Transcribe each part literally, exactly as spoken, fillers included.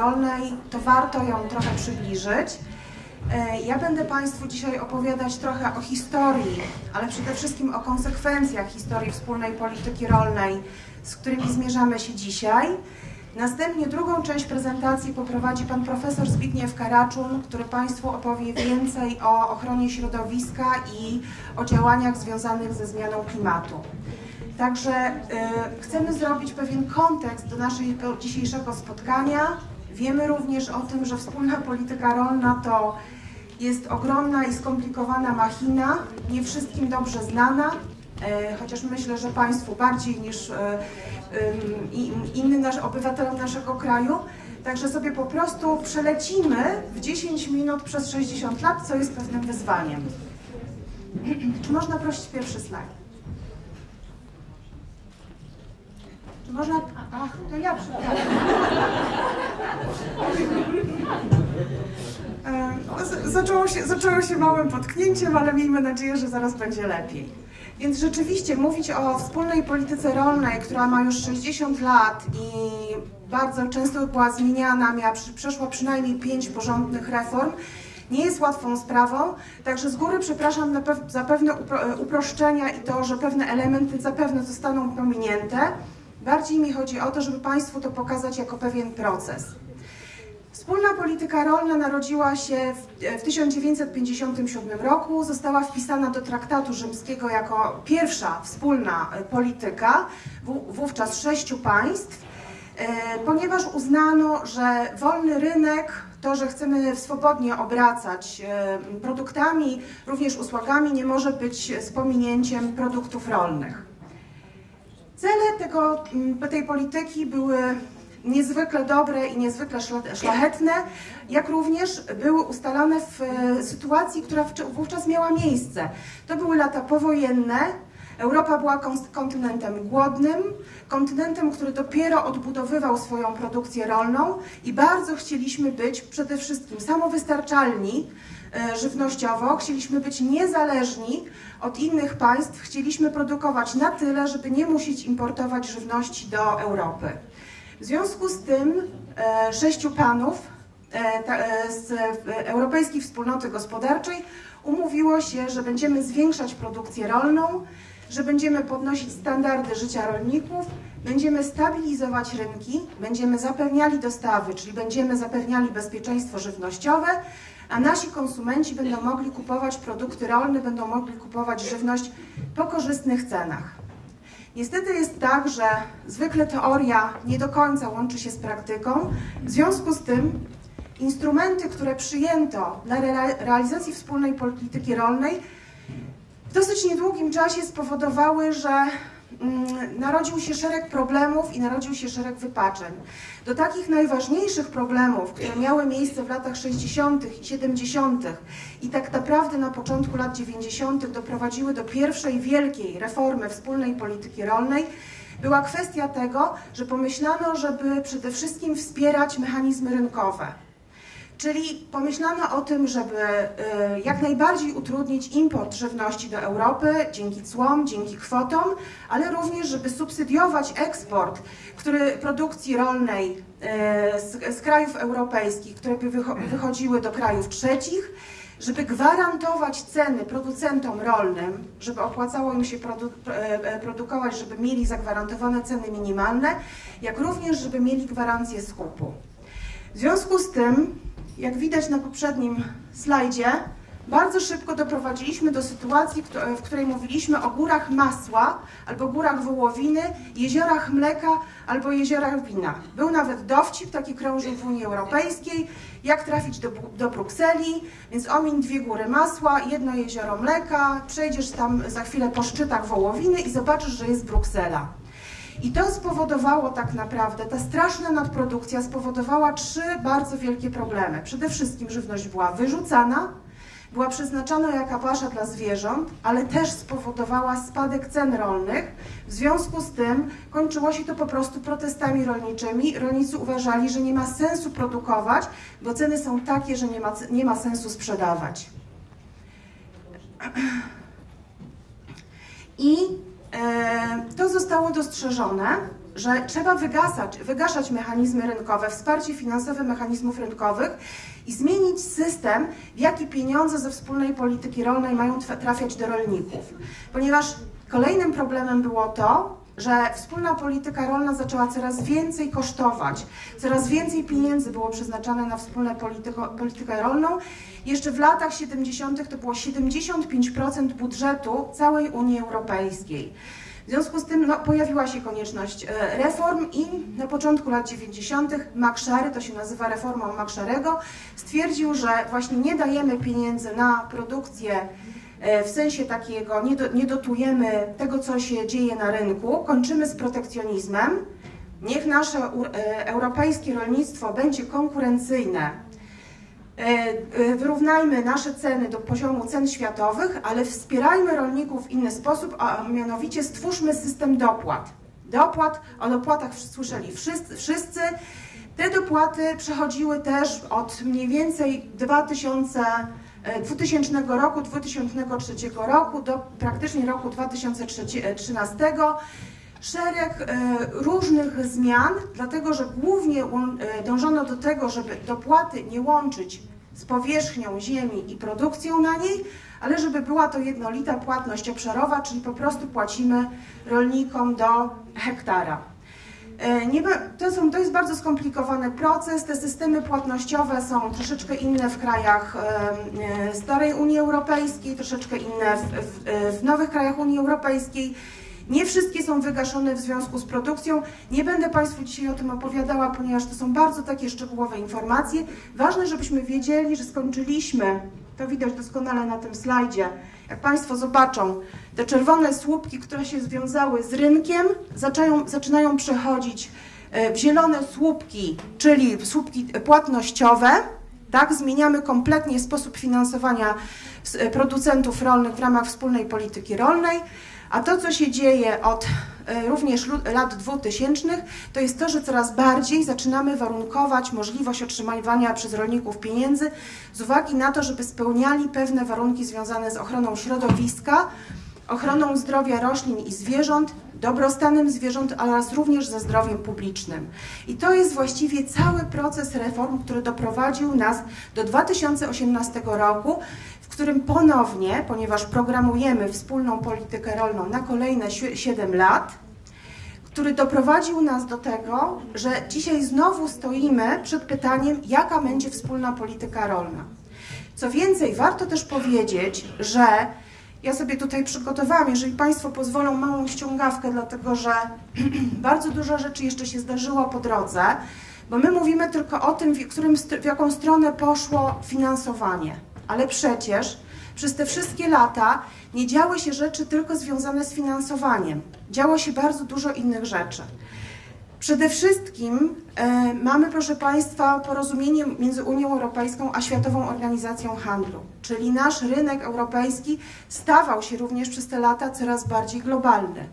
rolnej, to warto ją trochę przybliżyć. Ja będę Państwu dzisiaj opowiadać trochę o historii, ale przede wszystkim o konsekwencjach historii wspólnej polityki rolnej, z którymi zmierzamy się dzisiaj. Następnie drugą część prezentacji poprowadzi pan profesor Zbigniew Karaczun, który Państwu opowie więcej o ochronie środowiska i o działaniach związanych ze zmianą klimatu. Także y, chcemy zrobić pewien kontekst do naszego dzisiejszego spotkania. Wiemy również o tym, że wspólna polityka rolna to jest ogromna i skomplikowana machina, nie wszystkim dobrze znana, y, chociaż myślę, że Państwu bardziej niż y, y, innym nasz, obywatelom naszego kraju. Także sobie po prostu przelecimy w dziesięć minut przez sześćdziesiąt lat, co jest pewnym wyzwaniem. Czy można prosić pierwszy slajd? Czy można... Ach, to ja przepraszam. Zaczęło się, zaczęło się małym potknięciem, ale miejmy nadzieję, że zaraz będzie lepiej. Więc rzeczywiście mówić o wspólnej polityce rolnej, która ma już sześćdziesiąt lat i bardzo często była zmieniana, miała, przeszła przynajmniej pięć porządnych reform, nie jest łatwą sprawą, także z góry przepraszam za pewne uproszczenia i to, że pewne elementy zapewne zostaną pominięte. Bardziej mi chodzi o to, żeby Państwu to pokazać jako pewien proces. Wspólna polityka rolna narodziła się w, w tysiąc dziewięćset pięćdziesiątym siódmym roku, została wpisana do Traktatu Rzymskiego jako pierwsza wspólna polityka, w, wówczas sześciu państw, e, ponieważ uznano, że wolny rynek, to, że chcemy swobodnie obracać e, produktami, również usługami, nie może być z pominięciem produktów rolnych. Cele tego, tej polityki były niezwykle dobre i niezwykle szlachetne, jak również były ustalane w sytuacji, która wówczas miała miejsce. To były lata powojenne, Europa była kontynentem głodnym, kontynentem, który dopiero odbudowywał swoją produkcję rolną i bardzo chcieliśmy być przede wszystkim samowystarczalni żywnościowo, chcieliśmy być niezależni od innych państw, chcieliśmy produkować na tyle, żeby nie musieć importować żywności do Europy. W związku z tym e, sześciu panów e, ta, e, z Europejskiej Wspólnoty Gospodarczej umówiło się, że będziemy zwiększać produkcję rolną, że będziemy podnosić standardy życia rolników, będziemy stabilizować rynki, będziemy zapewniali dostawy, czyli będziemy zapewniali bezpieczeństwo żywnościowe, a nasi konsumenci będą mogli kupować produkty rolne, będą mogli kupować żywność po korzystnych cenach. Niestety jest tak, że zwykle teoria nie do końca łączy się z praktyką, w związku z tym instrumenty, które przyjęto dla realizacji wspólnej polityki rolnej w dosyć niedługim czasie spowodowały, że mm, narodził się szereg problemów i narodził się szereg wypaczeń. Do takich najważniejszych problemów, które miały miejsce w latach sześćdziesiątych i siedemdziesiątych i tak naprawdę na początku lat dziewięćdziesiątych doprowadziły do pierwszej wielkiej reformy wspólnej polityki rolnej, była kwestia tego, że pomyślano, żeby przede wszystkim wspierać mechanizmy rynkowe. Czyli pomyślano o tym, żeby jak najbardziej utrudnić import żywności do Europy dzięki cłom, dzięki kwotom, ale również, żeby subsydiować eksport, który produkcji rolnej z, z krajów europejskich, które by wychodziły do krajów trzecich, żeby gwarantować ceny producentom rolnym, żeby opłacało im się produ produkować, żeby mieli zagwarantowane ceny minimalne, jak również, żeby mieli gwarancję skupu. W związku z tym, jak widać na poprzednim slajdzie, bardzo szybko doprowadziliśmy do sytuacji, w której mówiliśmy o górach masła, albo górach wołowiny, jeziorach mleka, albo jeziorach wina. Był nawet dowcip, taki krążył w Unii Europejskiej, jak trafić do, do Brukseli, więc omiń dwie góry masła, jedno jezioro mleka, przejdziesz tam za chwilę po szczytach wołowiny i zobaczysz, że jest Bruksela. I to spowodowało tak naprawdę, ta straszna nadprodukcja spowodowała trzy bardzo wielkie problemy. Przede wszystkim żywność była wyrzucana, była przeznaczana jako pasza dla zwierząt, ale też spowodowała spadek cen rolnych. W związku z tym kończyło się to po prostu protestami rolniczymi. Rolnicy uważali, że nie ma sensu produkować, bo ceny są takie, że nie ma, nie ma sensu sprzedawać. I e, to zostało dostrzeżone że trzeba wygasać, wygaszać mechanizmy rynkowe, wsparcie finansowe mechanizmów rynkowych i zmienić system, w jaki pieniądze ze wspólnej polityki rolnej mają trafiać do rolników. Ponieważ kolejnym problemem było to, że wspólna polityka rolna zaczęła coraz więcej kosztować, coraz więcej pieniędzy było przeznaczane na wspólną polityko, politykę rolną. Jeszcze w latach siedemdziesiątych to było siedemdziesiąt pięć procent budżetu całej Unii Europejskiej. W związku z tym no, pojawiła się konieczność reform i na początku lat dziewięćdziesiątych Macquarie, to się nazywa reformą Macquarego, stwierdził, że właśnie nie dajemy pieniędzy na produkcję w sensie takiego, nie, do, nie dotujemy tego, co się dzieje na rynku, kończymy z protekcjonizmem, niech nasze e, europejskie rolnictwo będzie konkurencyjne, e, e, wyrównajmy nasze ceny do poziomu cen światowych, ale wspierajmy rolników w inny sposób, a mianowicie stwórzmy system dopłat. Dopłat, o dopłatach słyszeli wszyscy, wszyscy. Te dopłaty przechodziły też od mniej więcej dwutysięcznego roku, dwa tysiące trzeciego roku do praktycznie roku dwa tysiące trzynastego. Szereg różnych zmian, dlatego że głównie dążono do tego, żeby dopłaty nie łączyć z powierzchnią ziemi i produkcją na niej, ale żeby była to jednolita płatność obszarowa, czyli po prostu płacimy rolnikom do hektara. Nie, to, są, to jest bardzo skomplikowany proces, te systemy płatnościowe są troszeczkę inne w krajach e, starej Unii Europejskiej, troszeczkę inne w, w, w nowych krajach Unii Europejskiej. Nie wszystkie są wygaszone w związku z produkcją. Nie będę Państwu dzisiaj o tym opowiadała, ponieważ to są bardzo takie szczegółowe informacje. Ważne, żebyśmy wiedzieli, że skończyliśmy, to widać doskonale na tym slajdzie, jak Państwo zobaczą, te czerwone słupki, które się związały z rynkiem, zaczynają, zaczynają przechodzić w zielone słupki, czyli słupki płatnościowe. Tak, zmieniamy kompletnie sposób finansowania producentów rolnych w ramach wspólnej polityki rolnej. A to, co się dzieje od również lat dwutysięcznych, to jest to, że coraz bardziej zaczynamy warunkować możliwość otrzymywania przez rolników pieniędzy z uwagi na to, żeby spełniali pewne warunki związane z ochroną środowiska, ochroną zdrowia roślin i zwierząt, dobrostanem zwierząt oraz również ze zdrowiem publicznym. I to jest właściwie cały proces reform, który doprowadził nas do dwa tysiące osiemnastego roku, w którym ponownie, ponieważ programujemy wspólną politykę rolną na kolejne siedem lat, który doprowadził nas do tego, że dzisiaj znowu stoimy przed pytaniem, jaka będzie wspólna polityka rolna. Co więcej, warto też powiedzieć, że ja sobie tutaj przygotowałam, jeżeli Państwo pozwolą, małą ściągawkę, dlatego że bardzo dużo rzeczy jeszcze się zdarzyło po drodze, bo my mówimy tylko o tym, w, którym, w jaką stronę poszło finansowanie. Ale przecież przez te wszystkie lata nie działy się rzeczy tylko związane z finansowaniem. Działo się bardzo dużo innych rzeczy. Przede wszystkim e, mamy, proszę Państwa, porozumienie między Unią Europejską a Światową Organizacją Handlu, czyli nasz rynek europejski stawał się również przez te lata coraz bardziej globalny.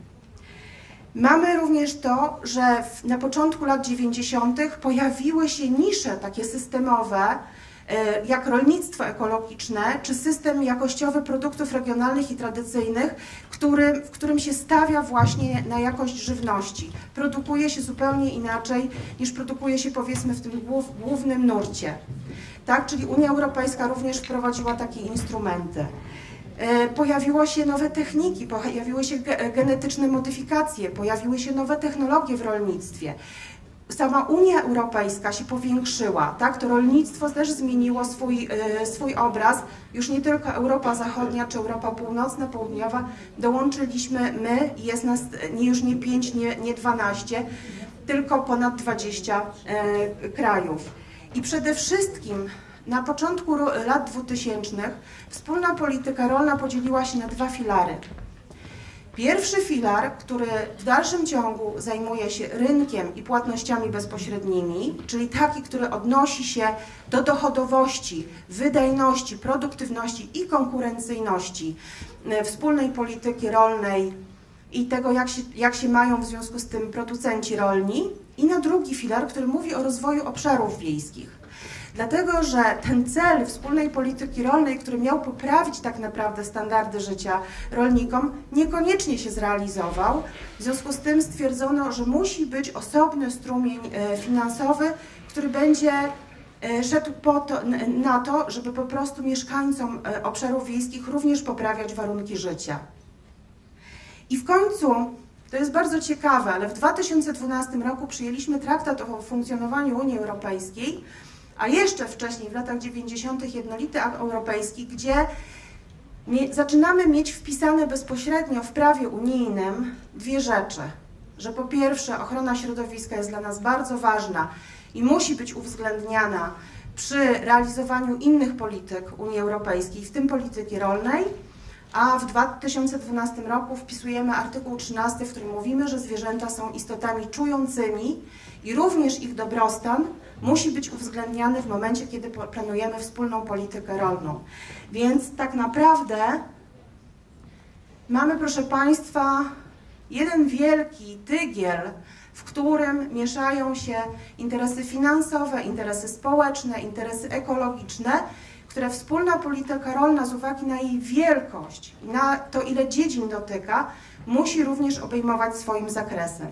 Mamy również to, że w, na początku lat dziewięćdziesiątych pojawiły się nisze takie systemowe, e, jak rolnictwo ekologiczne, czy system jakościowy produktów regionalnych i tradycyjnych, który, w którym się stawia właśnie na jakość żywności. Produkuje się zupełnie inaczej niż produkuje się, powiedzmy, w tym głów, głównym nurcie. Tak? Czyli Unia Europejska również wprowadziła takie instrumenty. E, pojawiły się nowe techniki, pojawiły się ge, genetyczne modyfikacje, pojawiły się nowe technologie w rolnictwie. Sama Unia Europejska się powiększyła, tak? To rolnictwo też zmieniło swój, e, swój obraz. Już nie tylko Europa Zachodnia czy Europa Północna, Południowa, dołączyliśmy my i jest nas nie, już nie pięć, nie, nie dwanaście, tylko ponad dwadzieścia e, krajów. I przede wszystkim na początku lat dwutysięcznych wspólna polityka rolna podzieliła się na dwa filary. Pierwszy filar, który w dalszym ciągu zajmuje się rynkiem i płatnościami bezpośrednimi, czyli taki, który odnosi się do dochodowości, wydajności, produktywności i konkurencyjności wspólnej polityki rolnej i tego, jak się, jak się mają w związku z tym producenci rolni. I na drugi filar, który mówi o rozwoju obszarów wiejskich. Dlatego, że ten cel wspólnej polityki rolnej, który miał poprawić tak naprawdę standardy życia rolnikom, niekoniecznie się zrealizował. W związku z tym stwierdzono, że musi być osobny strumień finansowy, który będzie szedł po to, na to, żeby po prostu mieszkańcom obszarów wiejskich również poprawiać warunki życia. I w końcu, to jest bardzo ciekawe, ale w dwa tysiące dwunastym roku przyjęliśmy traktat o funkcjonowaniu Unii Europejskiej, a jeszcze wcześniej, w latach dziewięćdziesiątych jednolity akt europejski, gdzie zaczynamy mieć wpisane bezpośrednio w prawie unijnym dwie rzeczy. Że po pierwsze ochrona środowiska jest dla nas bardzo ważna i musi być uwzględniana przy realizowaniu innych polityk Unii Europejskiej, w tym polityki rolnej, a w dwa tysiące dwunastym roku wpisujemy artykuł trzynasty, w którym mówimy, że zwierzęta są istotami czującymi i również ich dobrostan musi być uwzględniany w momencie, kiedy planujemy wspólną politykę rolną. Więc tak naprawdę mamy, proszę Państwa, jeden wielki tygiel, w którym mieszają się interesy finansowe, interesy społeczne, interesy ekologiczne, które wspólna polityka rolna z uwagi na jej wielkość i na to, ile dziedzin dotyka, musi również obejmować swoim zakresem.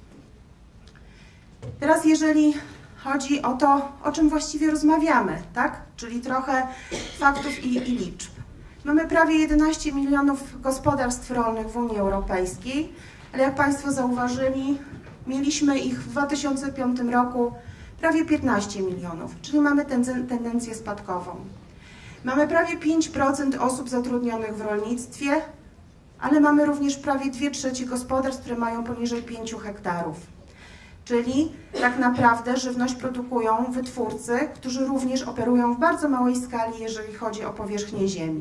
Teraz jeżeli chodzi o to, o czym właściwie rozmawiamy, tak? Czyli trochę faktów i, i liczb. Mamy prawie jedenaście milionów gospodarstw rolnych w Unii Europejskiej, ale jak Państwo zauważyli, mieliśmy ich w dwa tysiące piątym roku prawie piętnaście milionów, czyli mamy tendencję spadkową. Mamy prawie pięć procent osób zatrudnionych w rolnictwie, ale mamy również prawie dwie trzecie gospodarstw, które mają poniżej pięciu hektarów. Czyli tak naprawdę żywność produkują wytwórcy, którzy również operują w bardzo małej skali, jeżeli chodzi o powierzchnię ziemi.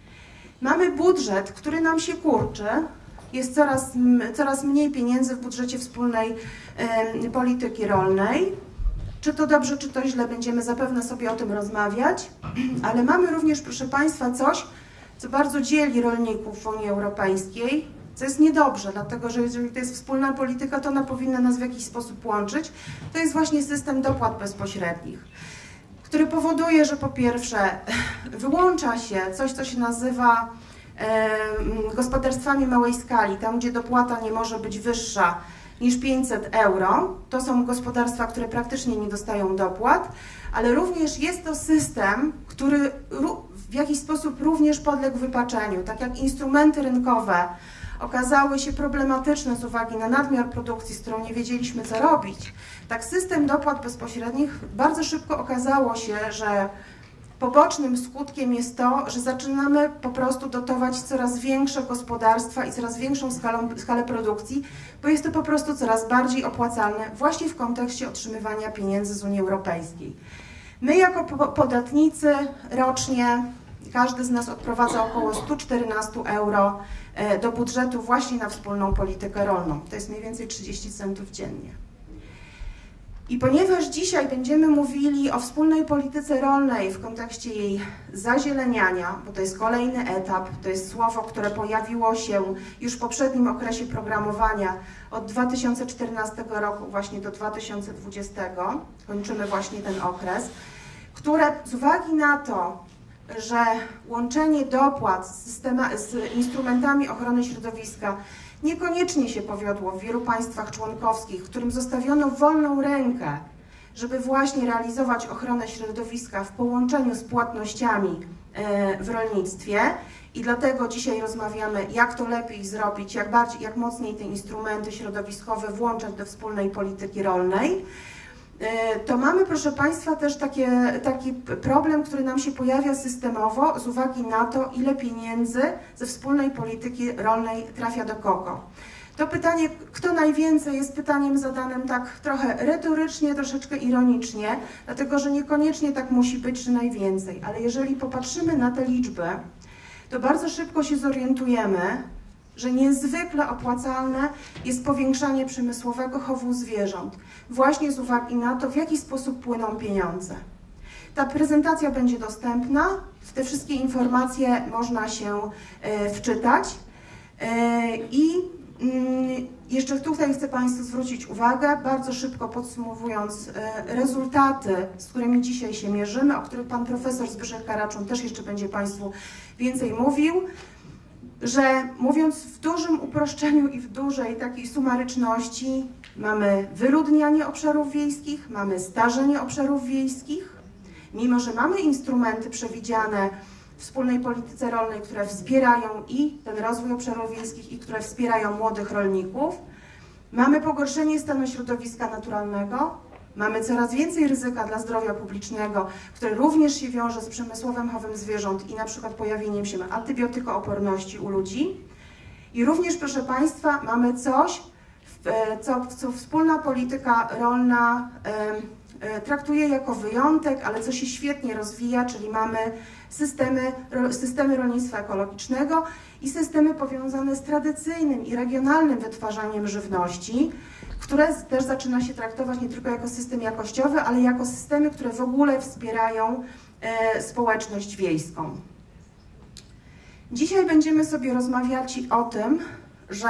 Mamy budżet, który nam się kurczy, jest coraz, coraz mniej pieniędzy w budżecie wspólnej y, polityki rolnej. Czy to dobrze, czy to źle, będziemy zapewne sobie o tym rozmawiać, ale mamy również, proszę Państwa, coś, co bardzo dzieli rolników w Unii Europejskiej, co jest niedobrze, dlatego że jeżeli to jest wspólna polityka, to ona powinna nas w jakiś sposób łączyć. To jest właśnie system dopłat bezpośrednich, który powoduje, że po pierwsze wyłącza się coś, co się nazywa e, gospodarstwami małej skali, tam gdzie dopłata nie może być wyższa niż pięćset euro. To są gospodarstwa, które praktycznie nie dostają dopłat, ale również jest to system, który w jakiś sposób również podległ wypaczeniu, tak jak instrumenty rynkowe okazały się problematyczne z uwagi na nadmiar produkcji, z którą nie wiedzieliśmy, co robić, tak system dopłat bezpośrednich bardzo szybko okazało się, że pobocznym skutkiem jest to, że zaczynamy po prostu dotować coraz większe gospodarstwa i coraz większą skalą, skalę produkcji, bo jest to po prostu coraz bardziej opłacalne właśnie w kontekście otrzymywania pieniędzy z Unii Europejskiej. My jako podatnicy rocznie, każdy z nas odprowadza około sto czternaście euro do budżetu właśnie na wspólną politykę rolną. To jest mniej więcej trzydzieści centów dziennie. I ponieważ dzisiaj będziemy mówili o wspólnej polityce rolnej w kontekście jej zazieleniania, bo to jest kolejny etap, to jest słowo, które pojawiło się już w poprzednim okresie programowania od dwa tysiące czternastego roku właśnie do dwa tysiące dwudziestego, kończymy właśnie ten okres, które z uwagi na to, że łączenie dopłat z, systema, z instrumentami ochrony środowiska niekoniecznie się powiodło w wielu państwach członkowskich, którym zostawiono wolną rękę, żeby właśnie realizować ochronę środowiska w połączeniu z płatnościami w rolnictwie. I dlatego dzisiaj rozmawiamy, jak to lepiej zrobić, jak, bardziej, jak mocniej te instrumenty środowiskowe włączać do wspólnej polityki rolnej. To mamy, proszę Państwa, też takie, taki problem, który nam się pojawia systemowo z uwagi na to, ile pieniędzy ze wspólnej polityki rolnej trafia do kogo. To pytanie, kto najwięcej, jest pytaniem zadanym tak trochę retorycznie, troszeczkę ironicznie, dlatego że niekoniecznie tak musi być, że najwięcej. Ale jeżeli popatrzymy na te liczby, to bardzo szybko się zorientujemy, że niezwykle opłacalne jest powiększanie przemysłowego chowu zwierząt, właśnie z uwagi na to, w jaki sposób płyną pieniądze. Ta prezentacja będzie dostępna, w te wszystkie informacje można się e, wczytać e, i Jeszcze tutaj chcę Państwu zwrócić uwagę, bardzo szybko podsumowując rezultaty, z którymi dzisiaj się mierzymy, o których Pan Profesor Zbyszek Karaczun też jeszcze będzie Państwu więcej mówił, że mówiąc w dużym uproszczeniu i w dużej takiej sumaryczności, mamy wyludnianie obszarów wiejskich, mamy starzenie obszarów wiejskich, mimo że mamy instrumenty przewidziane w wspólnej polityce rolnej, które wspierają i ten rozwój obszarów wiejskich i które wspierają młodych rolników, mamy pogorszenie stanu środowiska naturalnego, mamy coraz więcej ryzyka dla zdrowia publicznego, które również się wiąże z przemysłowym chowem zwierząt i na przykład pojawieniem się antybiotykooporności u ludzi. I również, proszę Państwa, mamy coś, co, co wspólna polityka rolna e, traktuje jako wyjątek, ale co się świetnie rozwija, czyli mamy systemy, systemy rolnictwa ekologicznego i systemy powiązane z tradycyjnym i regionalnym wytwarzaniem żywności, które też zaczyna się traktować nie tylko jako system jakościowy, ale jako systemy, które w ogóle wspierają e, społeczność wiejską. Dzisiaj będziemy sobie rozmawiać o tym, że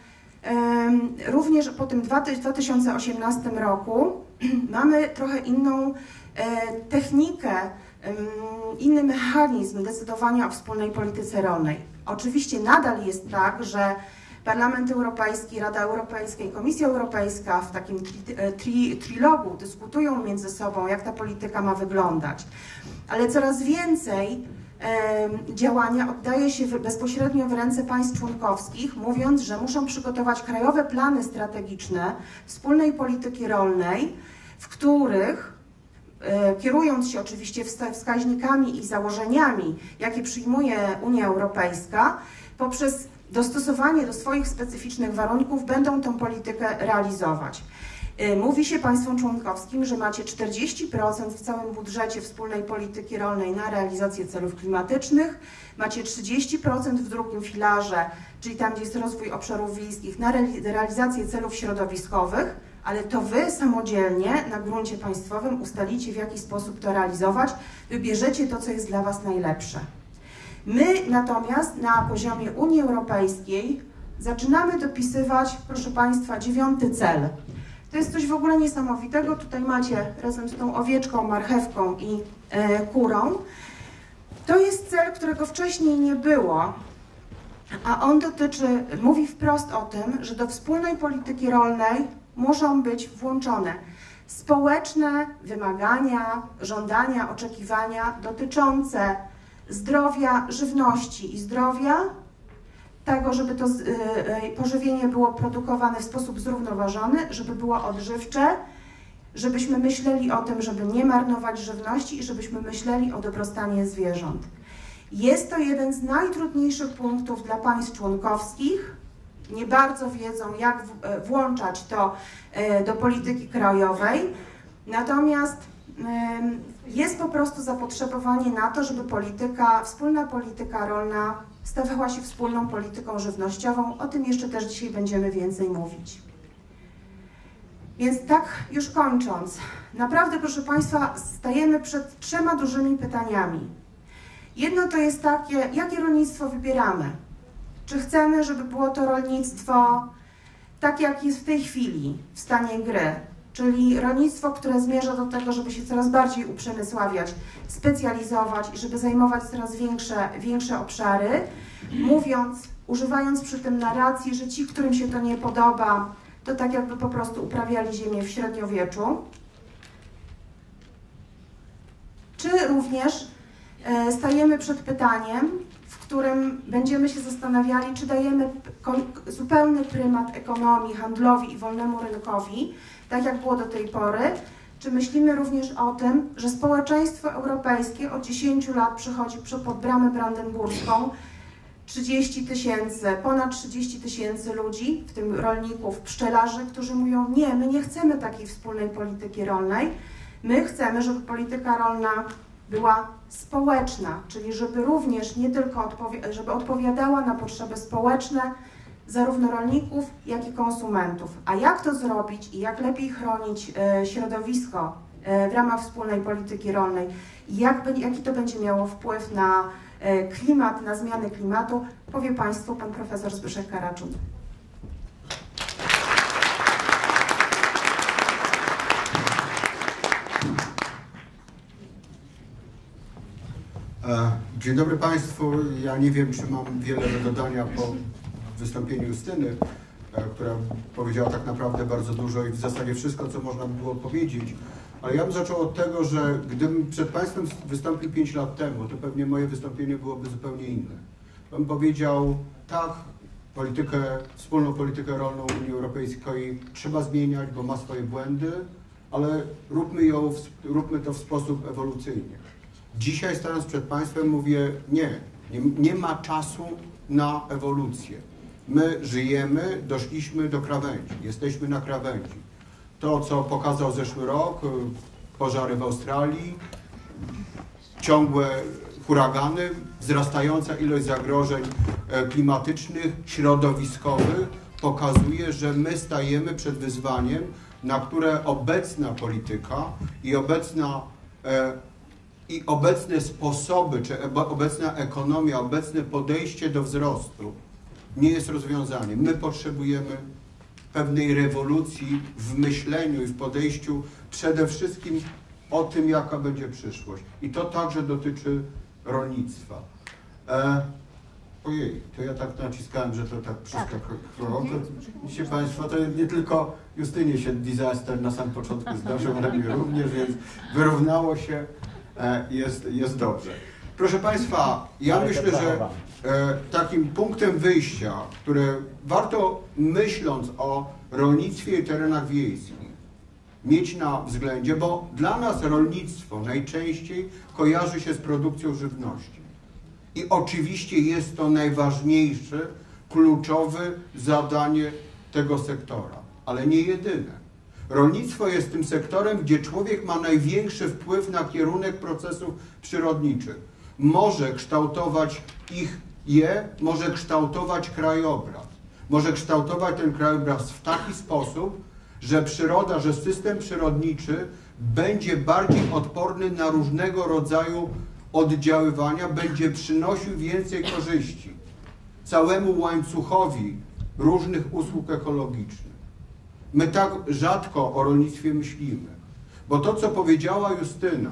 e, również po tym dwa tysiące osiemnastym roku mamy trochę inną e, technikę, e, inny mechanizm decydowania o wspólnej polityce rolnej. Oczywiście nadal jest tak, że Parlament Europejski, Rada Europejska i Komisja Europejska w takim tri, tri, trilogu dyskutują między sobą, jak ta polityka ma wyglądać. Ale coraz więcej e, działania oddaje się w, bezpośrednio w ręce państw członkowskich, mówiąc, że muszą przygotować krajowe plany strategiczne wspólnej polityki rolnej, w których e, kierując się oczywiście wskaźnikami i założeniami, jakie przyjmuje Unia Europejska, poprzez dostosowanie do swoich specyficznych warunków będą tę politykę realizować. Mówi się państwom członkowskim, że macie czterdzieści procent w całym budżecie wspólnej polityki rolnej na realizację celów klimatycznych, macie trzydzieści procent w drugim filarze, czyli tam, gdzie jest rozwój obszarów wiejskich, na realizację celów środowiskowych, ale to wy samodzielnie na gruncie państwowym ustalicie, w jaki sposób to realizować, wybierzecie to, co jest dla was najlepsze. My natomiast na poziomie Unii Europejskiej zaczynamy dopisywać, proszę Państwa, dziewiąty cel. To jest coś w ogóle niesamowitego. Tutaj macie razem z tą owieczką, marchewką i e, kurą. To jest cel, którego wcześniej nie było, a on dotyczy, mówi wprost o tym, że do wspólnej polityki rolnej muszą być włączone społeczne wymagania, żądania, oczekiwania dotyczące zdrowia żywności i zdrowia, tego, żeby to pożywienie było produkowane w sposób zrównoważony, żeby było odżywcze, żebyśmy myśleli o tym, żeby nie marnować żywności i żebyśmy myśleli o dobrostanie zwierząt. Jest to jeden z najtrudniejszych punktów dla państw członkowskich. Nie bardzo wiedzą, jak włączać to do polityki krajowej, natomiast jest po prostu zapotrzebowanie na to, żeby polityka, wspólna polityka rolna stawała się wspólną polityką żywnościową. O tym jeszcze też dzisiaj będziemy więcej mówić. Więc tak już kończąc, naprawdę proszę Państwa, stajemy przed trzema dużymi pytaniami. Jedno to jest takie, jakie rolnictwo wybieramy? Czy chcemy, żeby było to rolnictwo tak, jak jest w tej chwili w stanie gry? Czyli rolnictwo, które zmierza do tego, żeby się coraz bardziej uprzemysławiać, specjalizować i żeby zajmować coraz większe, większe obszary, mówiąc, używając przy tym narracji, że ci, którym się to nie podoba, to tak jakby po prostu uprawiali ziemię w średniowieczu. Czy również e, stajemy przed pytaniem, w którym będziemy się zastanawiali, czy dajemy zupełny prymat ekonomii, handlowi i wolnemu rynkowi, tak jak było do tej pory, czy myślimy również o tym, że społeczeństwo europejskie od dziesięciu lat przychodzi pod bramę brandenburską, trzydzieści tysięcy, ponad trzydzieści tysięcy ludzi, w tym rolników, pszczelarzy, którzy mówią, nie, my nie chcemy takiej wspólnej polityki rolnej, my chcemy, żeby polityka rolna była społeczna, czyli żeby również nie tylko odpowi- żeby odpowiadała na potrzeby społeczne zarówno rolników, jak i konsumentów. A jak to zrobić i jak lepiej chronić e, środowisko e, w ramach wspólnej polityki rolnej i jak, jaki to będzie miało wpływ na e, klimat, na zmiany klimatu, powie Państwu pan profesor Zbyszek Karaczun. Dzień dobry Państwu. Ja nie wiem, czy mam wiele do dodania po wystąpieniu Justyny, która powiedziała tak naprawdę bardzo dużo i w zasadzie wszystko, co można by było powiedzieć. Ale ja bym zaczął od tego, że gdybym przed Państwem wystąpił pięć lat temu, to pewnie moje wystąpienie byłoby zupełnie inne. Bym powiedział, tak, politykę, wspólną politykę rolną Unii Europejskiej trzeba zmieniać, bo ma swoje błędy, ale róbmy, ją, róbmy to w sposób ewolucyjny. Dzisiaj, stając przed Państwem, mówię nie, nie, nie ma czasu na ewolucję. My żyjemy, doszliśmy do krawędzi, jesteśmy na krawędzi. To, co pokazał zeszły rok, pożary w Australii, ciągłe huragany, wzrastająca ilość zagrożeń klimatycznych, środowiskowych, pokazuje, że my stajemy przed wyzwaniem, na które obecna polityka i obecna e, i obecne sposoby, czy obecna ekonomia, obecne podejście do wzrostu nie jest rozwiązaniem. My potrzebujemy pewnej rewolucji w myśleniu i w podejściu przede wszystkim o tym, jaka będzie przyszłość. I to także dotyczy rolnictwa. E, ojej, to ja tak naciskałem, że to tak przeskakowało. Widzicie Państwo, to nie tylko Justynie się disaster na samym początku zdarzył, ale mnie również, więc wyrównało się. Jest, jest dobrze. Proszę Państwa, ja myślę, że e, takim punktem wyjścia, które warto, myśląc o rolnictwie i terenach wiejskich, mieć na względzie, bo dla nas rolnictwo najczęściej kojarzy się z produkcją żywności. I oczywiście jest to najważniejsze, kluczowe zadanie tego sektora, ale nie jedyne. Rolnictwo jest tym sektorem, gdzie człowiek ma największy wpływ na kierunek procesów przyrodniczych. Może kształtować ich je, może kształtować krajobraz. Może kształtować ten krajobraz w taki sposób, że przyroda, że system przyrodniczy będzie bardziej odporny na różnego rodzaju oddziaływania, będzie przynosił więcej korzyści całemu łańcuchowi różnych usług ekologicznych. My tak rzadko o rolnictwie myślimy, bo to, co powiedziała Justyna,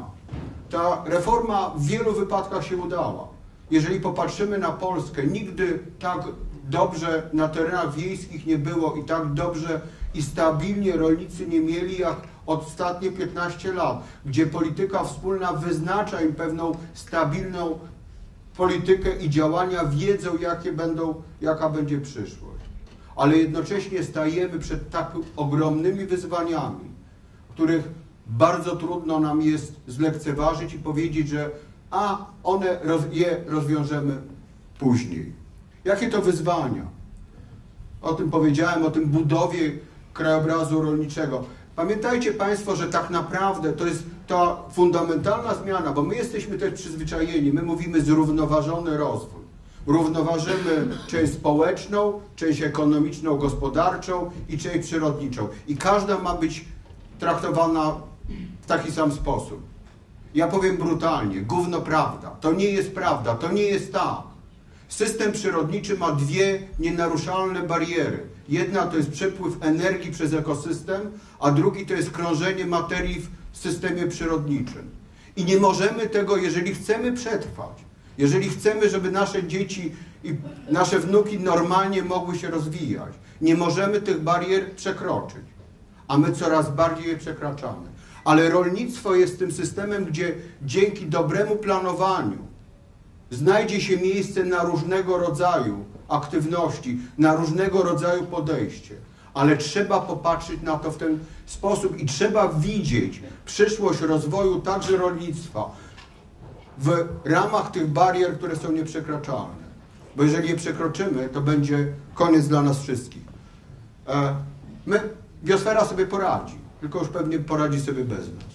ta reforma w wielu wypadkach się udała. Jeżeli popatrzymy na Polskę, nigdy tak dobrze na terenach wiejskich nie było i tak dobrze i stabilnie rolnicy nie mieli jak ostatnie piętnaście lat, gdzie polityka wspólna wyznacza im pewną stabilną politykę i działania, wiedzą, jakie będą, jaka będzie przyszłość. Ale jednocześnie stajemy przed tak ogromnymi wyzwaniami, których bardzo trudno nam jest zlekceważyć i powiedzieć, że a one roz, je rozwiążemy później. Jakie to wyzwania? O tym powiedziałem, o tym budowie krajobrazu rolniczego. Pamiętajcie Państwo, że tak naprawdę to jest ta fundamentalna zmiana, bo my jesteśmy też przyzwyczajeni, my mówimy zrównoważony rozwój. Równoważymy część społeczną, część ekonomiczną, gospodarczą i część przyrodniczą. I każda ma być traktowana w taki sam sposób. Ja powiem brutalnie, gówno prawda. To nie jest prawda, to nie jest tak. System przyrodniczy ma dwie nienaruszalne bariery. Jedna to jest przepływ energii przez ekosystem, a drugi to jest krążenie materii w systemie przyrodniczym. I nie możemy tego, jeżeli chcemy przetrwać, jeżeli chcemy, żeby nasze dzieci i nasze wnuki normalnie mogły się rozwijać, nie możemy tych barier przekroczyć, a my coraz bardziej je przekraczamy. Ale rolnictwo jest tym systemem, gdzie dzięki dobremu planowaniu znajdzie się miejsce na różnego rodzaju aktywności, na różnego rodzaju podejście. Ale trzeba popatrzeć na to w ten sposób i trzeba widzieć przyszłość rozwoju także rolnictwa w ramach tych barier, które są nieprzekraczalne. Bo jeżeli je przekroczymy, to będzie koniec dla nas wszystkich. My, biosfera sobie poradzi, tylko już pewnie poradzi sobie bez nas.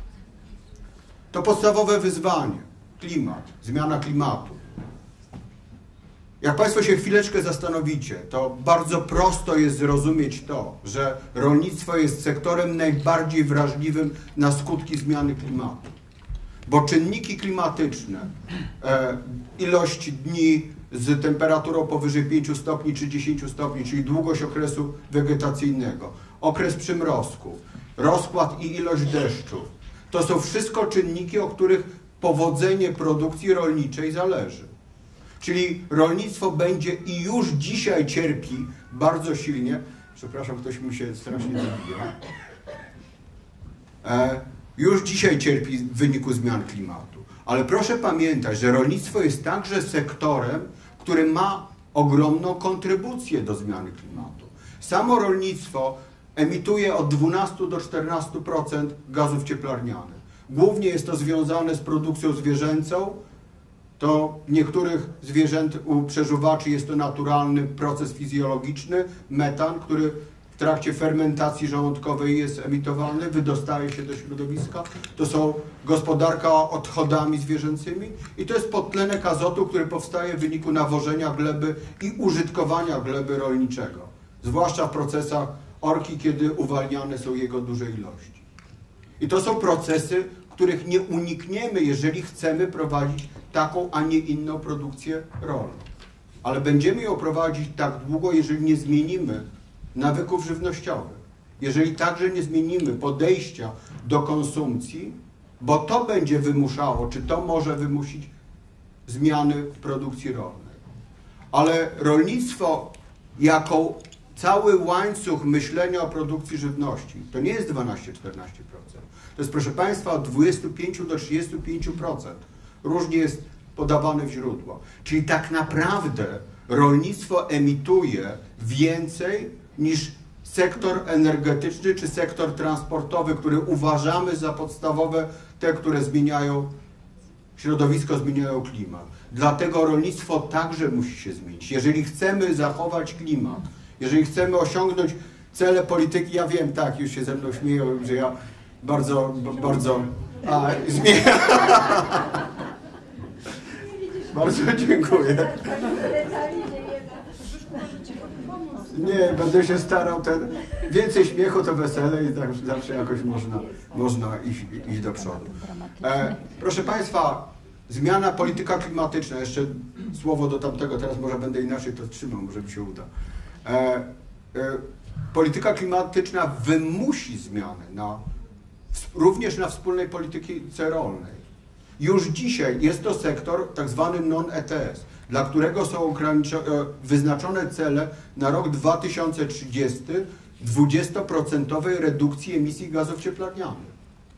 To podstawowe wyzwanie. Klimat, zmiana klimatu. Jak Państwo się chwileczkę zastanowicie, to bardzo prosto jest zrozumieć to, że rolnictwo jest sektorem najbardziej wrażliwym na skutki zmiany klimatu. Bo czynniki klimatyczne, e, ilość dni z temperaturą powyżej pięciu stopni czy dziesięciu stopni, czyli długość okresu wegetacyjnego, okres przymrozków, rozkład i ilość deszczów, to są wszystko czynniki, o których powodzenie produkcji rolniczej zależy. Czyli rolnictwo będzie i już dzisiaj cierpi bardzo silnie, przepraszam, ktoś mi się strasznie zabija, e, już dzisiaj cierpi w wyniku zmian klimatu. Ale proszę pamiętać, że rolnictwo jest także sektorem, który ma ogromną kontrybucję do zmiany klimatu. Samo rolnictwo emituje od dwunastu do czternastu procent gazów cieplarnianych. Głównie jest to związane z produkcją zwierzęcą. To niektórych zwierzęt u przeżuwaczy jest to naturalny proces fizjologiczny, metan, który w trakcie fermentacji żołądkowej jest emitowany, wydostaje się do środowiska. To są gospodarka odchodami zwierzęcymi i to jest podtlenek azotu, który powstaje w wyniku nawożenia gleby i użytkowania gleby rolniczego. Zwłaszcza w procesach orki, kiedy uwalniane są jego duże ilości. I to są procesy, których nie unikniemy, jeżeli chcemy prowadzić taką, a nie inną produkcję rolną. Ale będziemy ją prowadzić tak długo, jeżeli nie zmienimy nawyków żywnościowych. Jeżeli także nie zmienimy podejścia do konsumpcji, bo to będzie wymuszało, czy to może wymusić zmiany w produkcji rolnej. Ale rolnictwo jako cały łańcuch myślenia o produkcji żywności to nie jest dwanaście do czternastu procent. To jest, proszę Państwa, od dwudziestu pięciu do trzydziestu pięciu procent. Różnie jest podawane w źródła. Czyli tak naprawdę rolnictwo emituje więcej niż sektor energetyczny czy sektor transportowy, który uważamy za podstawowe, te, które zmieniają środowisko, zmieniają klimat. Dlatego rolnictwo także musi się zmienić. Jeżeli chcemy zachować klimat, jeżeli chcemy osiągnąć cele polityki, ja wiem, tak, już się ze mną śmieją, że ja bardzo, bardzo, a, zmieniam. Bardzo dziękuję. Nie, będę się starał, ten, więcej śmiechu to wesele i tak zawsze jakoś można, można iść, iść do przodu. E, proszę Państwa, zmiana polityka klimatyczna, jeszcze słowo do tamtego, teraz może będę inaczej to trzymał, może mi się uda. E, e, polityka klimatyczna wymusi zmiany na, również na wspólnej polityce rolnej. Już dzisiaj jest to sektor tak zwany non-E T S, dla którego są wyznaczone cele na rok dwa tysiące trzydziesty dwudziestoprocentowej redukcji emisji gazów cieplarnianych.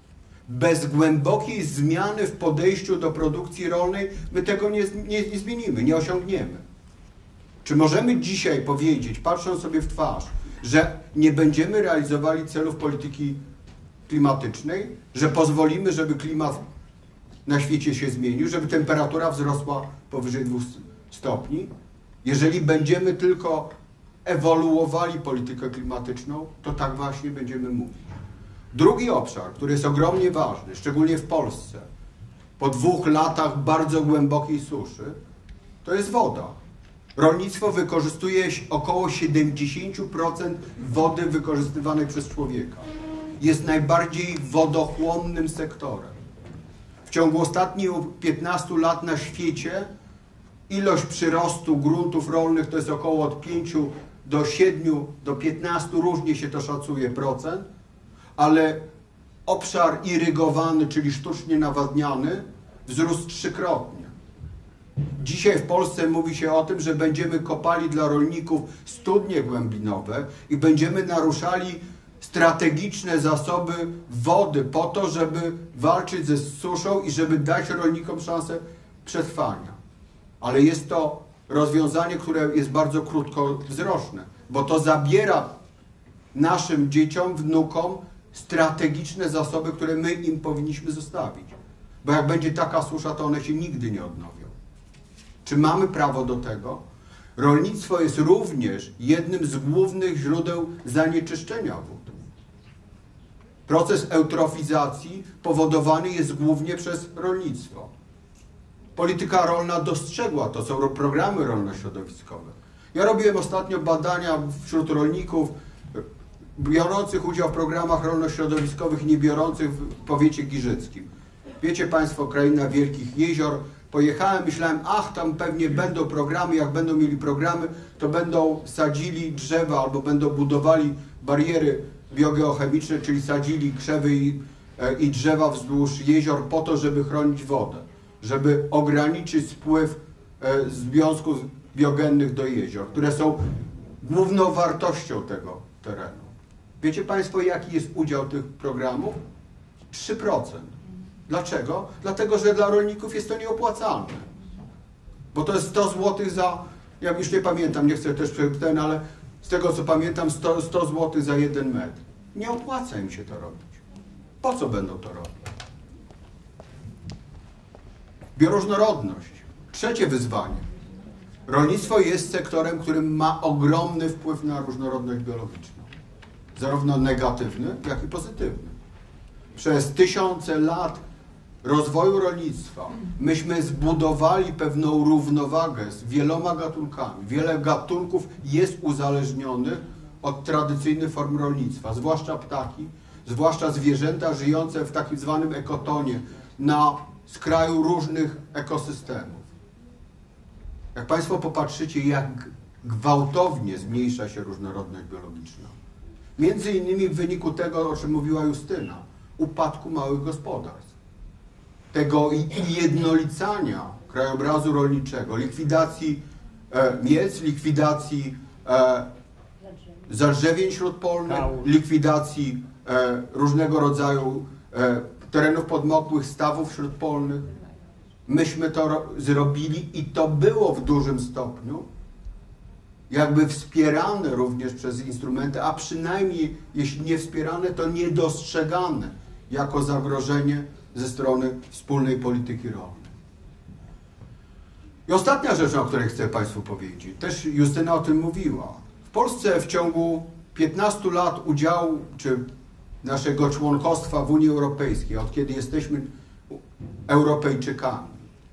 Bez głębokiej zmiany w podejściu do produkcji rolnej my tego nie, nie, nie zmienimy, nie osiągniemy. Czy możemy dzisiaj powiedzieć, patrząc sobie w twarz, że nie będziemy realizowali celów polityki klimatycznej, że pozwolimy, żeby klimat na świecie się zmienił, żeby temperatura wzrosła powyżej dwóch stopni? Jeżeli będziemy tylko ewoluowali politykę klimatyczną, to tak właśnie będziemy mówić. Drugi obszar, który jest ogromnie ważny, szczególnie w Polsce, po dwóch latach bardzo głębokiej suszy, to jest woda. Rolnictwo wykorzystuje około siedemdziesiąt procent wody wykorzystywanej przez człowieka. Jest najbardziej wodochłonnym sektorem. W ciągu ostatnich piętnastu lat na świecie ilość przyrostu gruntów rolnych to jest około od pięciu do siedmiu do piętnastu, różnie się to szacuje, procent, ale obszar irygowany, czyli sztucznie nawadniany, wzrósł trzykrotnie. Dzisiaj w Polsce mówi się o tym, że będziemy kopali dla rolników studnie głębinowe i będziemy naruszali strategiczne zasoby wody po to, żeby walczyć ze suszą i żeby dać rolnikom szansę przetrwania. Ale jest to rozwiązanie, które jest bardzo krótkowzroczne, bo to zabiera naszym dzieciom, wnukom strategiczne zasoby, które my im powinniśmy zostawić. Bo jak będzie taka susza, to one się nigdy nie odnowią. Czy mamy prawo do tego? Rolnictwo jest również jednym z głównych źródeł zanieczyszczenia wód. Proces eutrofizacji powodowany jest głównie przez rolnictwo. Polityka rolna dostrzegła to, są programy rolno-środowiskowe. Ja robiłem ostatnio badania wśród rolników biorących udział w programach rolno-środowiskowych i nie biorących w powiecie giżyckim. Wiecie Państwo, kraina wielkich jezior. Pojechałem, myślałem, ach, tam pewnie będą programy, jak będą mieli programy, to będą sadzili drzewa albo będą budowali bariery biogeochemiczne, czyli sadzili krzewy i i drzewa wzdłuż jezior po to, żeby chronić wodę, żeby ograniczyć spływ związków biogennych do jezior, które są główną wartością tego terenu. Wiecie Państwo, jaki jest udział tych programów? trzy procent. Dlaczego? Dlatego, że dla rolników jest to nieopłacalne. Bo to jest sto złotych za, ja już nie pamiętam, nie chcę też ten, ale z tego co pamiętam, sto, sto złotych za jeden metr. Nie opłaca im się to robić. Po co będą to robić? Bioróżnorodność. Trzecie wyzwanie. Rolnictwo jest sektorem, który ma ogromny wpływ na różnorodność biologiczną. Zarówno negatywny, jak i pozytywny. Przez tysiące lat rozwoju rolnictwa myśmy zbudowali pewną równowagę z wieloma gatunkami. Wiele gatunków jest uzależnionych od tradycyjnych form rolnictwa, zwłaszcza ptaki, zwłaszcza zwierzęta żyjące w takim zwanym ekotonie, na skraju różnych ekosystemów. Jak Państwo popatrzycie, jak gwałtownie zmniejsza się różnorodność biologiczna. Między innymi w wyniku tego, o czym mówiła Justyna, upadku małych gospodarstw. Tego ujednolicania krajobrazu rolniczego, likwidacji e, miec, likwidacji e, zadrzewień śródpolnych, likwidacji e, różnego rodzaju e, terenów podmokłych, stawów śródpolnych. Myśmy to zrobili i to było w dużym stopniu jakby wspierane również przez instrumenty, a przynajmniej jeśli nie wspierane, to niedostrzegane jako zagrożenie ze strony wspólnej polityki rolnej. I ostatnia rzecz, o której chcę Państwu powiedzieć, też Justyna o tym mówiła. W Polsce w ciągu piętnastu lat udziału, czy naszego członkostwa w Unii Europejskiej, od kiedy jesteśmy Europejczykami,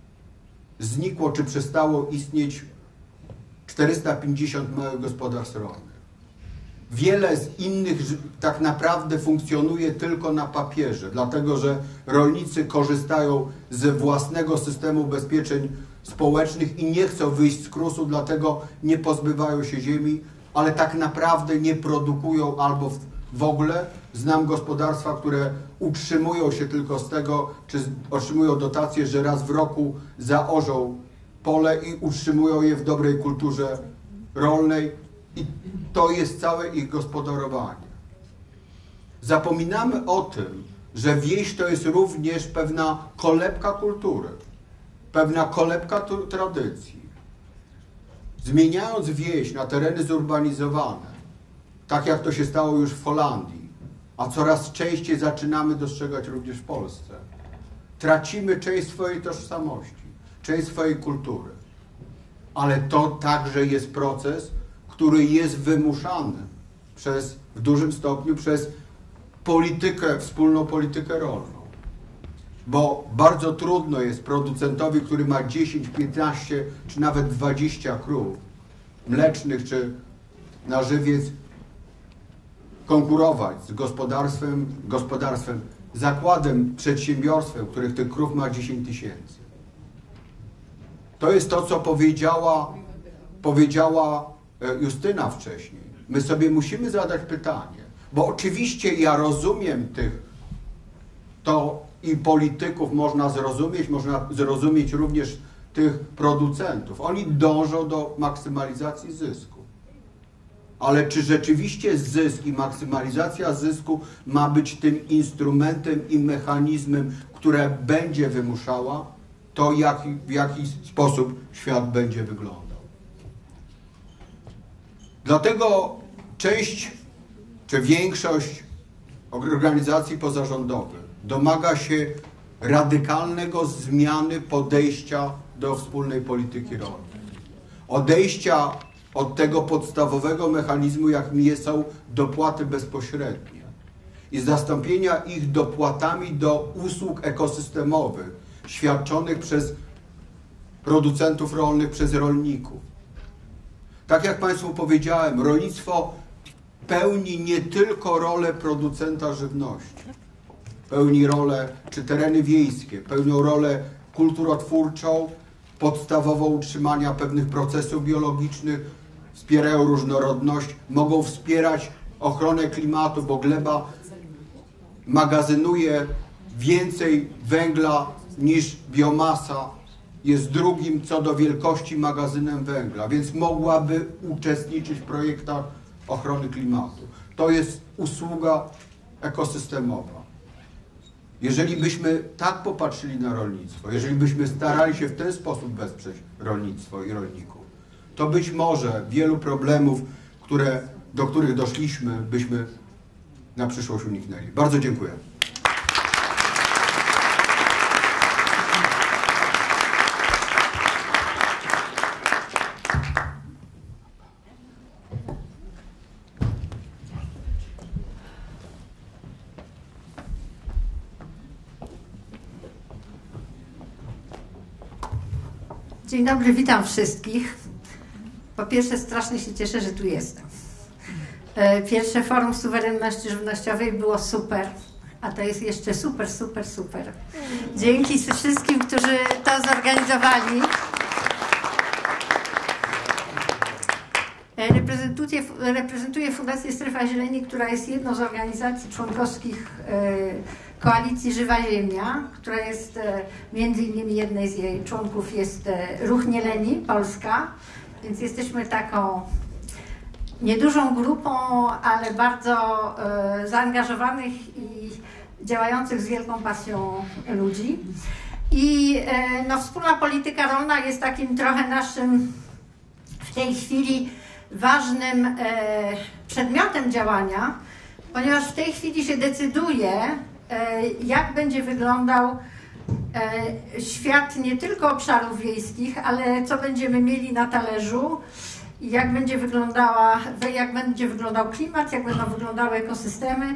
znikło czy przestało istnieć czterysta pięćdziesiąt małych gospodarstw rolnych. Wiele z innych tak naprawdę funkcjonuje tylko na papierze, dlatego że rolnicy korzystają ze własnego systemu ubezpieczeń społecznych i nie chcą wyjść z krusu, dlatego nie pozbywają się ziemi, ale tak naprawdę nie produkują albo w ogóle. Znam gospodarstwa, które utrzymują się tylko z tego, czy otrzymują dotacje, że raz w roku zaorzą pole i utrzymują je w dobrej kulturze rolnej i to jest całe ich gospodarowanie. Zapominamy o tym, że wieś to jest również pewna kolebka kultury, pewna kolebka tradycji. Zmieniając wieś na tereny zurbanizowane, tak jak to się stało już w Holandii, a coraz częściej zaczynamy dostrzegać również w Polsce, tracimy część swojej tożsamości, część swojej kultury. Ale to także jest proces, który jest wymuszany przez, w dużym stopniu przez politykę, wspólną politykę rolną. Bo bardzo trudno jest producentowi, który ma dziesięć, piętnaście czy nawet dwadzieścia krów mlecznych czy na żywiec, konkurować z gospodarstwem, gospodarstwem, zakładem, przedsiębiorstwem, których tych krów ma dziesięć tysięcy. To jest to, co powiedziała, powiedziała Justyna wcześniej. My sobie musimy zadać pytanie, bo oczywiście ja rozumiem tych, to i polityków można zrozumieć, można zrozumieć również tych producentów. Oni dążą do maksymalizacji zysku. Ale czy rzeczywiście zysk i maksymalizacja zysku ma być tym instrumentem i mechanizmem, które będzie wymuszała to, jak, w jaki sposób świat będzie wyglądał? Dlatego część, czy większość organizacji pozarządowych domaga się radykalnego zmiany podejścia do wspólnej polityki rolnej. Odejścia od tego podstawowego mechanizmu, jakim są dopłaty bezpośrednie i zastąpienia ich dopłatami do usług ekosystemowych świadczonych przez producentów rolnych, przez rolników. Tak jak Państwu powiedziałem, rolnictwo pełni nie tylko rolę producenta żywności, pełni rolę, czy tereny wiejskie, pełnią rolę kulturotwórczą, podstawową utrzymania pewnych procesów biologicznych, wspierają różnorodność, mogą wspierać ochronę klimatu, bo gleba magazynuje więcej węgla niż biomasa, jest drugim co do wielkości magazynem węgla, więc mogłaby uczestniczyć w projektach ochrony klimatu. To jest usługa ekosystemowa. Jeżeli byśmy tak popatrzyli na rolnictwo, jeżeli byśmy starali się w ten sposób wesprzeć rolnictwo i rolników, to być może wielu problemów, które, do których doszliśmy, byśmy na przyszłość uniknęli. Bardzo dziękuję. Dzień dobry, witam wszystkich. Po pierwsze, strasznie się cieszę, że tu jestem. Pierwsze Forum Suwerenności Żywnościowej było super, a to jest jeszcze super, super, super. Dzięki wszystkim, którzy to zorganizowali. Reprezentuję, reprezentuję Fundację Strefa Zieleni, która jest jedną z organizacji członkowskich Koalicji Żywa Ziemia, która jest między innymi jednej z jej członków jest Ruch Nieleni Polska, więc jesteśmy taką niedużą grupą, ale bardzo zaangażowanych i działających z wielką pasją ludzi. I no, wspólna polityka rolna jest takim trochę naszym w tej chwili ważnym przedmiotem działania, ponieważ w tej chwili się decyduje, jak będzie wyglądał świat nie tylko obszarów wiejskich, ale co będziemy mieli na talerzu, jak będzie wyglądała, jak będzie wyglądał klimat, jak będą wyglądały ekosystemy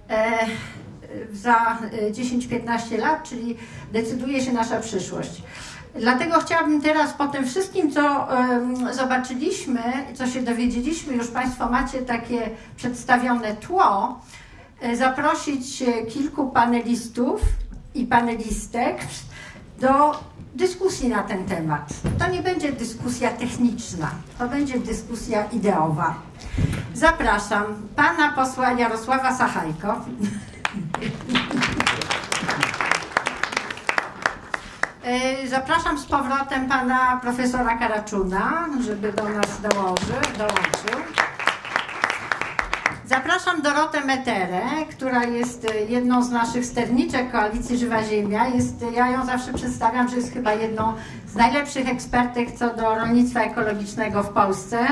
za dziesięć piętnaście lat, czyli decyduje się nasza przyszłość. Dlatego chciałabym teraz po tym wszystkim, co um, zobaczyliśmy, co się dowiedzieliśmy, już Państwo macie takie przedstawione tło, zaprosić kilku panelistów i panelistek do dyskusji na ten temat. To nie będzie dyskusja techniczna, to będzie dyskusja ideowa. Zapraszam pana posła Jarosława Sachajko. Zapraszam z powrotem pana profesora Karaczuna, żeby do nas dołoży, dołączył. Zapraszam Dorotę Meterę, która jest jedną z naszych sterniczek Koalicji Żywa Ziemia. Jest, ja ją zawsze przedstawiam, że jest chyba jedną z najlepszych ekspertek co do rolnictwa ekologicznego w Polsce.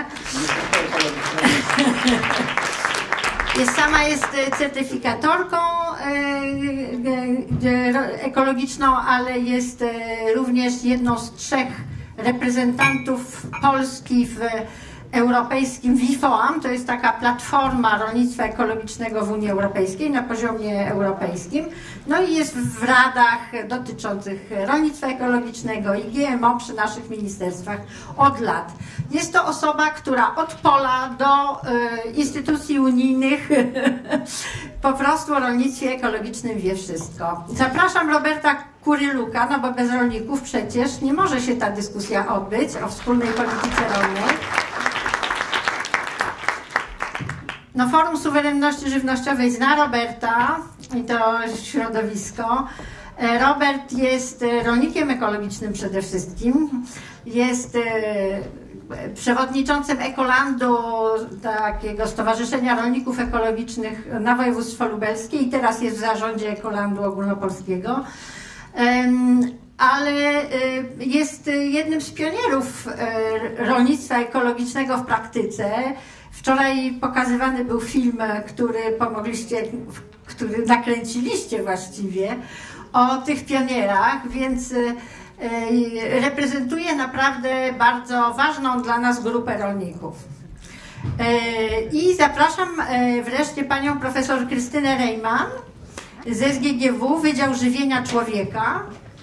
Jest, sama jest certyfikatorką ekologiczną, ale jest również jedną z trzech reprezentantów Polski w europejskim WIFOAM, to jest taka platforma rolnictwa ekologicznego w Unii Europejskiej na poziomie europejskim. No i jest w radach dotyczących rolnictwa ekologicznego i G M O przy naszych ministerstwach od lat. Jest to osoba, która od pola do y, instytucji unijnych po prostu o rolnictwie ekologicznym wie wszystko. Zapraszam Roberta Kuryluka, no bo bez rolników przecież nie może się ta dyskusja odbyć o wspólnej polityce rolnej. No, Forum Suwerenności Żywnościowej zna Roberta i to środowisko. Robert jest rolnikiem ekologicznym przede wszystkim. Jest przewodniczącym Ekolandu, takiego Stowarzyszenia Rolników Ekologicznych na województwo lubelskie i teraz jest w zarządzie Ekolandu ogólnopolskiego. Ale jest jednym z pionierów rolnictwa ekologicznego w praktyce. Wczoraj pokazywany był film, który pomogliście, który nakręciliście właściwie, o tych pionierach, więc reprezentuje naprawdę bardzo ważną dla nas grupę rolników. I zapraszam wreszcie panią profesor Krystynę Rejman z S G G W, Wydział Żywienia Człowieka.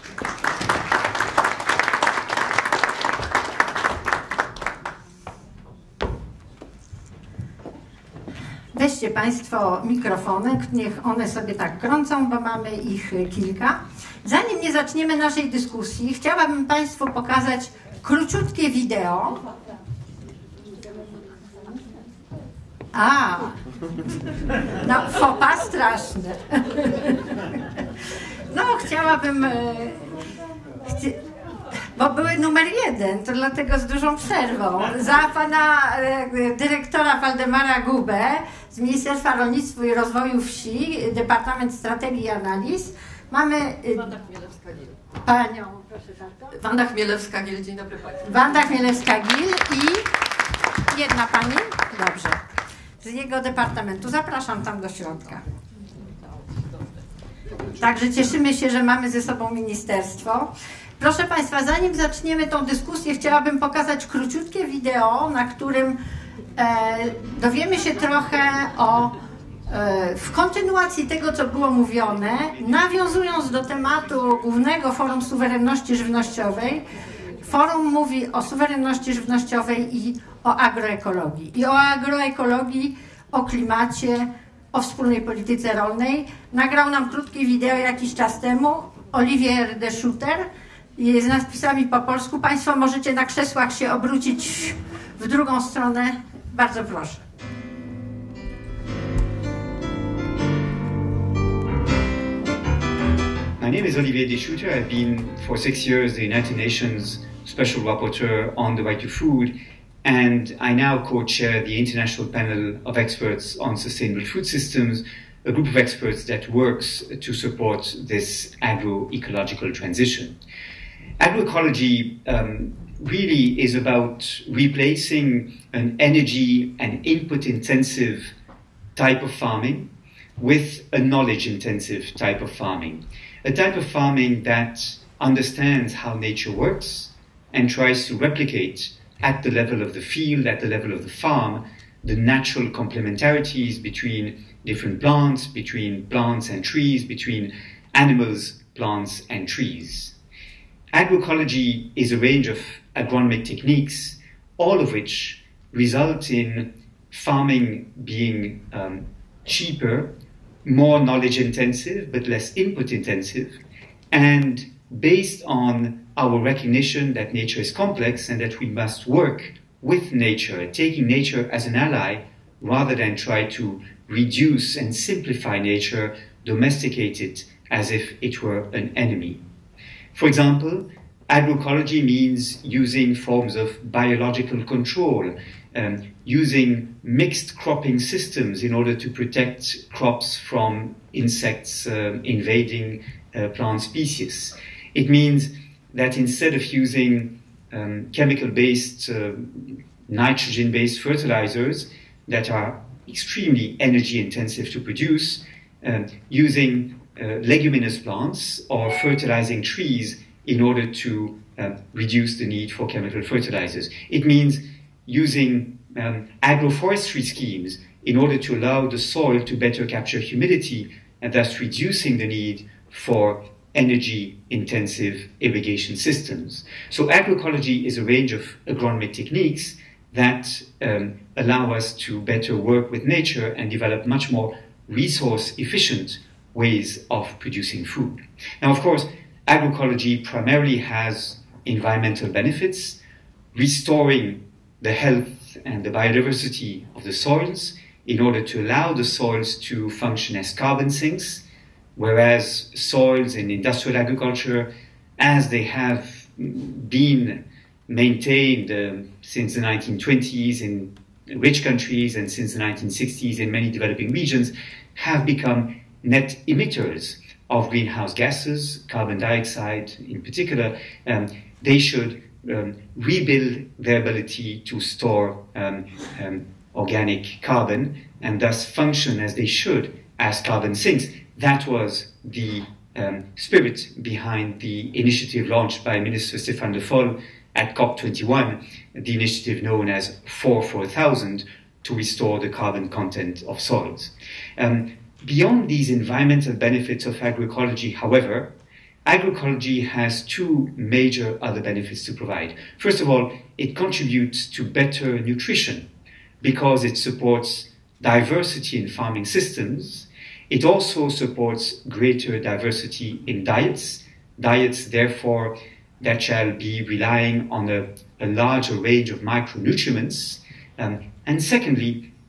Weźcie Państwo mikrofony, niech one sobie tak krącą, bo mamy ich kilka. Zanim nie zaczniemy naszej dyskusji, chciałabym Państwu pokazać króciutkie wideo. A, No, fopa straszny. No, chciałabym... Chci... Bo były numer jeden, to dlatego z dużą przerwą. Za pana e, dyrektora Waldemara Gubę z Ministerstwa Rolnictwa i Rozwoju Wsi, Departament Strategii i Analiz. Mamy... E, Wanda Chmielewska-Gil. Panią, proszę bardzo. Wanda Chmielewska-Gil, dzień dobry Państwu. Wanda Chmielewska-Gil i jedna pani, dobrze, z jego departamentu. Zapraszam tam do środka. Także cieszymy się, że mamy ze sobą ministerstwo. Proszę Państwa, zanim zaczniemy tą dyskusję, chciałabym pokazać króciutkie wideo, na którym e, dowiemy się trochę o, e, w kontynuacji tego, co było mówione, nawiązując do tematu głównego Forum Suwerenności Żywnościowej. Forum mówi o suwerenności żywnościowej i o agroekologii. I o agroekologii, o klimacie, o wspólnej polityce rolnej. Nagrał nam krótkie wideo jakiś czas temu Olivier de Schutter z napisami po polsku. Państwo możecie na krzesłach się obrócić w drugą stronę. Bardzo proszę. My name is Olivier de Schutter. I've been for six years the United Nations Special Rapporteur on the Right to Food, and I now co-chair the International Panel of Experts on Sustainable Food Systems, a group of experts that works to support this agroecological transition. Agroecology um, really is about replacing an energy and input intensive type of farming with a knowledge intensive type of farming. A type of farming that understands how nature works and tries to replicate at the level of the field, at the level of the farm, the natural complementarities between different plants, between plants and trees, between animals, plants and trees. Agroecology is a range of agronomic techniques, all of which result in farming being um, cheaper, more knowledge intensive, but less input intensive, and based on our recognition that nature is complex and that we must work with nature, taking nature as an ally rather than try to reduce and simplify nature, domesticate it as if it were an enemy. For example, agroecology means using forms of biological control, um, using mixed cropping systems in order to protect crops from insects uh, invading uh, plant species. It means that instead of using um, chemical-based, uh, nitrogen-based fertilizers that are extremely energy-intensive to produce, uh, using uh, leguminous plants or fertilizing trees in order to uh, reduce the need for chemical fertilizers. It means using um, agroforestry schemes in order to allow the soil to better capture humidity and thus reducing the need for energy-intensive irrigation systems. So agroecology is a range of agronomic techniques that um, allow us to better work with nature and develop much more resource-efficient ways of producing food. Now, of course, agroecology primarily has environmental benefits, restoring the health and the biodiversity of the soils in order to allow the soils to function as carbon sinks, whereas soils in industrial agriculture, as they have been maintained um, since the nineteen twenties in rich countries and since the nineteen sixties in many developing regions, have become net emitters of greenhouse gases, carbon dioxide in particular. Um, they should um, rebuild their ability to store um, um, organic carbon and thus function as they should as carbon sinks. That was the um, spirit behind the initiative launched by Minister Stéphane Le Foll at COP twenty-one, the initiative known as four four thousand, to restore the carbon content of soils. Um, beyond these environmental benefits of agroecology, however, agroecology has two major other benefits to provide. First of all, it contributes to better nutrition because it supports diversity in farming systems. It also supports greater diversity in diets, diets therefore that shall be relying on a, a larger range of micronutrients. Um, and secondly,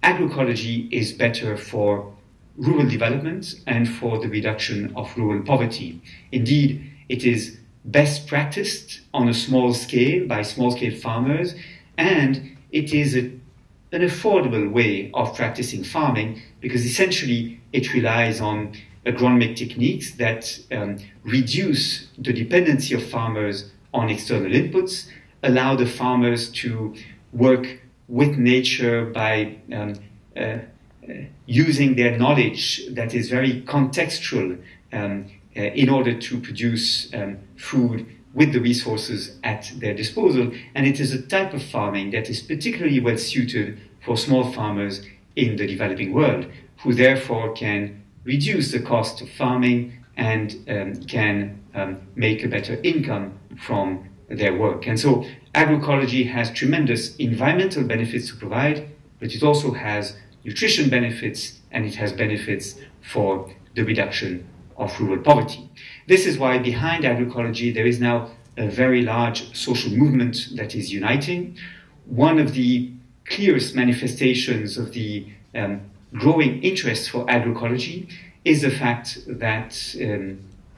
agroecology is better for rural development and for the reduction of rural poverty. Indeed, it is best practiced on a small scale by small-scale farmers, and it is a, an affordable way of practicing farming because essentially it relies on agronomic techniques that um, reduce the dependency of farmers on external inputs, allow the farmers to work with nature by um, uh, uh, using their knowledge that is very contextual um, uh, in order to produce um, food with the resources at their disposal. And it is a type of farming that is particularly well suited for small farmers in the developing world, who therefore can reduce the cost of farming and um, can um, make a better income from their work. And so agroecology has tremendous environmental benefits to provide, but it also has nutrition benefits, and it has benefits for the reduction of rural poverty. This is why behind agroecology there is now a very large social movement that is uniting. One of the clearest manifestations of the um, growing interest for agroecology is the fact that um,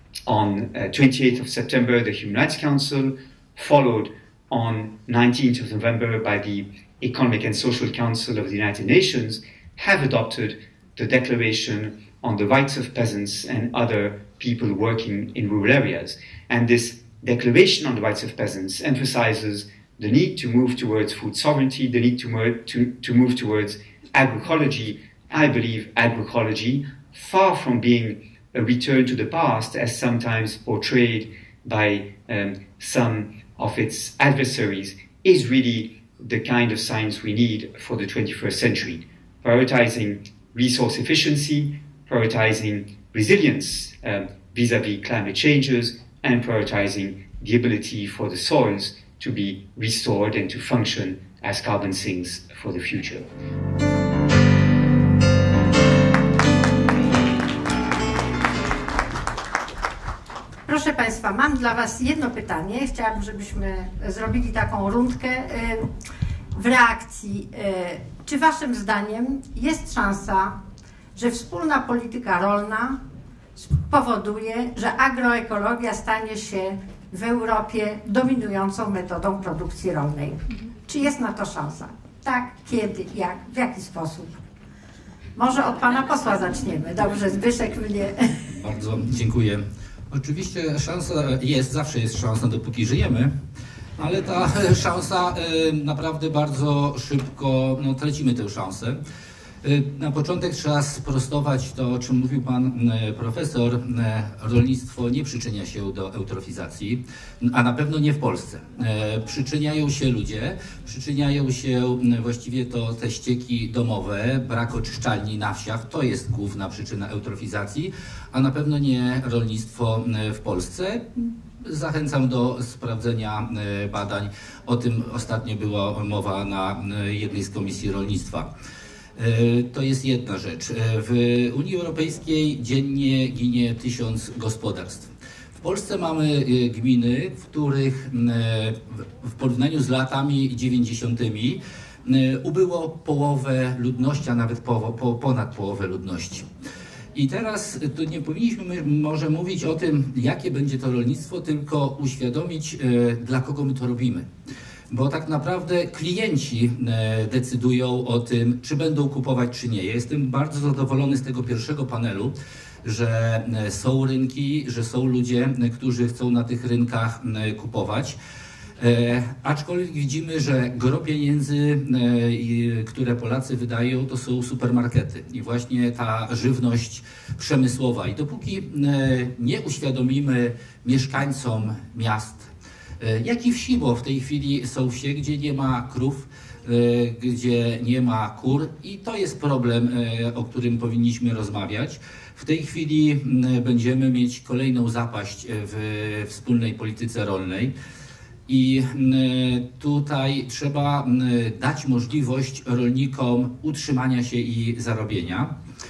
on uh, twenty-eighth of September the Human Rights Council, followed on nineteenth of November by the Economic and Social Council of the United Nations, have adopted the Declaration on the Rights of Peasants and Other People Working in Rural Areas. And this Declaration on the Rights of Peasants emphasizes the need to move towards food sovereignty, the need to, mo to, to move towards agroecology. I believe agroecology, far from being a return to the past, as sometimes portrayed by um, some of its adversaries, is really the kind of science we need for the twenty-first century, prioritizing resource efficiency, prioritizing resilience um, vis-à-vis climate changes, and prioritizing the ability for the soils to be restored and to function as carbon sinks for the future. Proszę Państwa, mam dla Was jedno pytanie. Chciałabym, żebyśmy zrobili taką rundkę w reakcji. Czy Waszym zdaniem jest szansa, że wspólna polityka rolna spowoduje, że agroekologia stanie się w Europie dominującą metodą produkcji rolnej? Czy jest na to szansa? Tak, kiedy, jak, w jaki sposób? Może od Pana posła zaczniemy. Dobrze, Zbyszek mnie... Bardzo dziękuję. Oczywiście szansa jest, zawsze jest szansa, dopóki żyjemy, ale ta szansa naprawdę bardzo szybko, no, tracimy tę szansę. Na początek trzeba sprostować to, o czym mówił pan profesor. Rolnictwo nie przyczynia się do eutrofizacji, a na pewno nie w Polsce. Przyczyniają się ludzie, przyczyniają się właściwie to te ścieki domowe, brak oczyszczalni na wsiach, to jest główna przyczyna eutrofizacji, a na pewno nie rolnictwo w Polsce. Zachęcam do sprawdzenia badań. O tym ostatnio była mowa na jednej z komisji rolnictwa. To jest jedna rzecz. W Unii Europejskiej dziennie ginie tysiąc gospodarstw. W Polsce mamy gminy, w których w porównaniu z latami dziewięćdziesiątymi ubyło połowę ludności, a nawet po, po, ponad połowę ludności. I teraz to nie powinniśmy może mówić o tym, jakie będzie to rolnictwo, tylko uświadomić, dla kogo my to robimy. Bo tak naprawdę klienci decydują o tym, czy będą kupować, czy nie. Ja jestem bardzo zadowolony z tego pierwszego panelu, że są rynki, że są ludzie, którzy chcą na tych rynkach kupować. E, aczkolwiek widzimy, że gro pieniędzy, e, które Polacy wydają, to są supermarkety i właśnie ta żywność przemysłowa. I dopóki e, nie uświadomimy mieszkańcom miast, e, jak i wsi, bo w tej chwili są wsie, gdzie nie ma krów, e, gdzie nie ma kur i to jest problem, e, o którym powinniśmy rozmawiać. W tej chwili e, będziemy mieć kolejną zapaść w wspólnej polityce rolnej. I tutaj trzeba dać możliwość rolnikom utrzymania się i zarobienia.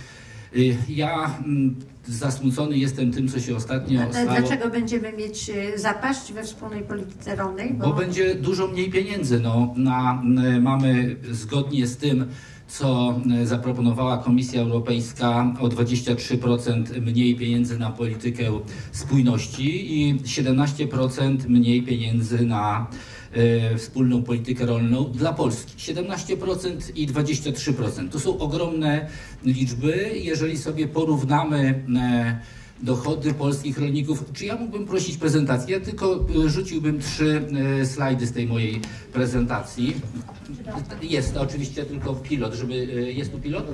Ja zasmucony jestem tym, co się ostatnio stało. Dlaczego będziemy mieć zapaść we wspólnej polityce rolnej? Bo, Bo będzie dużo mniej pieniędzy. No, na, mamy zgodnie z tym, co zaproponowała Komisja Europejska, o dwadzieścia trzy procent mniej pieniędzy na politykę spójności i siedemnaście procent mniej pieniędzy na e, wspólną politykę rolną dla Polski. siedemnaście procent i dwadzieścia trzy procent. To są ogromne liczby. Jeżeli sobie porównamy e, dochody polskich rolników. Czy ja mógłbym prosić prezentację? Ja tylko rzuciłbym trzy e, slajdy z tej mojej prezentacji. Jest to oczywiście tylko pilot, żeby... E, jest tu pilot?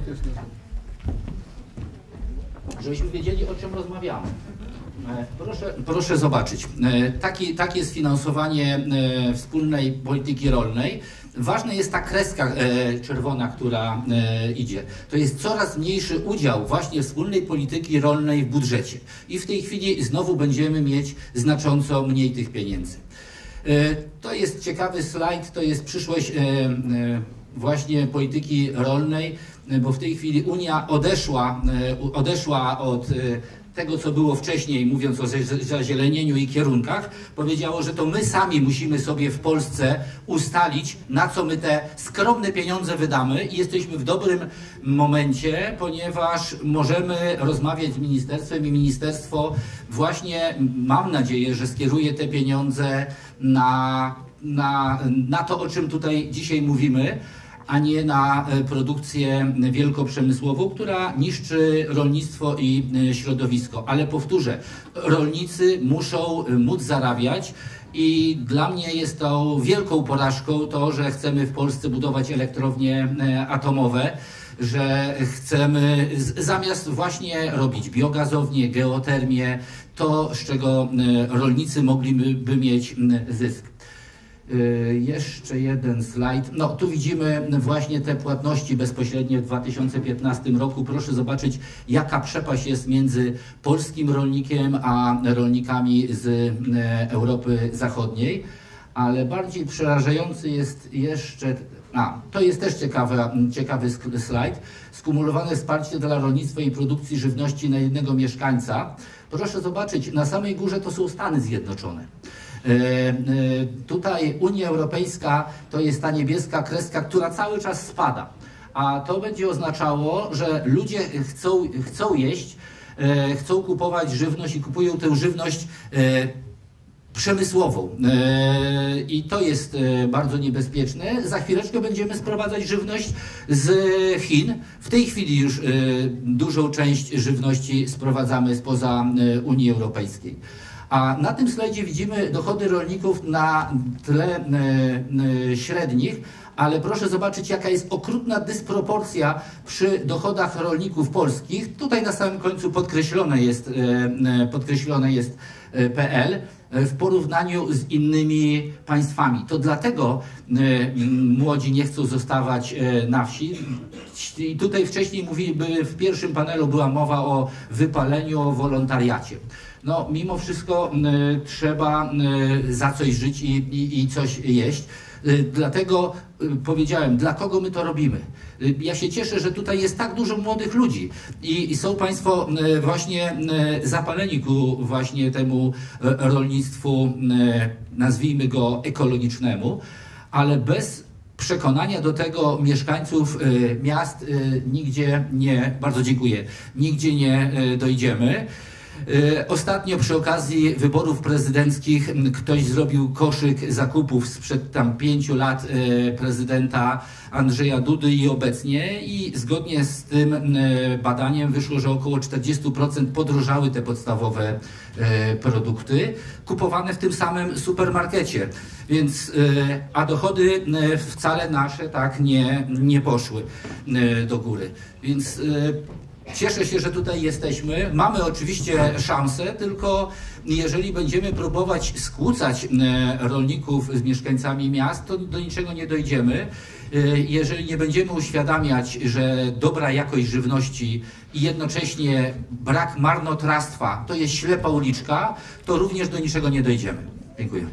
Żebyśmy wiedzieli, o czym rozmawiamy. E, proszę, proszę zobaczyć. E, taki, takie jest finansowanie e, wspólnej polityki rolnej. Ważna jest ta kreska e, czerwona, która e, idzie. To jest coraz mniejszy udział właśnie wspólnej polityki rolnej w budżecie. I w tej chwili znowu będziemy mieć znacząco mniej tych pieniędzy. E, to jest ciekawy slajd, to jest przyszłość e, e, właśnie polityki rolnej, e, bo w tej chwili Unia odeszła, e, odeszła od e, tego, co było wcześniej, mówiąc o zazielenieniu i kierunkach, powiedziało, że to my sami musimy sobie w Polsce ustalić, na co my te skromne pieniądze wydamy i jesteśmy w dobrym momencie, ponieważ możemy rozmawiać z ministerstwem i ministerstwo właśnie, mam nadzieję, że skieruje te pieniądze na, na, na to, o czym tutaj dzisiaj mówimy, a nie na produkcję wielkoprzemysłową, która niszczy rolnictwo i środowisko. Ale powtórzę, rolnicy muszą móc zarabiać i dla mnie jest to wielką porażką to, że chcemy w Polsce budować elektrownie atomowe, że chcemy zamiast właśnie robić biogazownię, geotermię, to z czego rolnicy mogliby mieć zysk. Jeszcze jeden slajd. No tu widzimy właśnie te płatności bezpośrednie w dwa tysiące piętnastym roku. Proszę zobaczyć, jaka przepaść jest między polskim rolnikiem a rolnikami z Europy Zachodniej. Ale bardziej przerażający jest jeszcze... A, to jest też ciekawy, ciekawy slajd. Skumulowane wsparcie dla rolnictwa i produkcji żywności na jednego mieszkańca. Proszę zobaczyć, na samej górze to są Stany Zjednoczone. Tutaj Unia Europejska to jest ta niebieska kreska, która cały czas spada, a to będzie oznaczało, że ludzie chcą, chcą jeść, chcą kupować żywność i kupują tę żywność przemysłową i to jest bardzo niebezpieczne. Za chwileczkę będziemy sprowadzać żywność z Chin. W tej chwili już dużą część żywności sprowadzamy spoza Unii Europejskiej. A na tym slajdzie widzimy dochody rolników na tle e, e, średnich, ale proszę zobaczyć, jaka jest okrutna dysproporcja przy dochodach rolników polskich. Tutaj na samym końcu podkreślone jest, e, podkreślone jest e, P L w porównaniu z innymi państwami. To dlatego e, młodzi nie chcą zostawać e, na wsi. I tutaj wcześniej mówiliby, w pierwszym panelu była mowa o wypaleniu, o wolontariacie. No, mimo wszystko y, trzeba y, za coś żyć i, i, i coś jeść. Y, dlatego y, powiedziałem, dla kogo my to robimy. Y, ja się cieszę, że tutaj jest tak dużo młodych ludzi i, i są Państwo y, właśnie y, zapaleni ku właśnie temu y, rolnictwu, y, nazwijmy go ekologicznemu, ale bez przekonania do tego mieszkańców y, miast y, nigdzie nie, bardzo dziękuję, nigdzie nie y, dojdziemy. Ostatnio przy okazji wyborów prezydenckich ktoś zrobił koszyk zakupów sprzed tam pięciu lat prezydenta Andrzeja Dudy i obecnie i zgodnie z tym badaniem wyszło, że około czterdzieści procent podrożały te podstawowe produkty kupowane w tym samym supermarkecie. Więc, a dochody wcale nasze tak nie, nie poszły do góry. Więc cieszę się, że tutaj jesteśmy. Mamy oczywiście szansę, tylko jeżeli będziemy próbować skłócać rolników z mieszkańcami miast, to do niczego nie dojdziemy. Jeżeli nie będziemy uświadamiać, że dobra jakość żywności i jednocześnie brak marnotrawstwa to jest ślepa uliczka, to również do niczego nie dojdziemy. Dziękuję.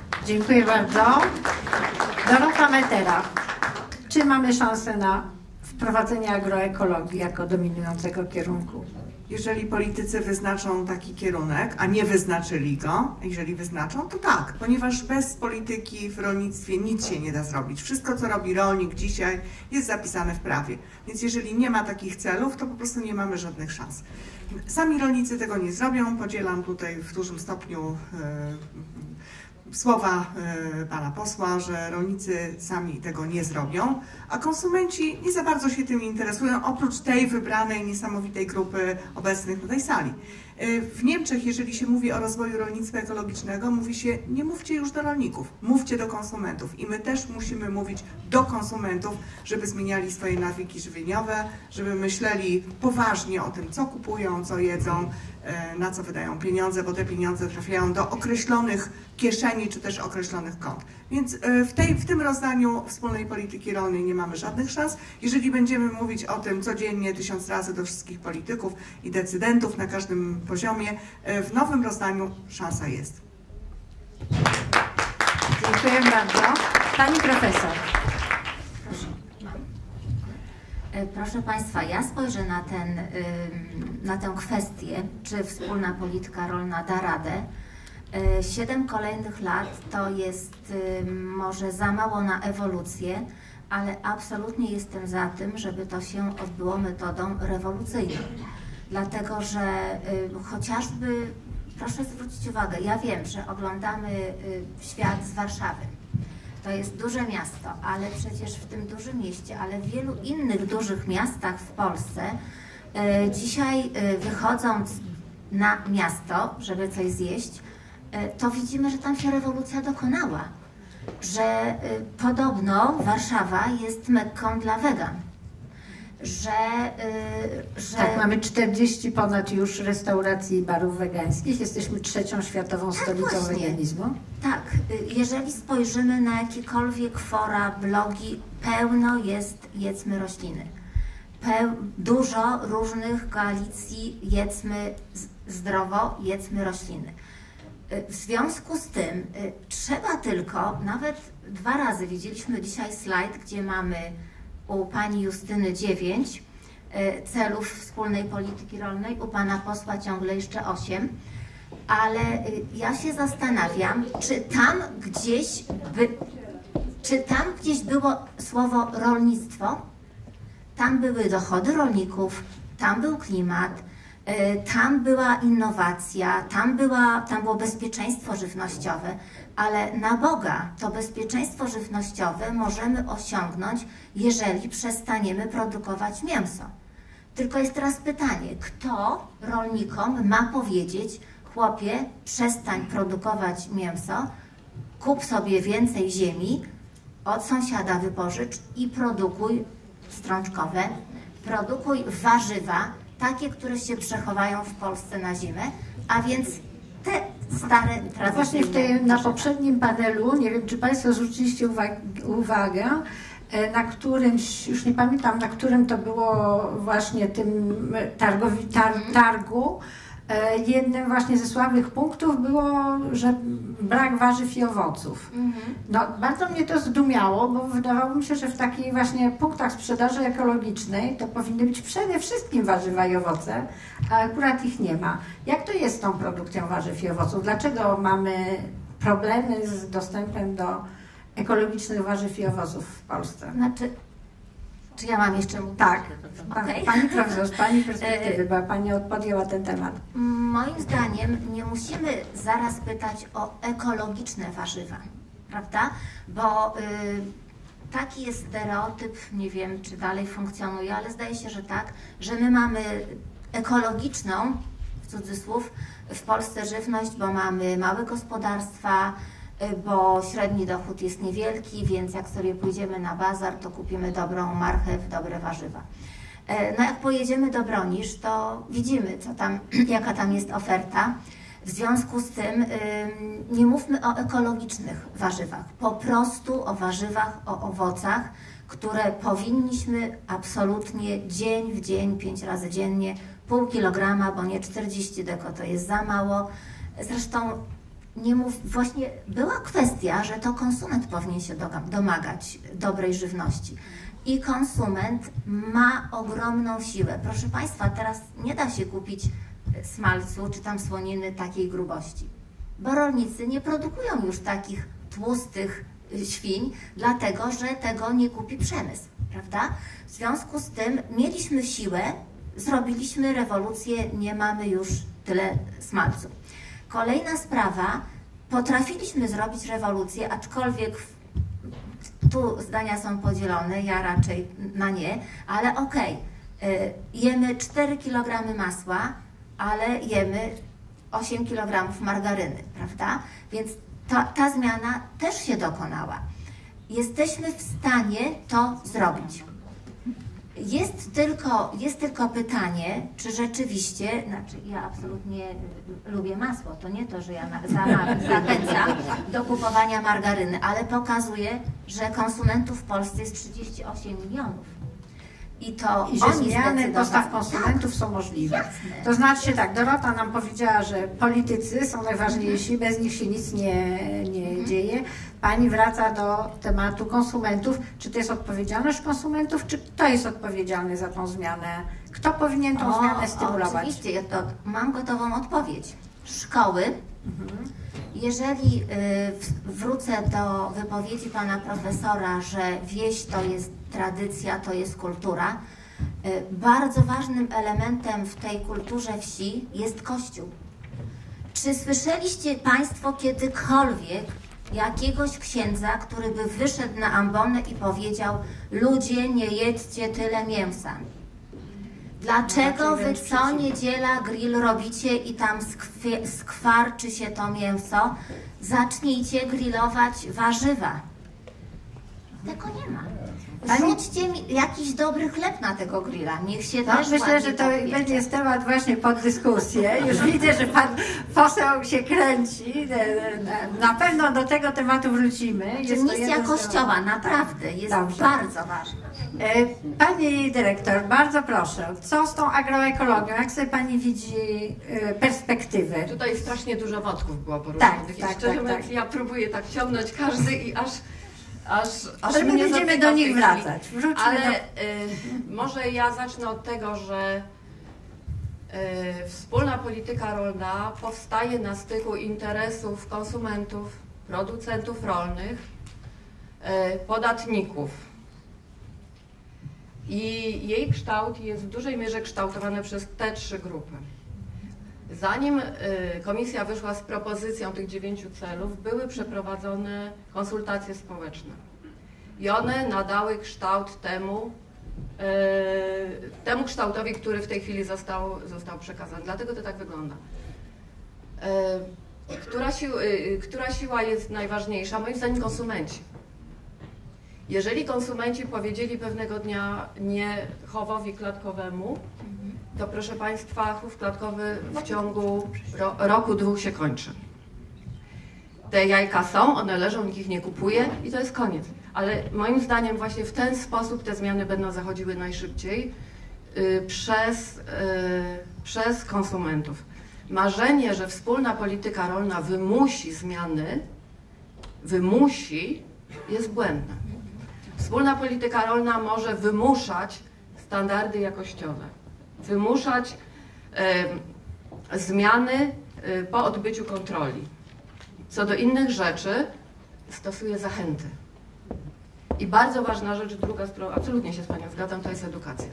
Dziękuję bardzo. Dorota Metera. Czy mamy szansę na wprowadzenia agroekologii jako dominującego kierunku. Jeżeli politycy wyznaczą taki kierunek, a nie wyznaczyli go, jeżeli wyznaczą, to tak, ponieważ bez polityki w rolnictwie nic się nie da zrobić. Wszystko, co robi rolnik dzisiaj, jest zapisane w prawie. Więc jeżeli nie ma takich celów, to po prostu nie mamy żadnych szans. Sami rolnicy tego nie zrobią. Podzielam tutaj w dużym stopniu yy, słowa yy, pana posła, że rolnicy sami tego nie zrobią, a konsumenci nie za bardzo się tym interesują, oprócz tej wybranej, niesamowitej grupy obecnych na tej sali. W Niemczech, jeżeli się mówi o rozwoju rolnictwa ekologicznego, mówi się, nie mówcie już do rolników, mówcie do konsumentów. I my też musimy mówić do konsumentów, żeby zmieniali swoje nawyki żywieniowe, żeby myśleli poważnie o tym, co kupują, co jedzą, na co wydają pieniądze, bo te pieniądze trafiają do określonych kieszeni, czy też określonych kont. Więc w, tej, w tym rozdaniu wspólnej polityki rolnej nie mamy żadnych szans. Jeżeli będziemy mówić o tym codziennie tysiąc razy do wszystkich polityków i decydentów na każdym poziomie, w nowym rozdaniu szansa jest. Dziękuję bardzo. Pani profesor. Proszę. Proszę Państwa, ja spojrzę na, ten, na tę kwestię, czy wspólna polityka rolna da radę. Siedem kolejnych lat to jest może za mało na ewolucję, ale absolutnie jestem za tym, żeby to się odbyło metodą rewolucyjną. Dlatego, że chociażby, proszę zwrócić uwagę, ja wiem, że oglądamy świat z Warszawy. To jest duże miasto, ale przecież w tym dużym mieście, ale w wielu innych dużych miastach w Polsce dzisiaj wychodząc na miasto, żeby coś zjeść, to widzimy, że tam się rewolucja dokonała. Że podobno Warszawa jest Mekką dla wegan. Że, że... Tak, mamy czterdzieści ponad już restauracji i barów wegańskich. Jesteśmy trzecią światową tak, stolicą właśnie. weganizmu. Tak, jeżeli spojrzymy na jakiekolwiek fora, blogi, pełno jest jedzmy rośliny. Peł... Dużo różnych koalicji jedzmy zdrowo, jedzmy rośliny. W związku z tym trzeba tylko, nawet dwa razy widzieliśmy dzisiaj slajd, gdzie mamy u pani Justyny dziewięć celów wspólnej polityki rolnej, u pana posła ciągle jeszcze osiem, ale ja się zastanawiam, czy tam gdzieś, by, czy tam gdzieś było słowo rolnictwo, tam były dochody rolników, tam był klimat, tam była innowacja, tam, była, tam było bezpieczeństwo żywnościowe, ale na Boga to bezpieczeństwo żywnościowe możemy osiągnąć, jeżeli przestaniemy produkować mięso. Tylko jest teraz pytanie, kto rolnikom ma powiedzieć, chłopie, przestań produkować mięso, kup sobie więcej ziemi, od sąsiada wypożycz i produkuj strączkowe, produkuj warzywa, takie, które się przechowają w Polsce na zimę, a więc te stare, tradycyjne. Właśnie w tej, na poprzednim panelu, nie wiem, czy Państwo zwróciliście uwag uwagę, na którymś, już nie pamiętam, na którym to było właśnie tym targowi, tar, targu, jednym właśnie ze słabych punktów było, że brak warzyw i owoców. No, bardzo mnie to zdumiało, bo wydawało mi się, że w takich właśnie punktach sprzedaży ekologicznej to powinny być przede wszystkim warzywa i owoce, a akurat ich nie ma. Jak to jest z tą produkcją warzyw i owoców? Dlaczego mamy problemy z dostępem do ekologicznych warzyw i owoców w Polsce? Znaczy, czy ja mam jeszcze mówić? Tak. Okay. Pani profesor, z Pani perspektywy, bo Pani podjęła ten temat. Moim zdaniem nie musimy zaraz pytać o ekologiczne warzywa, prawda? Bo y, taki jest stereotyp, nie wiem czy dalej funkcjonuje, ale zdaje się, że tak, że my mamy ekologiczną, w cudzysłów, w Polsce żywność, bo mamy małe gospodarstwa, bo średni dochód jest niewielki, więc jak sobie pójdziemy na bazar, to kupimy dobrą marchew, dobre warzywa. No jak pojedziemy do Bronisz, to widzimy, co tam, jaka tam jest oferta. W związku z tym nie mówmy o ekologicznych warzywach, po prostu o warzywach, o owocach, które powinniśmy absolutnie dzień w dzień, pięć razy dziennie, pół kilograma, bo nie czterdzieści deko, to jest za mało. Zresztą nie mów, właśnie była kwestia, że to konsument powinien się domagać dobrej żywności. i konsument ma ogromną siłę. Proszę Państwa, teraz nie da się kupić smalcu czy tam słoniny takiej grubości, bo rolnicy nie produkują już takich tłustych świń, dlatego że tego nie kupi przemysł, prawda? W związku z tym mieliśmy siłę, zrobiliśmy rewolucję, nie mamy już tyle smalcu. Kolejna sprawa, potrafiliśmy zrobić rewolucję, aczkolwiek tu zdania są podzielone, ja raczej na nie, ale okej, okay, jemy cztery kilogramy masła, ale jemy osiem kilogramów margaryny, prawda? Więc ta, ta zmiana też się dokonała. Jesteśmy w stanie to zrobić. Jest tylko, jest tylko pytanie, czy rzeczywiście, znaczy ja absolutnie lubię masło, to nie to, że ja na, za, zachęcam do kupowania margaryny, ale pokazuje, że konsumentów w Polsce jest trzydzieści osiem milionów. I to I że oni zmiany postaw konsumentów tak, są możliwe. jasne. To znaczy tak, Dorota nam powiedziała, że politycy są najważniejsi, bez nich się nic nie, nie Mhm. dzieje. Pani wraca do tematu konsumentów. Czy to jest odpowiedzialność konsumentów, czy kto jest odpowiedzialny za tą zmianę? Kto powinien tą O, zmianę stymulować? Oczywiście, ja to mam gotową odpowiedź. Szkoły. Mhm. Jeżeli y, w, wrócę do wypowiedzi pana profesora, że wieś to jest tradycja, to jest kultura, y, bardzo ważnym elementem w tej kulturze wsi jest Kościół. Czy słyszeliście Państwo kiedykolwiek jakiegoś księdza, który by wyszedł na ambonę i powiedział: ludzie, nie jedzcie tyle mięsa? Dlaczego wy co niedziela grill robicie i tam skwie, skwarczy się to mięso? Zacznijcie grillować warzywa. Tego nie ma. Rzućcie mi jakiś dobry chleb na tego grilla. Niech się No, też myślę, że to popiecze. będzie temat właśnie pod dyskusję. Już widzę, że pan poseł się kręci. Na pewno do tego tematu wrócimy. Czy Jest to misja jeden z- Kościoła naprawdę jest Dobrze. bardzo ważna. E, Pani dyrektor, bardzo proszę, co z tą agroekologią? Jak sobie pani widzi e, perspektywy? Tutaj strasznie dużo wątków było poruszonych. Tak, I tak, szczerze tak, mówiąc, tak. ja próbuję tak ciągnąć każdy i aż, aż, aż Ale my mnie będziemy zatyka do w nich tej chwili. wracać. Wróćmy Ale do... y, może ja zacznę od tego, że y, wspólna polityka rolna powstaje na styku interesów konsumentów, producentów rolnych, y, podatników. I jej kształt jest w dużej mierze kształtowany przez te trzy grupy. Zanim y, komisja wyszła z propozycją tych dziewięciu celów, były przeprowadzone konsultacje społeczne. I one nadały kształt temu, y, temu kształtowi, który w tej chwili został, został przekazany. Dlatego to tak wygląda. Y, która, sił, y, która siła jest najważniejsza? Moim zdaniem konsumenci. Jeżeli konsumenci powiedzieli pewnego dnia nie chowowi klatkowemu, to proszę Państwa, chów klatkowy w ciągu ro, roku, dwóch się kończy. Te jajka są, one leżą, nikt ich nie kupuje i to jest koniec. Ale moim zdaniem właśnie w ten sposób te zmiany będą zachodziły najszybciej yy, przez, yy, przez konsumentów. Marzenie, że wspólna polityka rolna wymusi zmiany, wymusi, jest błędne. Wspólna polityka rolna może wymuszać standardy jakościowe, wymuszać y, zmiany y, po odbyciu kontroli. Co do innych rzeczy stosuje zachęty. I bardzo ważna rzecz, druga sprawa, absolutnie się z Panią zgadzam, to jest edukacja.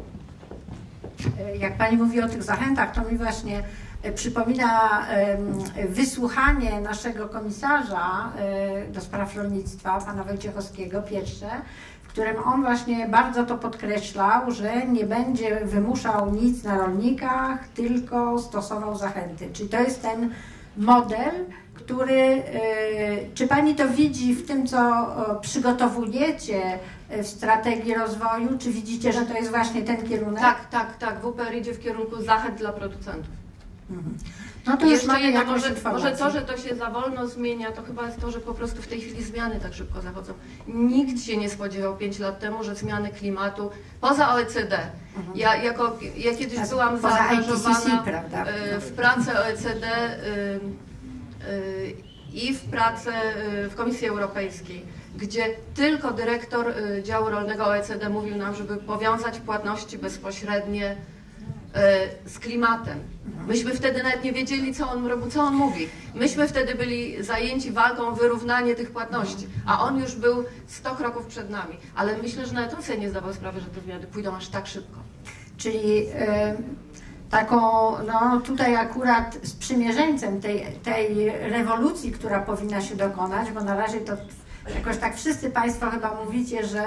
Jak pani mówi o tych zachętach, to mi właśnie przypomina wysłuchanie naszego komisarza do spraw rolnictwa, pana Wojciechowskiego, Pietrze, w którym on właśnie bardzo to podkreślał, że nie będzie wymuszał nic na rolnikach, tylko stosował zachęty. Czyli to jest ten model, który, czy pani to widzi w tym, co przygotowujecie w strategii rozwoju, czy widzicie, że to jest właśnie ten kierunek? Tak, tak, tak. W per idzie w kierunku zachęt dla producentów. Mhm. No to I już jeszcze mamy jedno, jakąś może, informację. może to, że to się za wolno zmienia, to chyba jest to, że po prostu w tej chwili zmiany tak szybko zachodzą. Nikt się nie spodziewał pięć lat temu, że zmiany klimatu, poza O E C D, Mhm. ja, jako, ja kiedyś Poza byłam I P C C, zaangażowana prawda? y, w pracę O E C D y, y, i w pracę y, w Komisji Europejskiej. gdzie tylko dyrektor y, działu rolnego O E C D mówił nam, żeby powiązać płatności bezpośrednie y, z klimatem. Myśmy wtedy nawet nie wiedzieli, co on, co on mówi. Myśmy wtedy byli zajęci walką o wyrównanie tych płatności, a on już był sto kroków przed nami. Ale myślę, że nawet on sobie nie zdawał sprawy, że te zmiany pójdą aż tak szybko. Czyli y, taką, no tutaj akurat sprzymierzeńcem tej, tej rewolucji, która powinna się dokonać, bo na razie to jakoś tak wszyscy Państwo chyba mówicie, że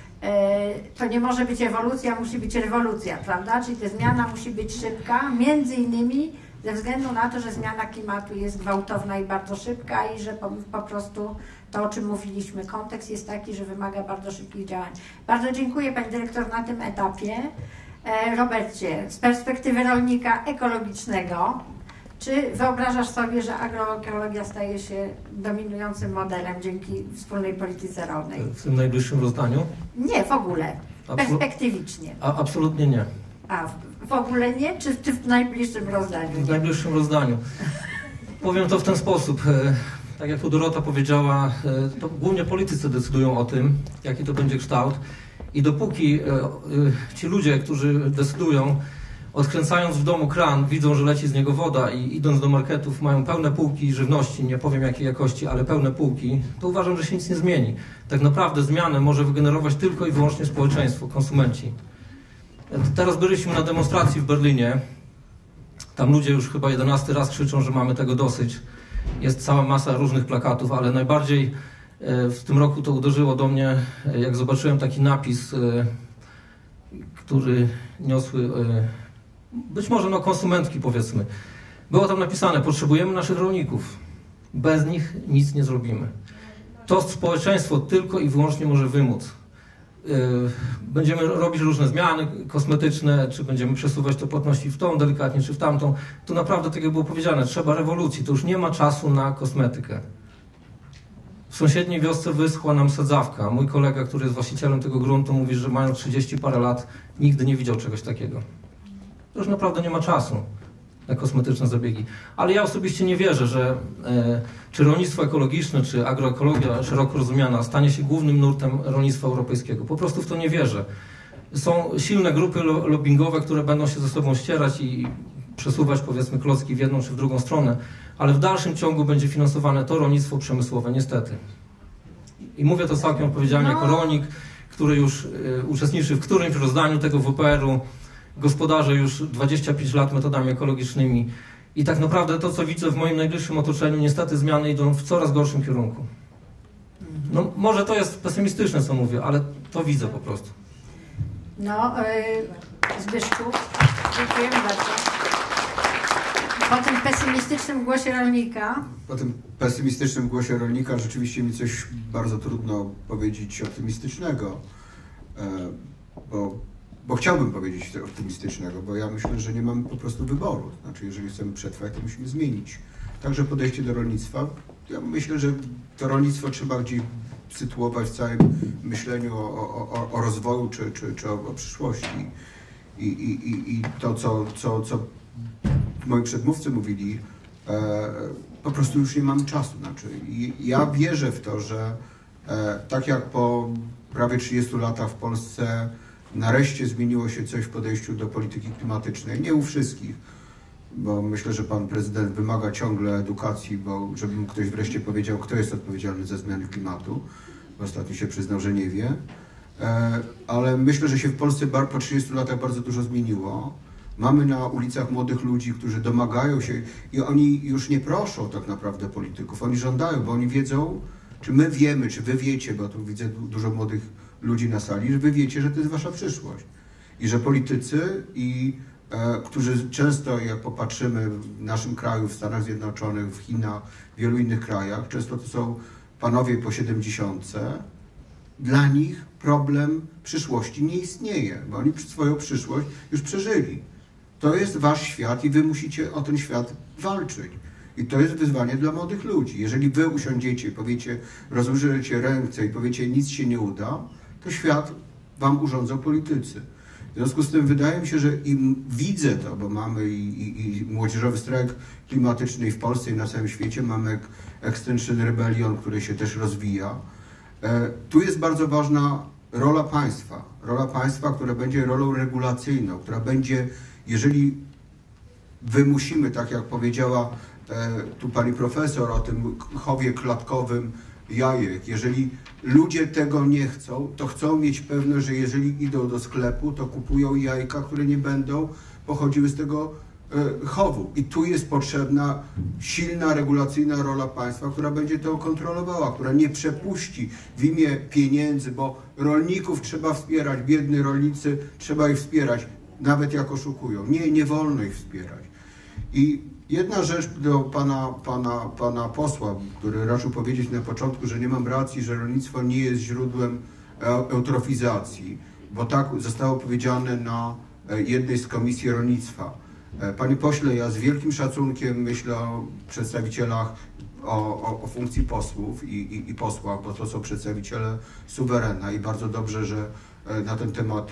to nie może być ewolucja, musi być rewolucja, prawda? Czyli ta zmiana musi być szybka, między innymi ze względu na to, że zmiana klimatu jest gwałtowna i bardzo szybka i że po, po prostu to, o czym mówiliśmy, kontekst jest taki, że wymaga bardzo szybkich działań. Bardzo dziękuję Pani Dyrektor na tym etapie. Robercie, z perspektywy rolnika ekologicznego, czy wyobrażasz sobie, że agroekologia staje się dominującym modelem dzięki wspólnej polityce rolnej? W tym najbliższym rozdaniu? Nie, w ogóle. Perspektywicznie. A, absolutnie nie. A w, w ogóle nie? Czy w, czy w najbliższym rozdaniu? W najbliższym rozdaniu. Powiem to w ten sposób. Tak jak tu Dorota powiedziała, to głównie politycy decydują o tym, jaki to będzie kształt. I dopóki ci ludzie, którzy decydują, odkręcając w domu kran, widzą, że leci z niego woda i idąc do marketów mają pełne półki żywności, nie powiem jakiej jakości, ale pełne półki, to uważam, że się nic nie zmieni. Tak naprawdę zmianę może wygenerować tylko i wyłącznie społeczeństwo, konsumenci. Teraz byliśmy na demonstracji w Berlinie. Tam ludzie już chyba jedenasty raz krzyczą, że mamy tego dosyć. Jest cała masa różnych plakatów, ale najbardziej w tym roku to uderzyło do mnie, jak zobaczyłem taki napis, który niosły być może no konsumentki, powiedzmy. Było tam napisane: potrzebujemy naszych rolników. Bez nich nic nie zrobimy. To społeczeństwo tylko i wyłącznie może wymóc. Będziemy robić różne zmiany kosmetyczne, czy będziemy przesuwać te płatności w tą delikatnie, czy w tamtą. Tu naprawdę, tak jak było powiedziane, trzeba rewolucji. To już nie ma czasu na kosmetykę. W sąsiedniej wiosce wyschła nam sadzawka. Mój kolega, który jest właścicielem tego gruntu, mówi, że mają trzydzieści parę lat, nigdy nie widział czegoś takiego. To już naprawdę nie ma czasu na kosmetyczne zabiegi. Ale ja osobiście nie wierzę, że e, czy rolnictwo ekologiczne, czy agroekologia szeroko rozumiana stanie się głównym nurtem rolnictwa europejskiego. Po prostu w to nie wierzę. Są silne grupy lo lobbingowe, które będą się ze sobą ścierać i przesuwać, powiedzmy, klocki w jedną czy w drugą stronę, ale w dalszym ciągu będzie finansowane to rolnictwo przemysłowe, niestety. I mówię to całkiem odpowiedzialnie jako rolnik, który już y, uczestniczy w którymś rozdaniu tego W P R-u, gospodarzę już dwadzieścia pięć lat metodami ekologicznymi i tak naprawdę to, co widzę w moim najbliższym otoczeniu, niestety zmiany idą w coraz gorszym kierunku. No może to jest pesymistyczne, co mówię, ale to widzę po prostu. No, yy, Zbyszku, dziękujemy bardzo. Po tym pesymistycznym głosie rolnika. Po tym pesymistycznym głosie rolnika rzeczywiście mi coś bardzo trudno powiedzieć optymistycznego, bo, bo chciałbym powiedzieć optymistycznego, bo ja myślę, że nie mamy po prostu wyboru. Znaczy, jeżeli chcemy przetrwać, to musimy zmienić także podejście do rolnictwa. Ja myślę, że to rolnictwo trzeba gdzieś sytuować w całym myśleniu o, o, o rozwoju czy, czy, czy o, o przyszłości. I, i, i, i to, co, co, co moi przedmówcy mówili, e, po prostu już nie mamy czasu. Znaczy, ja wierzę w to, że e, tak jak po prawie trzydziestu latach w Polsce nareszcie zmieniło się coś w podejściu do polityki klimatycznej, nie u wszystkich, bo myślę, że pan prezydent wymaga ciągle edukacji, bo żeby mu ktoś wreszcie powiedział, kto jest odpowiedzialny za zmiany klimatu. Ostatnio się przyznał, że nie wie. E, ale myślę, że się w Polsce po trzydziestu latach bardzo dużo zmieniło. Mamy na ulicach młodych ludzi, którzy domagają się i oni już nie proszą tak naprawdę polityków, oni żądają, bo oni wiedzą, czy my wiemy, czy wy wiecie, bo tu widzę dużo młodych ludzi na sali, że wy wiecie, że to jest wasza przyszłość. I że politycy, i, e, którzy często, jak popatrzymy w naszym kraju, w Stanach Zjednoczonych, w Chinach, w wielu innych krajach, często to są panowie po siedemdziesiątce, dla nich problem przyszłości nie istnieje, bo oni swoją przyszłość już przeżyli. To jest wasz świat i wy musicie o ten świat walczyć. I to jest wyzwanie dla młodych ludzi. Jeżeli wy usiądziecie i powiecie, rozłożycie ręce i powiecie, nic się nie uda, to świat wam urządzą politycy. W związku z tym wydaje mi się, że im widzę to, bo mamy i, i, i młodzieżowy strajk klimatyczny i w Polsce i na całym świecie, mamy Extinction Rebellion, który się też rozwija. Tu jest bardzo ważna rola państwa, rola państwa, która będzie rolą regulacyjną, która będzie, jeżeli wymusimy, tak jak powiedziała tu pani profesor o tym chowie klatkowym jajek, jeżeli ludzie tego nie chcą, to chcą mieć pewność, że jeżeli idą do sklepu, to kupują jajka, które nie będą pochodziły z tego chowu. I tu jest potrzebna silna, regulacyjna rola państwa, która będzie to kontrolowała, która nie przepuści w imię pieniędzy, bo rolników trzeba wspierać, biedni rolnicy, trzeba ich wspierać, nawet jak oszukują. Nie, nie wolno ich wspierać. I jedna rzecz do pana, pana, pana posła, który raczył powiedzieć na początku, że nie mam racji, że rolnictwo nie jest źródłem eutrofizacji, bo tak zostało powiedziane na jednej z komisji rolnictwa. Panie pośle, ja z wielkim szacunkiem myślę o przedstawicielach, o, o, o funkcji posłów i, i, i posłach, bo to są przedstawiciele suwerena i bardzo dobrze, że na ten temat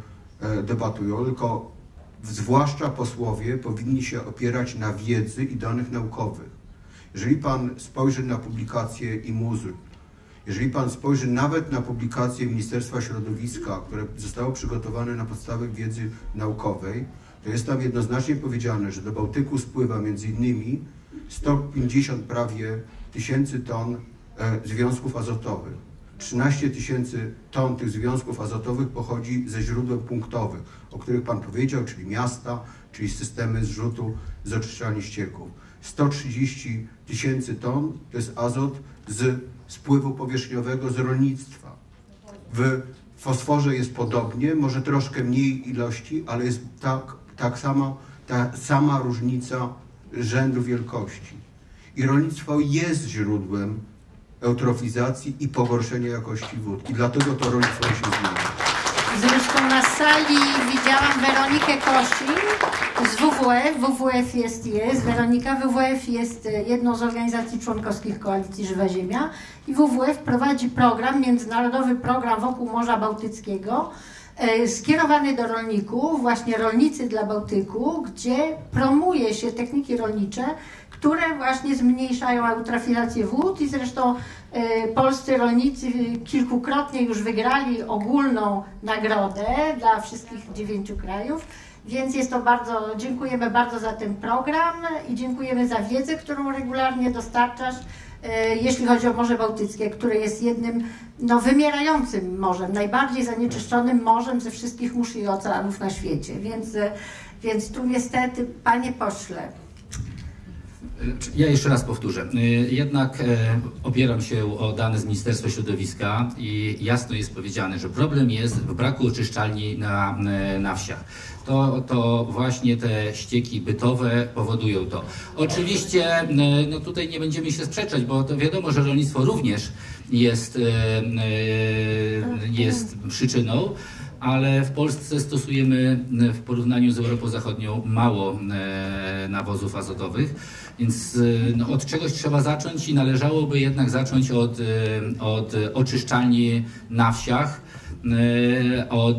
debatują, tylko zwłaszcza posłowie powinni się opierać na wiedzy i danych naukowych. Jeżeli pan spojrzy na publikacje I M U Z, jeżeli pan spojrzy nawet na publikacje Ministerstwa Środowiska, które zostały przygotowane na podstawie wiedzy naukowej, to jest tam jednoznacznie powiedziane, że do Bałtyku spływa między innymi sto pięćdziesiąt prawie tysięcy ton e, związków azotowych. trzynaście tysięcy ton tych związków azotowych pochodzi ze źródeł punktowych, o których pan powiedział, czyli miasta, czyli systemy zrzutu, zaoczyszczalni ścieków. sto trzydzieści tysięcy ton to jest azot z spływu powierzchniowego z rolnictwa. W fosforze jest podobnie, może troszkę mniej ilości, ale jest tak, tak sama, ta sama różnica rzędu wielkości. I rolnictwo jest źródłem eutrofizacji i pogorszenia jakości wód. I dlatego to rolnictwo się zmienia. Zresztą na sali widziałam Weronikę Kosin z W W F. W W F jest, jest. Weronika, W W F jest jedną z organizacji członkowskich Koalicji Żywa Ziemia i W W F prowadzi program, międzynarodowy program wokół Morza Bałtyckiego, skierowany do rolników, właśnie Rolnicy dla Bałtyku, gdzie promuje się techniki rolnicze, które właśnie zmniejszają eutrofizację wód i zresztą y, polscy rolnicy kilkukrotnie już wygrali ogólną nagrodę dla wszystkich dziewięciu krajów, więc jest to bardzo, dziękujemy bardzo za ten program i dziękujemy za wiedzę, którą regularnie dostarczasz, y, jeśli chodzi o Morze Bałtyckie, które jest jednym no, wymierającym morzem, najbardziej zanieczyszczonym morzem ze wszystkich mórz i oceanów na świecie, więc, y, więc tu niestety, panie pośle, ja jeszcze raz powtórzę. Jednak opieram się o dane z Ministerstwa Środowiska i jasno jest powiedziane, że problem jest w braku oczyszczalni na, na wsiach. To, to właśnie te ścieki bytowe powodują to. Oczywiście no tutaj nie będziemy się sprzeczać, bo to wiadomo, że rolnictwo również jest, jest przyczyną, ale w Polsce stosujemy w porównaniu z Europą Zachodnią mało nawozów azotowych, więc no, od czegoś trzeba zacząć i należałoby jednak zacząć od, od oczyszczalni na wsiach, od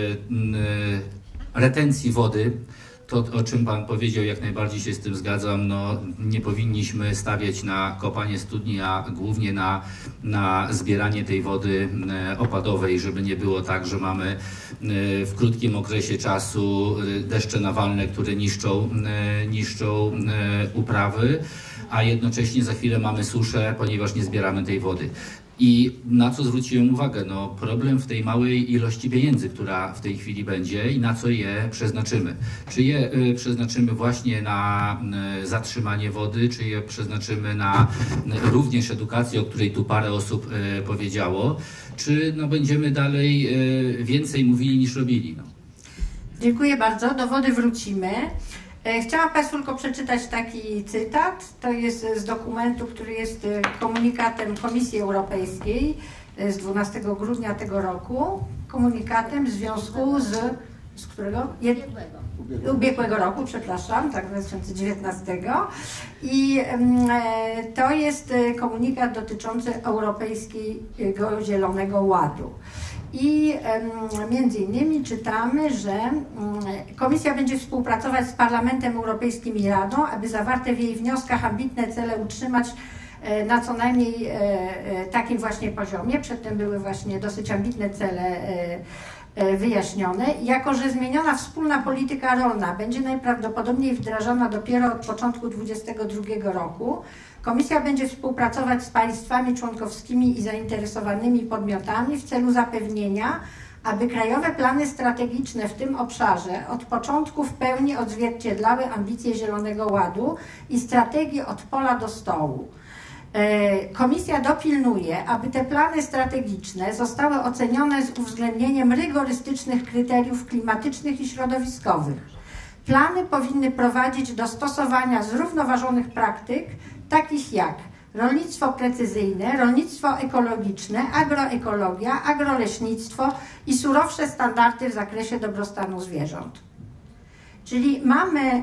retencji wody. To, o czym pan powiedział, jak najbardziej się z tym zgadzam. No, nie powinniśmy stawiać na kopanie studni, a głównie na, na zbieranie tej wody opadowej, żeby nie było tak, że mamy w krótkim okresie czasu deszcze nawalne, które niszczą, niszczą uprawy, a jednocześnie za chwilę mamy suszę, ponieważ nie zbieramy tej wody. I na co zwróciłem uwagę? No, problem w tej małej ilości pieniędzy, która w tej chwili będzie i na co je przeznaczymy. Czy je y, przeznaczymy właśnie na y, zatrzymanie wody, czy je przeznaczymy na y, również edukację, o której tu parę osób y, powiedziało, czy no, będziemy dalej y, więcej mówili niż robili. No. Dziękuję bardzo. Do wody wrócimy. Chciałam Państwu tylko przeczytać taki cytat. To jest z dokumentu, który jest komunikatem Komisji Europejskiej z dwunastego grudnia tego roku. Komunikatem w związku z... z którego? Jed... Ubiegłego. Ubiegłego roku, przepraszam, tak, dwa tysiące dziewiętnastego. I e, to jest komunikat dotyczący Europejskiego Zielonego Ładu. I um, między innymi czytamy, że um, Komisja będzie współpracować z Parlamentem Europejskim i Radą, aby zawarte w jej wnioskach ambitne cele utrzymać na co najmniej takim właśnie poziomie. Przedtem były właśnie dosyć ambitne cele wyjaśnione. Jako że zmieniona wspólna polityka rolna będzie najprawdopodobniej wdrażana dopiero od początku dwudziestego drugiego roku, Komisja będzie współpracować z państwami członkowskimi i zainteresowanymi podmiotami w celu zapewnienia, aby krajowe plany strategiczne w tym obszarze od początku w pełni odzwierciedlały ambicje Zielonego Ładu i strategię od pola do stołu. Komisja dopilnuje, aby te plany strategiczne zostały ocenione z uwzględnieniem rygorystycznych kryteriów klimatycznych i środowiskowych. Plany powinny prowadzić do stosowania zrównoważonych praktyk, takich jak rolnictwo precyzyjne, rolnictwo ekologiczne, agroekologia, agroleśnictwo i surowsze standardy w zakresie dobrostanu zwierząt. Czyli mamy,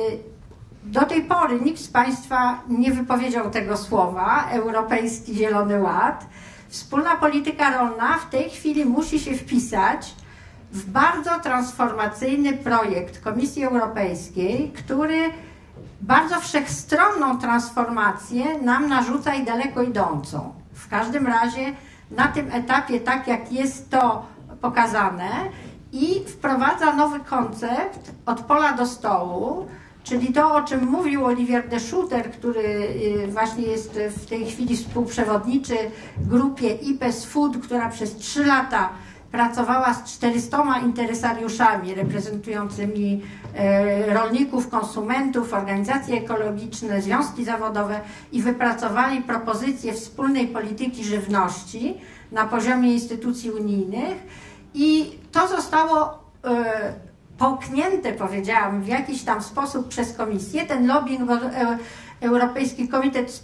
do tej pory nikt z Państwa nie wypowiedział tego słowa, Europejski Zielony Ład. Wspólna polityka rolna w tej chwili musi się wpisać w bardzo transformacyjny projekt Komisji Europejskiej, który bardzo wszechstronną transformację nam narzuca i daleko idącą. W każdym razie na tym etapie, tak jak jest to pokazane, i wprowadza nowy koncept od pola do stołu, czyli to, o czym mówił Olivier de Schutter, który właśnie jest w tej chwili współprzewodniczy grupie I P E S Food, która przez trzy lata pracowała z czterystoma interesariuszami reprezentującymi rolników, konsumentów, organizacje ekologiczne, związki zawodowe i wypracowali propozycję wspólnej polityki żywności na poziomie instytucji unijnych i to zostało połknięte, powiedziałam, w jakiś tam sposób przez Komisję. Ten lobbying, bo Europejski Komitet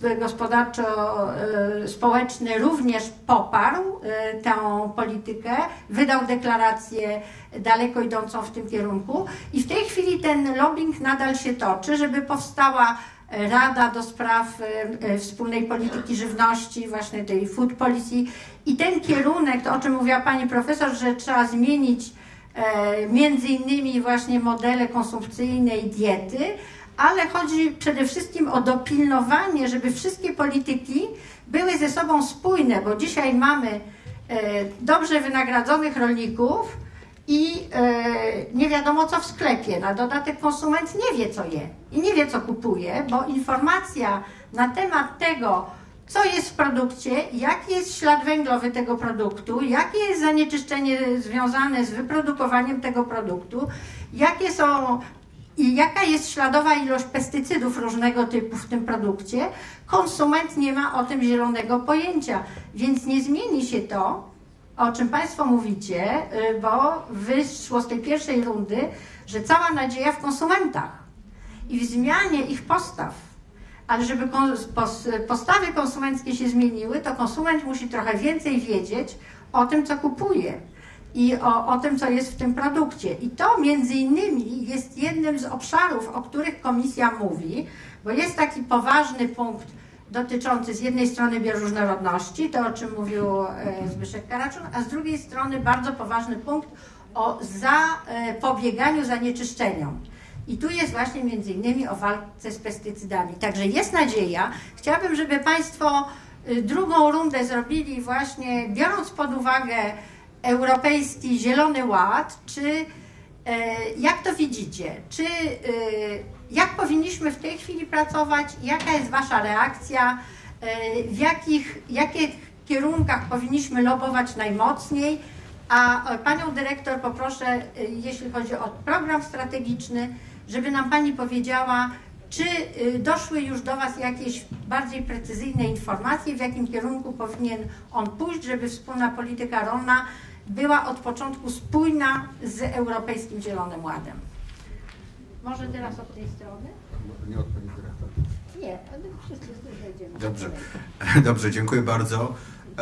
Gospodarczo-Społeczny również poparł tę politykę, wydał deklarację daleko idącą w tym kierunku i w tej chwili ten lobbying nadal się toczy, żeby powstała Rada do spraw wspólnej polityki żywności, właśnie tej food policy i ten kierunek, to o czym mówiła pani profesor, że trzeba zmienić między innymi właśnie modele konsumpcyjne i diety, ale chodzi przede wszystkim o dopilnowanie, żeby wszystkie polityki były ze sobą spójne, bo dzisiaj mamy dobrze wynagradzonych rolników i nie wiadomo co w sklepie. Na dodatek konsument nie wie co je i nie wie co kupuje, bo informacja na temat tego, co jest w produkcie, jaki jest ślad węglowy tego produktu, jakie jest zanieczyszczenie związane z wyprodukowaniem tego produktu, jakie są i jaka jest śladowa ilość pestycydów różnego typu w tym produkcie, konsument nie ma o tym zielonego pojęcia, więc nie zmieni się to, o czym Państwo mówicie, bo wyszło z tej pierwszej rundy, że cała nadzieja w konsumentach i w zmianie ich postaw. Ale żeby postawy konsumenckie się zmieniły, to konsument musi trochę więcej wiedzieć o tym, co kupuje i o, o tym, co jest w tym produkcie. I to między innymi jest jednym z obszarów, o których Komisja mówi, bo jest taki poważny punkt dotyczący z jednej strony bioróżnorodności, to o czym mówił Zbyszek Karaczun, a z drugiej strony bardzo poważny punkt o zapobieganiu zanieczyszczeniom. I tu jest właśnie między innymi o walce z pestycydami. Także jest nadzieja. Chciałabym, żeby Państwo drugą rundę zrobili właśnie biorąc pod uwagę Europejski Zielony Ład, czy jak to widzicie, czy jak powinniśmy w tej chwili pracować, jaka jest Wasza reakcja, w jakich, jakich kierunkach powinniśmy lobować najmocniej, a Panią Dyrektor poproszę, jeśli chodzi o program strategiczny, żeby nam Pani powiedziała, czy doszły już do Was jakieś bardziej precyzyjne informacje, w jakim kierunku powinien on pójść, żeby wspólna polityka rolna była od początku spójna z Europejskim Zielonym Ładem. Może teraz od tej strony? Nie od Pani Dyrektor. Nie, ale wszyscy znajdziemy. Dobrze, dobrze, dziękuję bardzo.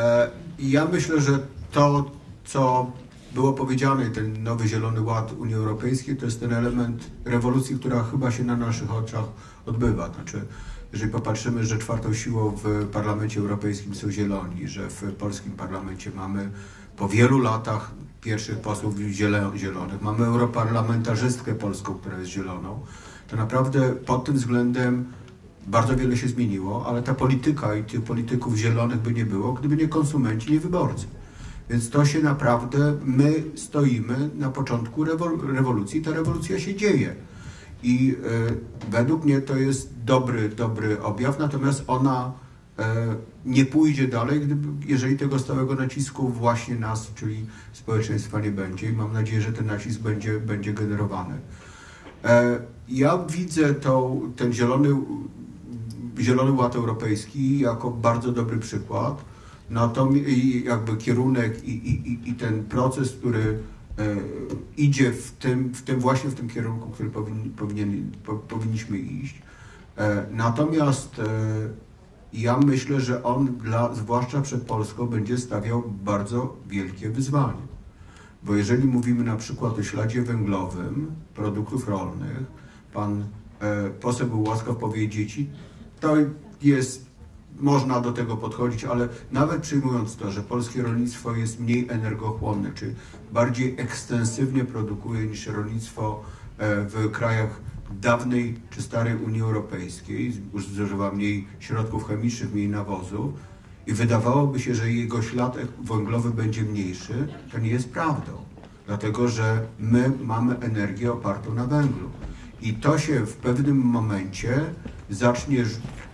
Ja myślę, że to, co było powiedziane, ten nowy Zielony Ład Unii Europejskiej, to jest ten element rewolucji, która chyba się na naszych oczach odbywa. Znaczy, jeżeli popatrzymy, że czwartą siłą w Parlamencie Europejskim są zieloni, że w polskim parlamencie mamy po wielu latach pierwszych posłów zielonych, mamy europarlamentarzystkę polską, która jest zieloną, to naprawdę pod tym względem bardzo wiele się zmieniło, ale ta polityka i tych polityków zielonych by nie było, gdyby nie konsumenci, nie wyborcy. Więc to się naprawdę, my stoimy na początku rewolucji, ta rewolucja się dzieje. I e, według mnie to jest dobry, dobry objaw, natomiast ona e, nie pójdzie dalej, gdyby, jeżeli tego stałego nacisku właśnie nas, czyli społeczeństwa, nie będzie. I mam nadzieję, że ten nacisk będzie, będzie generowany. E, ja widzę tą, ten zielony, zielony Ład Europejski jako bardzo dobry przykład. Natomiast jakby kierunek i, i, i ten proces, który e, idzie w tym, w tym właśnie w tym kierunku, który powinni, powinien, po, powinniśmy iść. E, natomiast e, ja myślę, że on dla, zwłaszcza przed Polską będzie stawiał bardzo wielkie wyzwanie. Bo jeżeli mówimy na przykład o śladzie węglowym produktów rolnych, pan e, poseł był łaskaw powiedzieć, to jest można do tego podchodzić, ale nawet przyjmując to, że polskie rolnictwo jest mniej energochłonne, czy bardziej ekstensywnie produkuje niż rolnictwo w krajach dawnej czy starej Unii Europejskiej, zużywa mniej środków chemicznych, mniej nawozów i wydawałoby się, że jego ślad węglowy będzie mniejszy, to nie jest prawdą. Dlatego, że my mamy energię opartą na węglu. I to się w pewnym momencie zacznie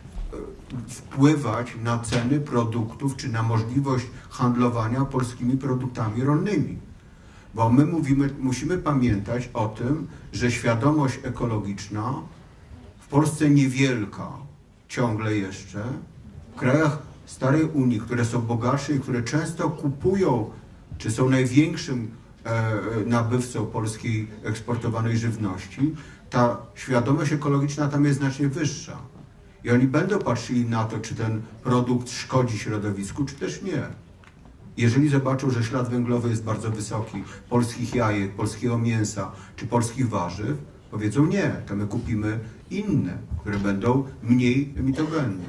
wpływać na ceny produktów, czy na możliwość handlowania polskimi produktami rolnymi. Bo my mówimy, musimy pamiętać o tym, że świadomość ekologiczna w Polsce niewielka ciągle jeszcze, w krajach starej Unii, które są bogatsze i które często kupują, czy są największym e, nabywcą polskiej eksportowanej żywności, ta świadomość ekologiczna tam jest znacznie wyższa. I oni będą patrzyli na to, czy ten produkt szkodzi środowisku, czy też nie. Jeżeli zobaczą, że ślad węglowy jest bardzo wysoki, polskich jajek, polskiego mięsa, czy polskich warzyw, powiedzą nie, to my kupimy inne, które będą mniej emitogenne.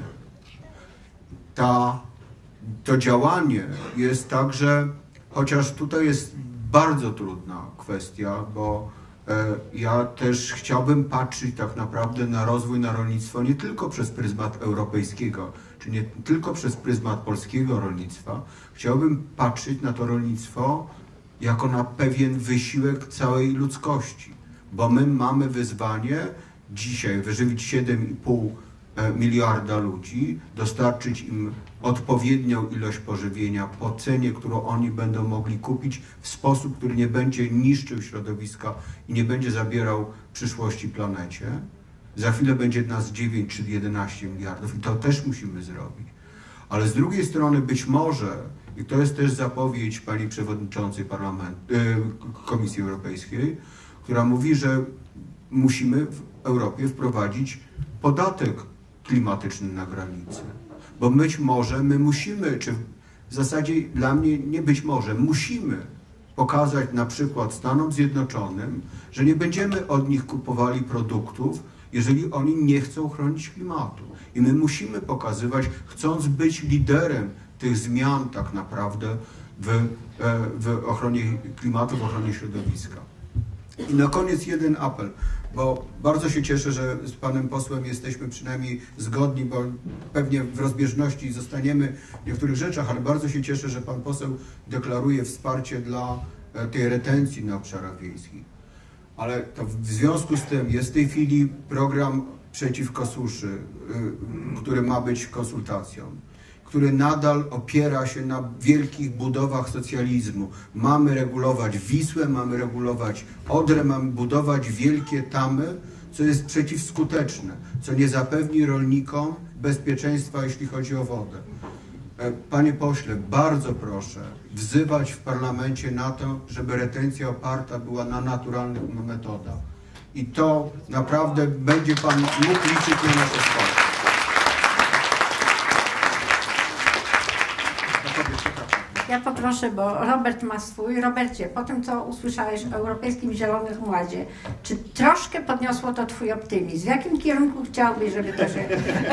Ta, to działanie jest także, chociaż tutaj jest bardzo trudna kwestia, bo ja też chciałbym patrzeć tak naprawdę na rozwój, na rolnictwo nie tylko przez pryzmat europejskiego, czy nie tylko przez pryzmat polskiego rolnictwa. Chciałbym patrzeć na to rolnictwo jako na pewien wysiłek całej ludzkości, bo my mamy wyzwanie dzisiaj wyżywić siedem i pół miliarda ludzi, dostarczyć im odpowiednią ilość pożywienia po cenie, którą oni będą mogli kupić w sposób, który nie będzie niszczył środowiska i nie będzie zabierał przyszłości planecie. Za chwilę będzie nas dziewięć czy jedenaście miliardów i to też musimy zrobić. Ale z drugiej strony być może, i to jest też zapowiedź pani przewodniczącej Parlamentu, Komisji Europejskiej, która mówi, że musimy w Europie wprowadzić podatek klimatyczny na granicy. Bo być może my musimy, czy w zasadzie dla mnie nie być może, musimy pokazać na przykład Stanom Zjednoczonym, że nie będziemy od nich kupowali produktów, jeżeli oni nie chcą chronić klimatu. I my musimy pokazywać, chcąc być liderem tych zmian tak naprawdę w, w ochronie klimatu, w ochronie środowiska. I na koniec jeden apel, bo bardzo się cieszę, że z panem posłem jesteśmy przynajmniej zgodni, bo pewnie w rozbieżności zostaniemy w niektórych rzeczach, ale bardzo się cieszę, że pan poseł deklaruje wsparcie dla tej retencji na obszarach wiejskich. Ale to w związku z tym jest w tej chwili program przeciwko suszy, który ma być konsultacją, który nadal opiera się na wielkich budowach socjalizmu. Mamy regulować Wisłę, mamy regulować Odrę, mamy budować wielkie tamy, co jest przeciwskuteczne, co nie zapewni rolnikom bezpieczeństwa, jeśli chodzi o wodę. Panie pośle, bardzo proszę wzywać w parlamencie na to, żeby retencja oparta była na naturalnych metodach. I to naprawdę będzie pan mógł liczyć na nasze wsparcie. Ja poproszę, bo Robert ma swój. Robercie, po tym, co usłyszałeś o Europejskim Zielonym Ładzie, czy troszkę podniosło to twój optymizm? W jakim kierunku chciałbyś, żeby to się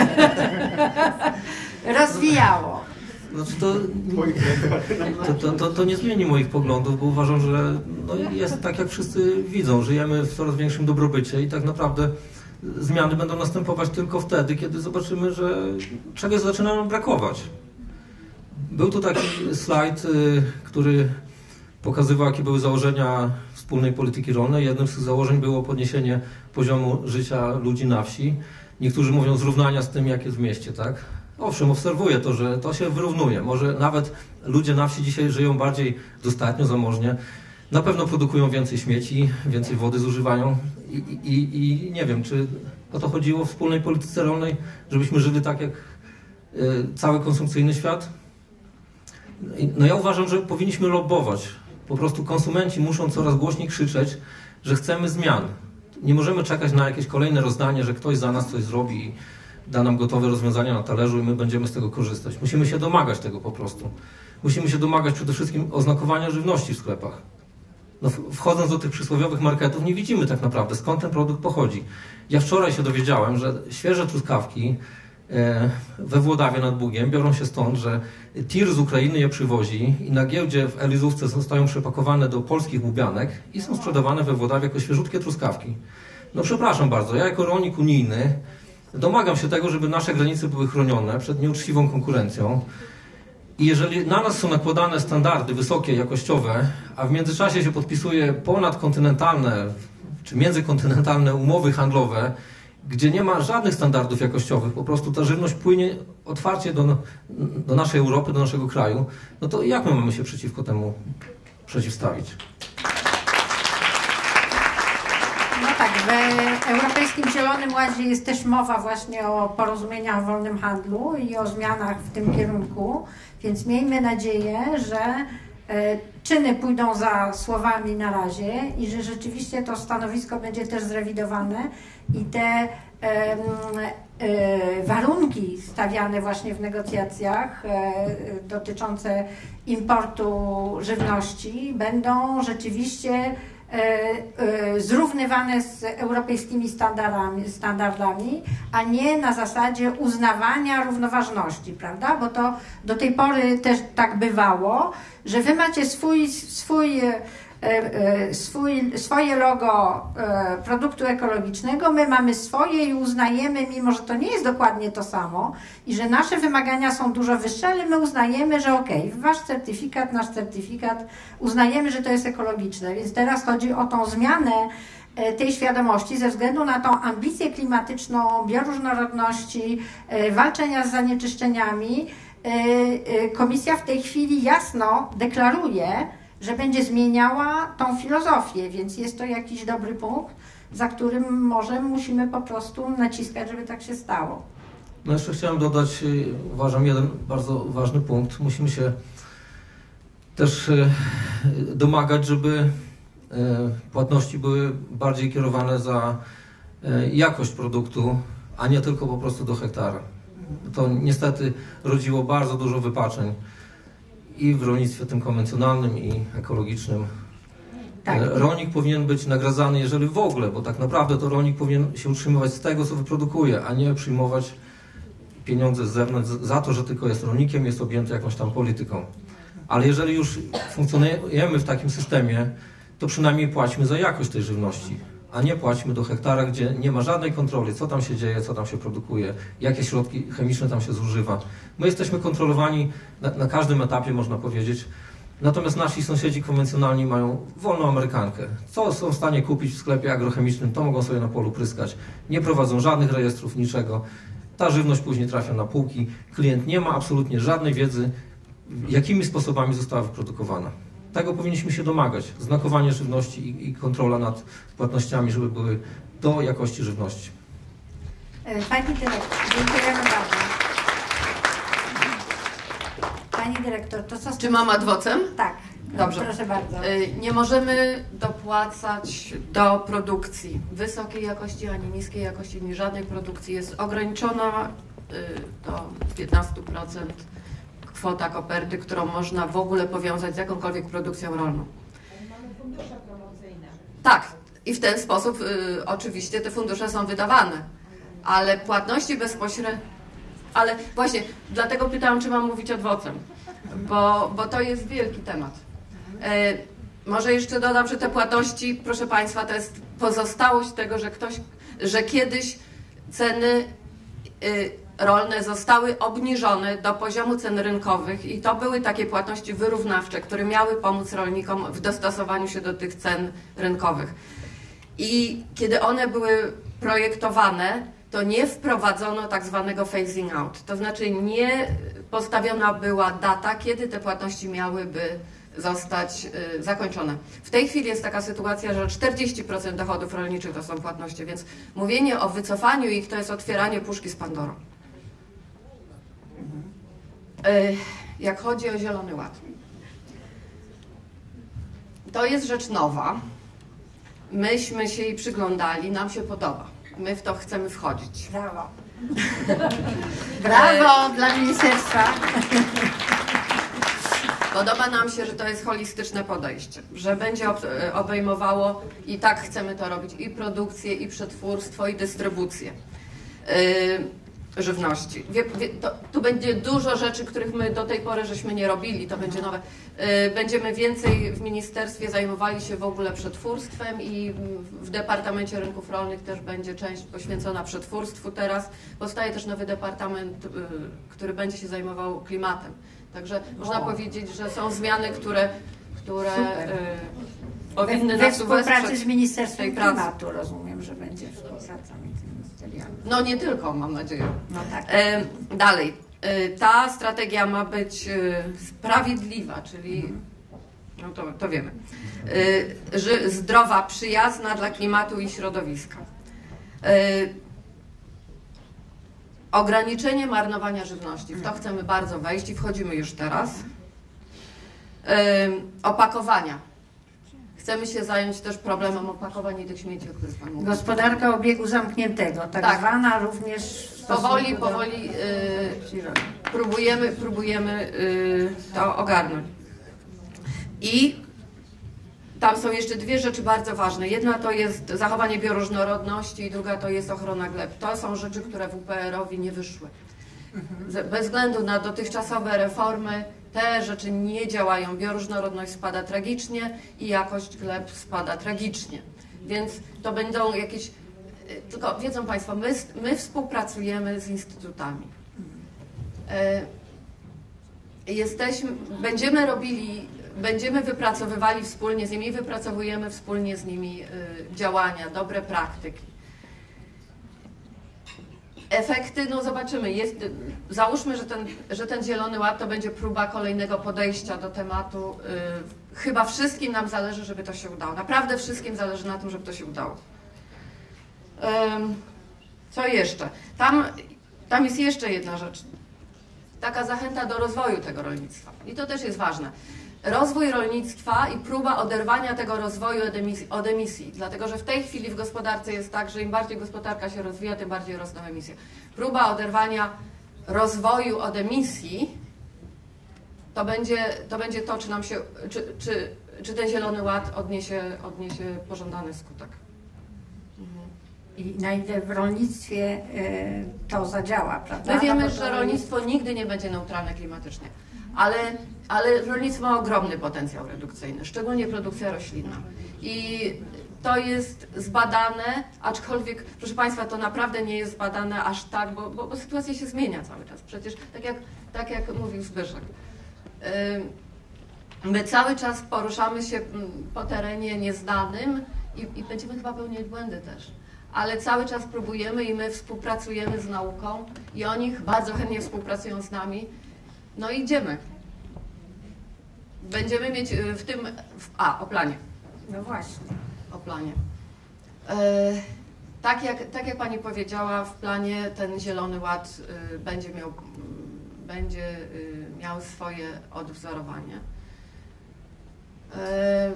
rozwijało? Znaczy to, to, to, to, to nie zmieni moich poglądów, bo uważam, że no jest tak, jak wszyscy widzą. Żyjemy w coraz większym dobrobycie i tak naprawdę zmiany będą następować tylko wtedy, kiedy zobaczymy, że czegoś zaczyna nam brakować. Był tu taki slajd, który pokazywał, jakie były założenia wspólnej polityki rolnej. Jednym z tych założeń było podniesienie poziomu życia ludzi na wsi. Niektórzy mówią zrównania z tym, jak jest w mieście, tak? Owszem, obserwuję to, że to się wyrównuje. Może nawet ludzie na wsi dzisiaj żyją bardziej dostatnio, zamożnie. Na pewno produkują więcej śmieci, więcej wody zużywają i, i, i nie wiem, czy o to chodziło w wspólnej polityce rolnej, żebyśmy żyli tak jak y, cały konsumpcyjny świat? No ja uważam, że powinniśmy lobbować. Po prostu konsumenci muszą coraz głośniej krzyczeć, że chcemy zmian. Nie możemy czekać na jakieś kolejne rozdanie, że ktoś za nas coś zrobi i da nam gotowe rozwiązania na talerzu i my będziemy z tego korzystać. Musimy się domagać tego po prostu. Musimy się domagać przede wszystkim oznakowania żywności w sklepach. No, wchodząc do tych przysłowiowych marketów nie widzimy tak naprawdę, skąd ten produkt pochodzi. Ja wczoraj się dowiedziałem, że świeże truskawki we Włodawie nad Bugiem biorą się stąd, że tir z Ukrainy je przywozi i na giełdzie w Elizówce zostają przepakowane do polskich łubianek i są sprzedawane we Włodawie jako świeżutkie truskawki. No przepraszam bardzo, ja jako rolnik unijny domagam się tego, żeby nasze granice były chronione przed nieuczciwą konkurencją. I jeżeli na nas są nakładane standardy wysokie, jakościowe, a w międzyczasie się podpisuje ponadkontynentalne czy międzykontynentalne umowy handlowe, gdzie nie ma żadnych standardów jakościowych, po prostu ta żywność płynie otwarcie do, do naszej Europy, do naszego kraju, no to jak my mamy się przeciwko temu przeciwstawić? No tak, w Europejskim Zielonym Ładzie jest też mowa właśnie o porozumieniach o wolnym handlu i o zmianach w tym kierunku, więc miejmy nadzieję, że czyny pójdą za słowami na razie i że rzeczywiście to stanowisko będzie też zrewidowane i te e, e, warunki stawiane właśnie w negocjacjach e, dotyczące importu żywności będą rzeczywiście e, e, zrównywane z europejskimi standardami, standardami, a nie na zasadzie uznawania równoważności, prawda? Bo to do tej pory też tak bywało, że wy macie swój, swój, swój, swoje logo produktu ekologicznego, my mamy swoje i uznajemy, mimo że to nie jest dokładnie to samo i że nasze wymagania są dużo wyższe, ale my uznajemy, że okej, okay, wasz certyfikat, nasz certyfikat, uznajemy, że to jest ekologiczne, więc teraz chodzi o tą zmianę tej świadomości ze względu na tą ambicję klimatyczną, bioróżnorodności, walczenia z zanieczyszczeniami. Komisja w tej chwili jasno deklaruje, że będzie zmieniała tą filozofię, więc jest to jakiś dobry punkt, za którym może musimy po prostu naciskać, żeby tak się stało. No jeszcze chciałem dodać, uważam, jeden bardzo ważny punkt. Musimy się też domagać, żeby płatności były bardziej kierowane za jakość produktu, a nie tylko po prostu do hektara. To niestety rodziło bardzo dużo wypaczeń i w rolnictwie tym konwencjonalnym i ekologicznym. Tak. Rolnik powinien być nagradzany, jeżeli w ogóle, bo tak naprawdę to rolnik powinien się utrzymywać z tego, co wyprodukuje, a nie przyjmować pieniądze z zewnątrz za to, że tylko jest rolnikiem, jest objęty jakąś tam polityką. Ale jeżeli już funkcjonujemy w takim systemie, to przynajmniej płaćmy za jakość tej żywności, a nie płaćmy do hektara, gdzie nie ma żadnej kontroli, co tam się dzieje, co tam się produkuje, jakie środki chemiczne tam się zużywa. My jesteśmy kontrolowani na, na każdym etapie, można powiedzieć. Natomiast nasi sąsiedzi konwencjonalni mają wolną amerykankę. Co są w stanie kupić w sklepie agrochemicznym, to mogą sobie na polu pryskać. Nie prowadzą żadnych rejestrów, niczego. Ta żywność później trafia na półki. Klient nie ma absolutnie żadnej wiedzy, jakimi sposobami została wyprodukowana. Tego powinniśmy się domagać. Znakowanie żywności i, i kontrola nad płatnościami, żeby były do jakości żywności. Pani dyrektor, dziękujemy bardzo. Pani dyrektor, to co... Czy mam ad vocem? Tak. Dobrze. Proszę bardzo. Nie możemy dopłacać do produkcji wysokiej jakości ani niskiej jakości, ani żadnej produkcji. Jest ograniczona do piętnastu procent kwota koperty, którą można w ogóle powiązać z jakąkolwiek produkcją rolną. Mamy fundusze promocyjne. Tak. I w ten sposób y, oczywiście te fundusze są wydawane. Ale płatności bezpośrednie... Ale właśnie, dlatego pytałam, czy mam mówić ad vocem. Bo, bo to jest wielki temat. E, może jeszcze dodam, że te płatności, proszę Państwa, to jest pozostałość tego, że ktoś że kiedyś ceny rolne zostały obniżone do poziomu cen rynkowych i to były takie płatności wyrównawcze, które miały pomóc rolnikom w dostosowaniu się do tych cen rynkowych. I kiedy one były projektowane, to nie wprowadzono tak zwanego phasing out, to znaczy nie postawiona była data, kiedy te płatności miałyby zostać y, zakończone. W tej chwili jest taka sytuacja, że czterdzieści procent dochodów rolniczych to są płatności, więc mówienie o wycofaniu ich to jest otwieranie puszki z Pandorą. Y, jak chodzi o Zielony Ład, to jest rzecz nowa. Myśmy się jej przyglądali, nam się podoba. My w to chcemy wchodzić. Brawo. Brawo dla ministerstwa. Podoba nam się, że to jest holistyczne podejście, że będzie obejmowało, i tak chcemy to robić, i produkcję, i przetwórstwo, i dystrybucję yy, żywności. Wie, wie, to, tu będzie dużo rzeczy, których my do tej pory żeśmy nie robili, to będzie nowe. Yy, będziemy więcej w ministerstwie zajmowali się w ogóle przetwórstwem i w Departamencie Rynków Rolnych też będzie część poświęcona przetwórstwu teraz. Powstaje też nowy departament, yy, który będzie się zajmował klimatem. Także można powiedzieć, że są zmiany, które, które y, powinny we nas współpracy z Ministerstwem tej pracy. Klimatu, rozumiem, że będzie współpraca międzyministerialna. No nie tylko, mam nadzieję. No tak. E, dalej. E, ta strategia ma być e, sprawiedliwa, czyli no to, to wiemy. E, ży, zdrowa, przyjazna dla klimatu i środowiska. E, Ograniczenie marnowania żywności. W to chcemy bardzo wejść i wchodzimy już teraz. Yy, opakowania. Chcemy się zająć też problemem opakowań i tych śmieci, o których Pan mówił. Gospodarka obiegu zamkniętego, tak, tak. zwana również... Powoli, powoli yy, próbujemy, próbujemy yy, to ogarnąć. I tam są jeszcze dwie rzeczy bardzo ważne. Jedna to jest zachowanie bioróżnorodności i druga to jest ochrona gleb. To są rzeczy, które W P R owi nie wyszły. Bez względu na dotychczasowe reformy te rzeczy nie działają. Bioróżnorodność spada tragicznie i jakość gleb spada tragicznie. Więc to będą jakieś... Tylko wiedzą Państwo, my, my współpracujemy z instytutami. Jesteśmy, będziemy robili... Będziemy wypracowywali wspólnie z nimi, wypracowujemy wspólnie z nimi y, działania, dobre praktyki. Efekty, no zobaczymy. Jest, załóżmy, że ten, że ten Zielony Ład to będzie próba kolejnego podejścia do tematu. Y, chyba wszystkim nam zależy, żeby to się udało. Naprawdę wszystkim zależy na tym, żeby to się udało. Ym, co jeszcze? Tam, tam jest jeszcze jedna rzecz. Taka zachęta do rozwoju tego rolnictwa. I to też jest ważne. Rozwój rolnictwa i próba oderwania tego rozwoju od emisji, od emisji, dlatego że w tej chwili w gospodarce jest tak, że im bardziej gospodarka się rozwija, tym bardziej rosną emisje. Próba oderwania rozwoju od emisji to będzie to, będzie to czy, nam się, czy, czy, czy ten Zielony Ład odniesie, odniesie pożądany skutek. Mhm. I na ile w rolnictwie y, to zadziała, prawda? My wiemy, no że rolnictwo nigdy nie będzie neutralne klimatycznie. Ale, ale rolnictwo ma ogromny potencjał redukcyjny, szczególnie produkcja roślinna. I to jest zbadane, aczkolwiek, proszę Państwa, to naprawdę nie jest zbadane aż tak, bo, bo, bo sytuacja się zmienia cały czas. Przecież tak jak, tak jak mówił Zbyszek, yy, my cały czas poruszamy się po terenie nieznanym i, i będziemy chyba pełnić błędy też. Ale cały czas próbujemy i my współpracujemy z nauką i oni bardzo chętnie współpracują z nami. No i idziemy. Będziemy mieć w tym... W, a, o planie. No właśnie. O planie. E, tak, jak, tak jak Pani powiedziała, w planie ten Zielony Ład y, będzie miał, będzie y, miał swoje odwzorowanie. E,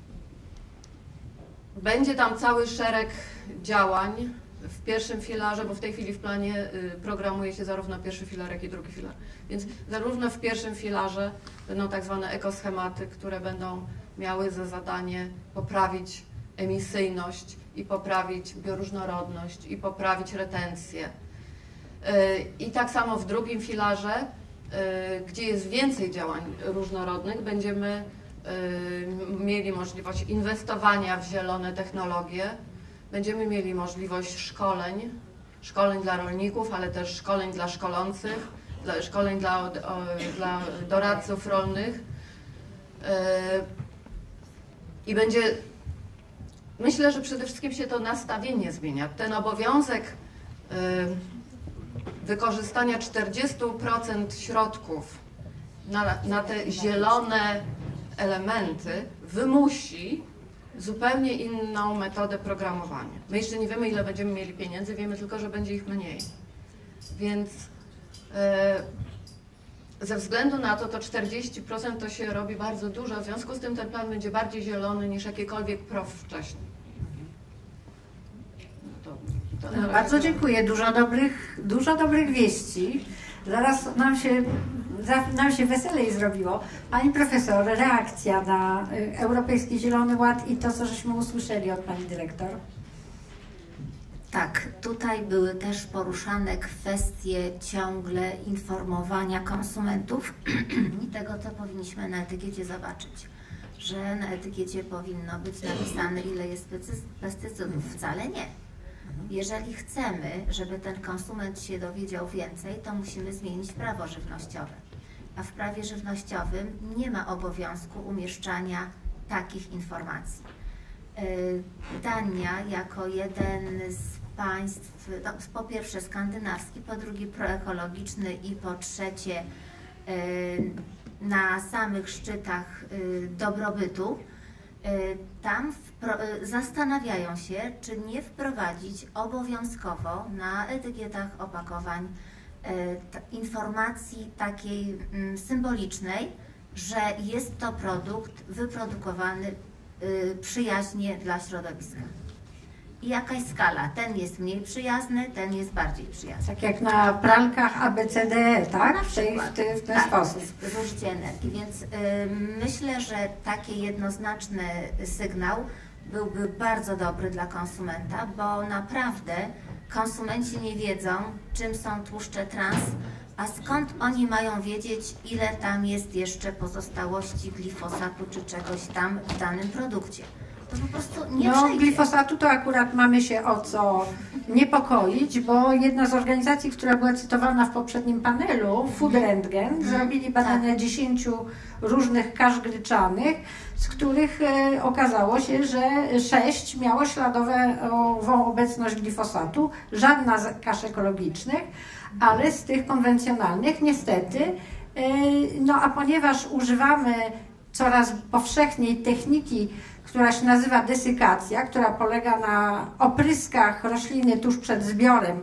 będzie tam cały szereg działań w pierwszym filarze, bo w tej chwili w planie y, programuje się zarówno pierwszy filar, jak i drugi filar. Więc zarówno w pierwszym filarze będą tak zwane ekoschematy, które będą miały za zadanie poprawić emisyjność i poprawić bioróżnorodność i poprawić retencję. Y, I tak samo w drugim filarze, y, gdzie jest więcej działań różnorodnych, będziemy y, mieli możliwość inwestowania w zielone technologie, Będziemy mieli możliwość szkoleń, szkoleń dla rolników, ale też szkoleń dla szkolących, dla, szkoleń dla, o, dla doradców rolnych. Yy, I będzie, myślę, że przede wszystkim się to nastawienie zmienia. Ten obowiązek yy, wykorzystania czterdzieści procent środków na, na te zielone elementy wymusi zupełnie inną metodę programowania. My jeszcze nie wiemy, ile będziemy mieli pieniędzy, wiemy tylko, że będzie ich mniej. Więc yy, ze względu na to, to czterdzieści procent to się robi bardzo dużo, w związku z tym ten plan będzie bardziej zielony niż jakiekolwiek P R O W wcześniej. To, to no, bardzo dziękuję. Dużo dobrych, dużo dobrych wieści. Zaraz nam się, nam się weselej zrobiło. Pani profesor, reakcja na Europejski Zielony Ład i to, co żeśmy usłyszeli od pani dyrektor. Tak, tutaj były też poruszane kwestie ciągle informowania konsumentów i tego, co powinniśmy na etykiecie zobaczyć. Że na etykiecie powinno być napisane, ile jest pestycydów. Wcale nie. Jeżeli chcemy, żeby ten konsument się dowiedział więcej, to musimy zmienić prawo żywnościowe. A w prawie żywnościowym nie ma obowiązku umieszczania takich informacji. Dania jako jeden z państw, no, po pierwsze skandynawski, po drugie proekologiczny i po trzecie na samych szczytach dobrobytu, tam zastanawiają się, czy nie wprowadzić obowiązkowo na etykietach opakowań informacji takiej symbolicznej, że jest to produkt wyprodukowany przyjaźnie dla środowiska. I jakaś skala, ten jest mniej przyjazny, ten jest bardziej przyjazny. Tak jak na pralkach A B C D E, tak? W, tej, w, tej, w ten tak, sposób. Zużycie energii, więc y, myślę, że taki jednoznaczny sygnał byłby bardzo dobry dla konsumenta, bo naprawdę konsumenci nie wiedzą, czym są tłuszcze trans, a skąd oni mają wiedzieć, ile tam jest jeszcze pozostałości glifosatu czy czegoś tam w danym produkcie. To po prostu nie No, przejdzie. glifosatu to akurat mamy się o co niepokoić, bo jedna z organizacji, która była cytowana w poprzednim panelu, Food Rentgen, zrobili badania tak. dziesięciu różnych kasz gryczanych, z których e, okazało się, że sześć miało śladową obecność glifosatu, żadna z kasz ekologicznych, ale z tych konwencjonalnych niestety, e, no a ponieważ używamy coraz powszechniej techniki, która się nazywa desykacja, która polega na opryskach rośliny tuż przed zbiorem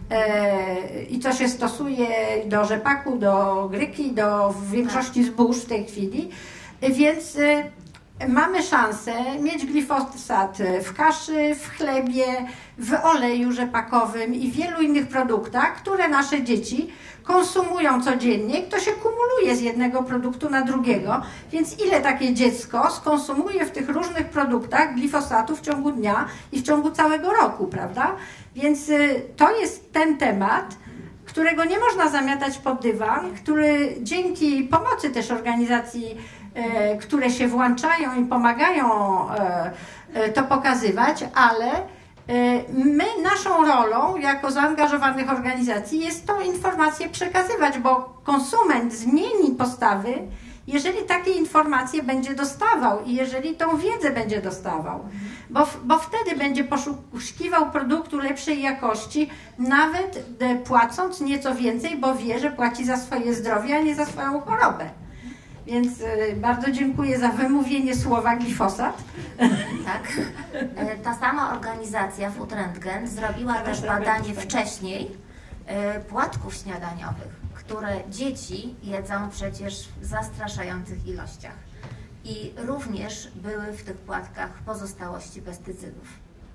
e, i to się stosuje do rzepaku, do gryki, do w większości zbóż w tej chwili, więc e, mamy szansę mieć glifosat w kaszy, w chlebie, w oleju rzepakowym i wielu innych produktach, które nasze dzieci konsumują codziennie i to się kumuluje z jednego produktu na drugiego, więc ile takie dziecko skonsumuje w tych różnych produktach glifosatu w ciągu dnia i w ciągu całego roku, prawda? Więc y, to jest ten temat, którego nie można zamiatać pod dywan, który dzięki pomocy też organizacji, y, które się włączają i pomagają y, y, to pokazywać, ale my, naszą rolą jako zaangażowanych organizacji jest tą informację przekazywać, bo konsument zmieni postawy, jeżeli takie informacje będzie dostawał i jeżeli tą wiedzę będzie dostawał, bo, bo wtedy będzie poszukiwał produktu lepszej jakości, nawet płacąc nieco więcej, bo wie, że płaci za swoje zdrowie, a nie za swoją chorobę. Więc y, bardzo dziękuję za wymówienie słowa glifosat. Tak. Ta sama organizacja Food Rentgen zrobiła też badanie wcześniej y, płatków śniadaniowych, które dzieci jedzą przecież w zastraszających ilościach. I również były w tych płatkach pozostałości pestycydów.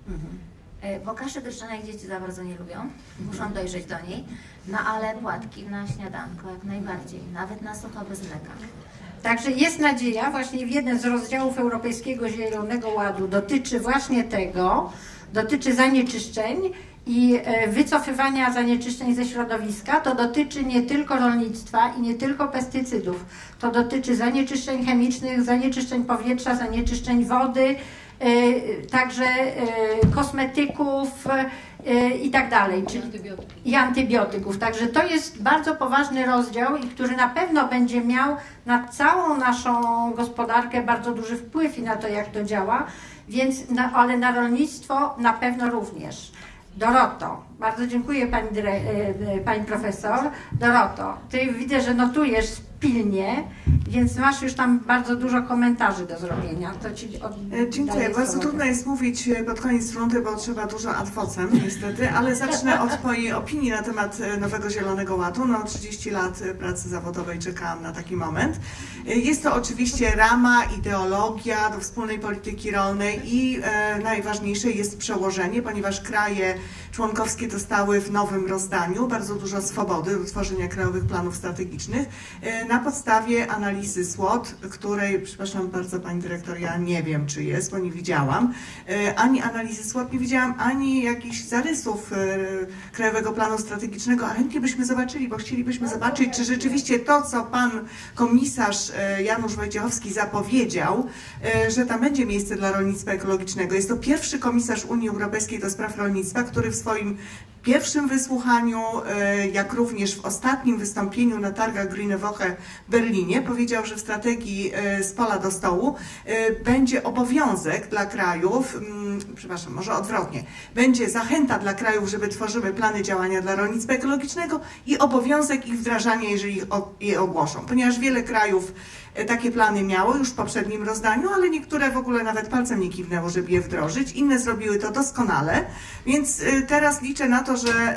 Mhm. Bo kaszy gryczanej dzieci za bardzo nie lubią, muszą dojrzeć do niej, no ale płatki na śniadanko jak najbardziej, nawet na sucho bez mleka. Także jest nadzieja, właśnie w jeden z rozdziałów Europejskiego Zielonego Ładu dotyczy właśnie tego, dotyczy zanieczyszczeń i wycofywania zanieczyszczeń ze środowiska. To dotyczy nie tylko rolnictwa i nie tylko pestycydów. To dotyczy zanieczyszczeń chemicznych, zanieczyszczeń powietrza, zanieczyszczeń wody, także kosmetyków i tak dalej, czyli i antybiotyków. Także to jest bardzo poważny rozdział, i który na pewno będzie miał na całą naszą gospodarkę bardzo duży wpływ i na to, jak to działa, więc, na, ale na rolnictwo na pewno również. Doroto, bardzo dziękuję pani, dyre, pani profesor. Doroto, ty widzę, że notujesz pilnie, więc masz już tam bardzo dużo komentarzy do zrobienia. To ci od... Dziękuję. Bardzo trudno jest mówić pod koniec rundy, bo trzeba dużo ad vocem niestety, ale zacznę od mojej opinii na temat Nowego Zielonego Ładu. No trzydzieści lat pracy zawodowej czekałam na taki moment. Jest to oczywiście rama, ideologia do wspólnej polityki rolnej i e, najważniejsze jest przełożenie, ponieważ kraje członkowskie dostały w nowym rozdaniu bardzo dużo swobody do tworzenia krajowych planów strategicznych e, na podstawie analizy SWOT, której, przepraszam bardzo pani dyrektor, ja nie wiem czy jest, bo nie widziałam, e, ani analizy SWOT nie widziałam, ani jakichś zarysów e, krajowego planu strategicznego, a chętnie byśmy zobaczyli, bo chcielibyśmy zobaczyć, czy rzeczywiście to, co pan komisarz Janusz Wojciechowski zapowiedział, że tam będzie miejsce dla rolnictwa ekologicznego. Jest to pierwszy komisarz Unii Europejskiej do spraw rolnictwa, który w swoim pierwszym wysłuchaniu, jak również w ostatnim wystąpieniu na targach Grüne Woche w Berlinie powiedział, że w strategii z pola do stołu będzie obowiązek dla krajów, przepraszam, może odwrotnie, będzie zachęta dla krajów, żeby tworzyły plany działania dla rolnictwa ekologicznego i obowiązek ich wdrażania, jeżeli je ogłoszą, ponieważ wiele krajów takie plany miało już w poprzednim rozdaniu, ale niektóre w ogóle nawet palcem nie kiwnęło, żeby je wdrożyć. Inne zrobiły to doskonale, więc teraz liczę na to, że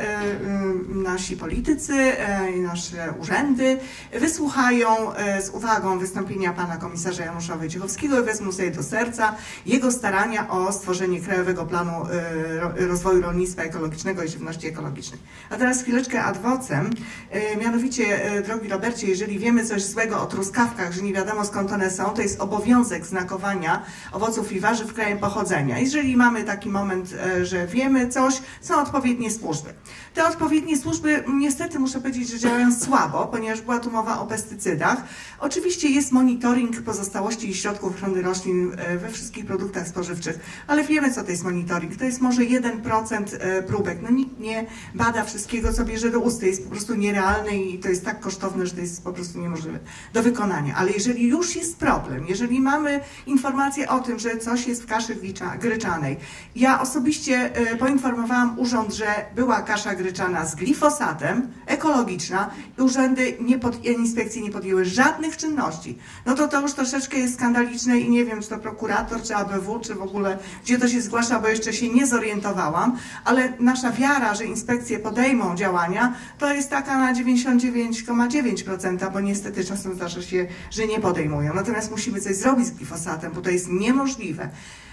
nasi politycy i nasze urzędy wysłuchają z uwagą wystąpienia pana komisarza Janusza Wojciechowskiego i wezmą sobie do serca jego starania o stworzenie Krajowego Planu Rozwoju Rolnictwa Ekologicznego i Żywności Ekologicznej. A teraz chwileczkę ad vocem. Mianowicie, drogi Robercie, jeżeli wiemy coś złego o truskawkach, że nie wiadomo skąd one są, to jest obowiązek znakowania owoców i warzyw krajem pochodzenia. Jeżeli mamy taki moment, że wiemy coś, są odpowiednie służby. Te odpowiednie służby, niestety muszę powiedzieć, że działają słabo, ponieważ była tu mowa o pestycydach. Oczywiście jest monitoring pozostałości i środków ochrony roślin we wszystkich produktach spożywczych, ale wiemy, co to jest monitoring. To jest może jeden procent próbek. No nikt nie bada wszystkiego, co bierze do ust. To jest po prostu nierealne i to jest tak kosztowne, że to jest po prostu niemożliwe do wykonania. Ale jeżeli już jest problem, jeżeli mamy informację o tym, że coś jest w kaszy gryczanej, ja osobiście poinformowałam urząd, że była kasza gryczana z glifosatem, ekologiczna, i urzędy nie pod, inspekcje nie podjęły żadnych czynności, no to to już troszeczkę jest skandaliczne i nie wiem, czy to prokurator, czy A B W, czy w ogóle gdzie to się zgłasza, bo jeszcze się nie zorientowałam, ale nasza wiara, że inspekcje podejmą działania, to jest taka na dziewięćdziesiąt dziewięć przecinek dziewięć procent, bo niestety czasem zdarza się, że nie podejmują. Natomiast musimy coś zrobić z glifosatem, bo to jest niemożliwe,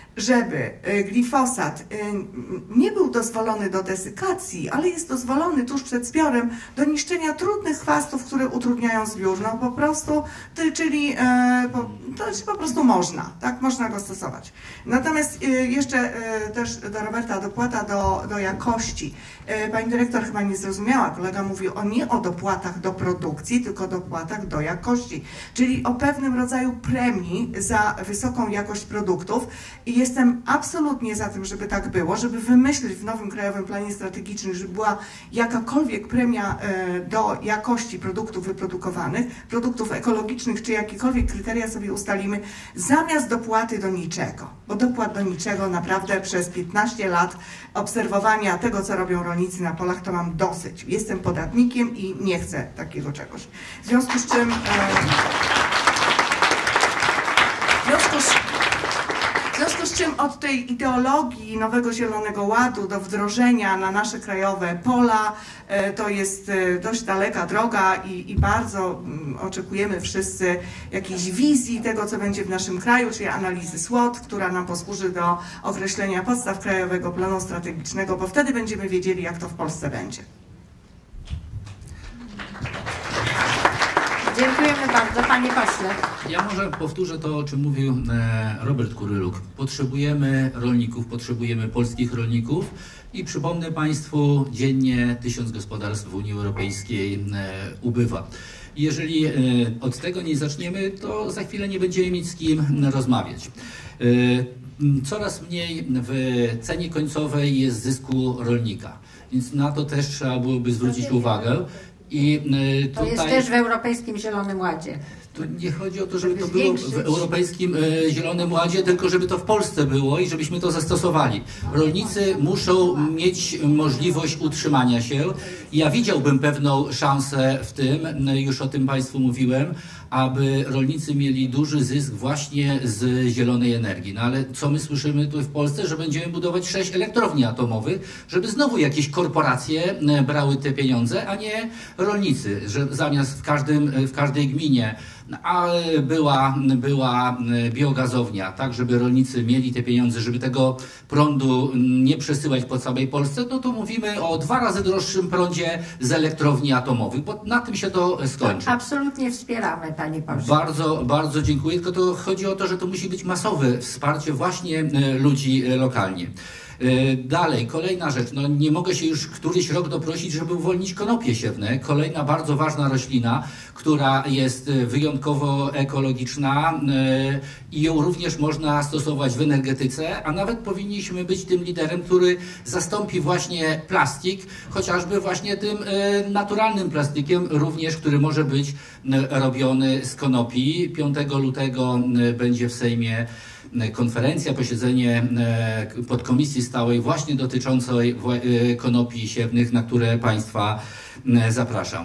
żeby glifosat nie był dozwolony do desykacji, ale jest dozwolony tuż przed zbiorem do niszczenia trudnych chwastów, które utrudniają zbiór. No po prostu, czyli to po prostu można, tak, można go stosować. Natomiast jeszcze też do Roberta, dopłata do, do jakości. Pani dyrektor chyba nie zrozumiała, kolega mówił o nie o dopłatach do produkcji, tylko dopłatach do jakości, czyli o pewnym rodzaju premii za wysoką jakość produktów i jestem absolutnie za tym, żeby tak było, żeby wymyślić w nowym Krajowym Planie Strategicznym, żeby była jakakolwiek premia do jakości produktów wyprodukowanych, produktów ekologicznych, czy jakiekolwiek kryteria sobie ustalimy, zamiast dopłaty do niczego, bo dopłat do niczego naprawdę przez piętnaście lat obserwowania tego, co robią rolnicy na polach, to mam dosyć. Jestem podatnikiem i nie chcę takiego czegoś. W związku z czym... E, w związku z, w związku z czym od tej ideologii Nowego Zielonego Ładu do wdrożenia na nasze krajowe pola e, to jest e, dość daleka droga i, i bardzo m, oczekujemy wszyscy jakiejś wizji tego, co będzie w naszym kraju, czyli analizy SWOT, która nam posłuży do określenia podstaw Krajowego Planu Strategicznego, bo wtedy będziemy wiedzieli, jak to w Polsce będzie. Dziękujemy bardzo, panie pośle. Ja może powtórzę to, o czym mówił Robert Kuryluk. Potrzebujemy rolników, potrzebujemy polskich rolników i przypomnę Państwu, dziennie tysiąc gospodarstw w Unii Europejskiej ubywa. Jeżeli od tego nie zaczniemy, to za chwilę nie będziemy mieć z kim rozmawiać. Coraz mniej w cenie końcowej jest zysku rolnika, więc na to też trzeba byłoby zwrócić uwagę. I to tutaj... jest też w Europejskim Zielonym Ładzie. To nie chodzi o to, żeby to było w Europejskim e, Zielonym Ładzie, tylko żeby to w Polsce było i żebyśmy to zastosowali. Rolnicy muszą mieć możliwość utrzymania się. Ja widziałbym pewną szansę w tym, już o tym Państwu mówiłem, aby rolnicy mieli duży zysk właśnie z zielonej energii. No ale co my słyszymy tu w Polsce, że będziemy budować sześć elektrowni atomowych, żeby znowu jakieś korporacje brały te pieniądze, a nie rolnicy, że zamiast w, każdym, w każdej gminie a była, była biogazownia, tak, żeby rolnicy mieli te pieniądze, żeby tego prądu nie przesyłać po całej Polsce, no to mówimy o dwa razy droższym prądzie z elektrowni atomowych, bo na tym się to skończy. Absolutnie wspieramy, panie pośle. Bardzo, bardzo dziękuję, tylko to chodzi o to, że to musi być masowe wsparcie właśnie ludzi lokalnie. Dalej, kolejna rzecz, no nie mogę się już któryś rok doprosić, żeby uwolnić konopie siewne. Kolejna bardzo ważna roślina, która jest wyjątkowo ekologiczna i ją również można stosować w energetyce, a nawet powinniśmy być tym liderem, który zastąpi właśnie plastik, chociażby właśnie tym naturalnym plastikiem również, który może być robiony z konopi. piątego lutego będzie w Sejmie konferencja, posiedzenie podkomisji stałej właśnie dotyczącej konopi siewnych, na które Państwa zapraszam.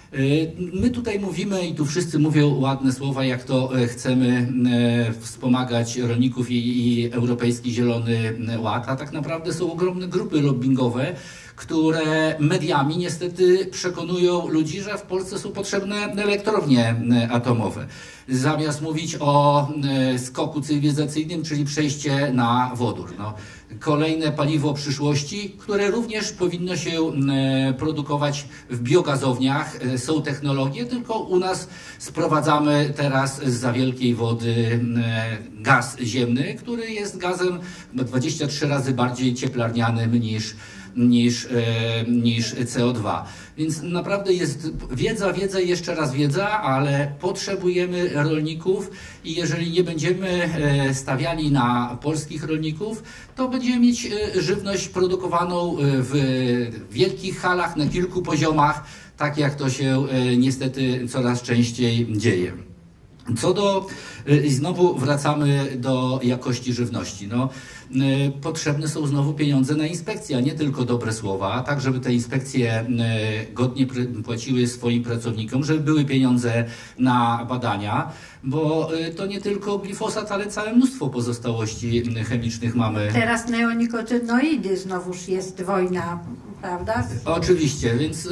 My tutaj mówimy i tu wszyscy mówią ładne słowa, jak to chcemy wspomagać rolników i, i Europejski Zielony Ład, a tak naprawdę są ogromne grupy lobbingowe, które mediami niestety przekonują ludzi, że w Polsce są potrzebne elektrownie atomowe. Zamiast mówić o skoku cywilizacyjnym, czyli przejście na wodór. No, kolejne paliwo przyszłości, które również powinno się produkować w biogazowniach. Są technologie, tylko u nas sprowadzamy teraz zza wielkiej wody gaz ziemny, który jest gazem dwadzieścia trzy razy bardziej cieplarnianym niż niż, niż C O dwa. Więc naprawdę jest wiedza, wiedza i jeszcze raz wiedza, ale potrzebujemy rolników i jeżeli nie będziemy stawiali na polskich rolników, to będziemy mieć żywność produkowaną w wielkich halach na kilku poziomach, tak jak to się niestety coraz częściej dzieje. Co do, znowu wracamy do jakości żywności. No, potrzebne są znowu pieniądze na inspekcje, a nie tylko dobre słowa, tak żeby te inspekcje godnie płaciły swoim pracownikom, żeby były pieniądze na badania, bo to nie tylko glifosat, ale całe mnóstwo pozostałości chemicznych mamy. Teraz neonikotynoidy, znowuż jest wojna, prawda? Oczywiście, więc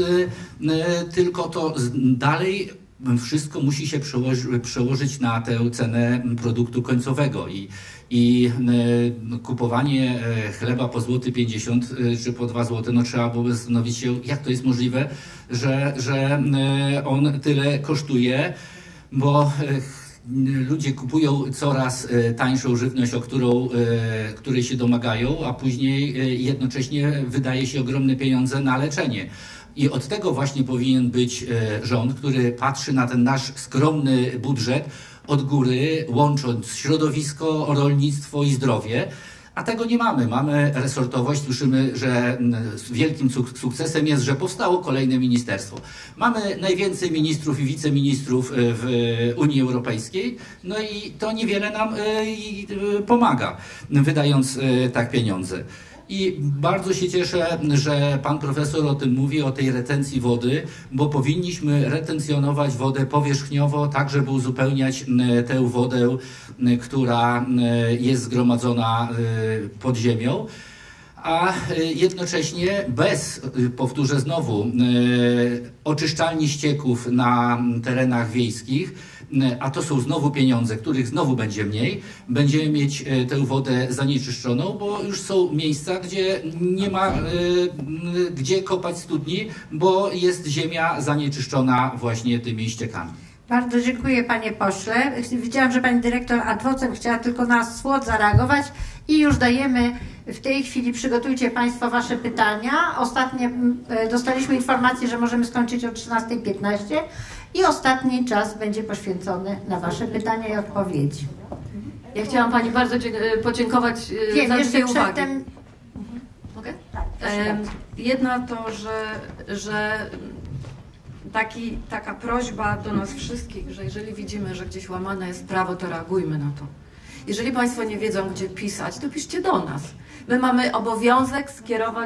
tylko to dalej wszystko musi się przełoży, przełożyć na tę cenę produktu końcowego i, i e, kupowanie chleba po złoty pięćdziesiąt czy po dwa złote, no trzeba byłoby zastanowić się, jak to jest możliwe, że, że on tyle kosztuje, bo ludzie kupują coraz tańszą żywność, o którą, której się domagają, a później jednocześnie wydaje się ogromne pieniądze na leczenie. I od tego właśnie powinien być rząd, który patrzy na ten nasz skromny budżet od góry, łącząc środowisko, rolnictwo i zdrowie. A tego nie mamy. Mamy resortowość. Słyszymy, że wielkim sukcesem jest, że powstało kolejne ministerstwo. Mamy najwięcej ministrów i wiceministrów w Unii Europejskiej. No i to niewiele nam pomaga, wydając tak pieniądze. I bardzo się cieszę, że pan profesor o tym mówi, o tej retencji wody, bo powinniśmy retencjonować wodę powierzchniowo, tak żeby uzupełniać tę wodę, która jest zgromadzona pod ziemią, a jednocześnie bez, powtórzę znowu, oczyszczalni ścieków na terenach wiejskich, a to są znowu pieniądze, których znowu będzie mniej, będziemy mieć tę wodę zanieczyszczoną, bo już są miejsca, gdzie nie ma gdzie kopać studni, bo jest ziemia zanieczyszczona właśnie tymi ściekami. Bardzo dziękuję, panie pośle. Widziałam, że pani dyrektor adwocem chciała tylko na słod zareagować i już dajemy w tej chwili, przygotujcie państwo wasze pytania. Ostatnie dostaliśmy informację, że możemy skończyć o trzynasta piętnaście i ostatni czas będzie poświęcony na wasze pytania i odpowiedzi. Ja chciałam Pani bardzo podziękować Wiem, za jeszcze dwie uwagi. przedtem... Mogę? Tak, Em, Jedna to, że, że taki, taka prośba do nas wszystkich, że jeżeli widzimy, że gdzieś łamane jest prawo, to reagujmy na to. Jeżeli Państwo nie wiedzą, gdzie pisać, to piszcie do nas. My mamy obowiązek skierować...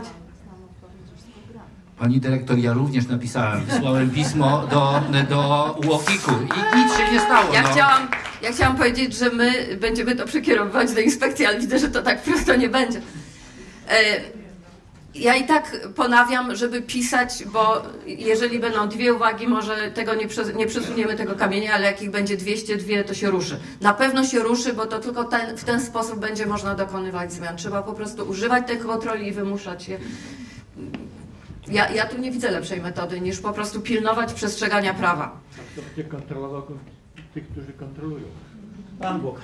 Pani dyrektor, ja również napisałem, wysłałem pismo do, do UOKiK-u i nic się nie stało. Ja, no. chciałam, ja chciałam powiedzieć, że my będziemy to przekierowywać do inspekcji, ale widzę, że to tak prosto nie będzie. E, Ja i tak ponawiam, żeby pisać, bo jeżeli będą dwie uwagi, może tego nie, przes nie przesuniemy tego kamienia, ale jak ich będzie dwieście dwa, to się ruszy. Na pewno się ruszy, bo to tylko ten, w ten sposób będzie można dokonywać zmian. Trzeba po prostu używać tych kontroli i wymuszać je. Ja, ja tu nie widzę lepszej metody, niż po prostu pilnować przestrzegania prawa. Kto będzie kontrolował tych, którzy kontrolują? Pan Bóg.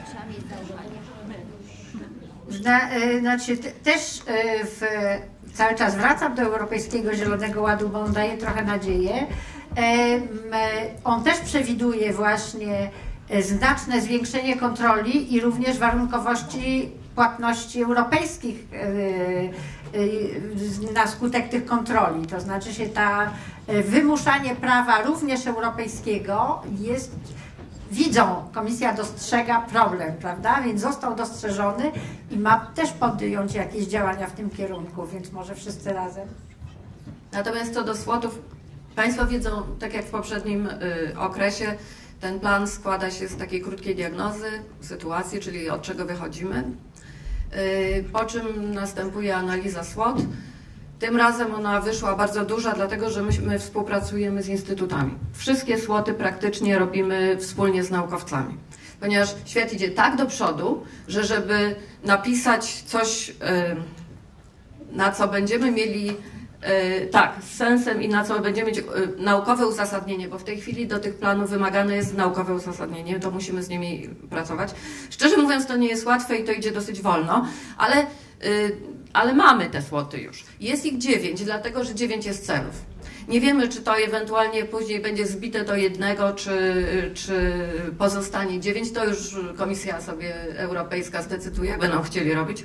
Zna, y, znaczy, te, też y, w, cały czas wracam do Europejskiego Zielonego Ładu, bo on daje trochę nadzieję. Y, on też przewiduje właśnie y, znaczne zwiększenie kontroli i również warunkowości płatności europejskich y, y, na skutek tych kontroli. To znaczy się ta y, wymuszanie prawa również europejskiego jest... Widzą, komisja dostrzega problem, prawda? Więc został dostrzeżony i ma też podjąć jakieś działania w tym kierunku, więc może wszyscy razem. Natomiast co do słotów, Państwo wiedzą, tak jak w poprzednim y, okresie, ten plan składa się z takiej krótkiej diagnozy sytuacji, czyli od czego wychodzimy, y, po czym następuje analiza SWOT. Tym razem ona wyszła bardzo duża, dlatego że my, my współpracujemy z instytutami. Wszystkie słoty praktycznie robimy wspólnie z naukowcami. Ponieważ świat idzie tak do przodu, że żeby napisać coś, na co będziemy mieli tak, z sensem i na co będziemy mieć naukowe uzasadnienie, bo w tej chwili do tych planów wymagane jest naukowe uzasadnienie, to musimy z nimi pracować. Szczerze mówiąc, to nie jest łatwe i to idzie dosyć wolno, ale ale mamy te słoty już. Jest ich dziewięć, dlatego że dziewięć jest celów. Nie wiemy, czy to ewentualnie później będzie zbite do jednego, czy, czy pozostanie dziewięć. To już Komisja sobie Europejska zdecyduje, jak będą chcieli robić.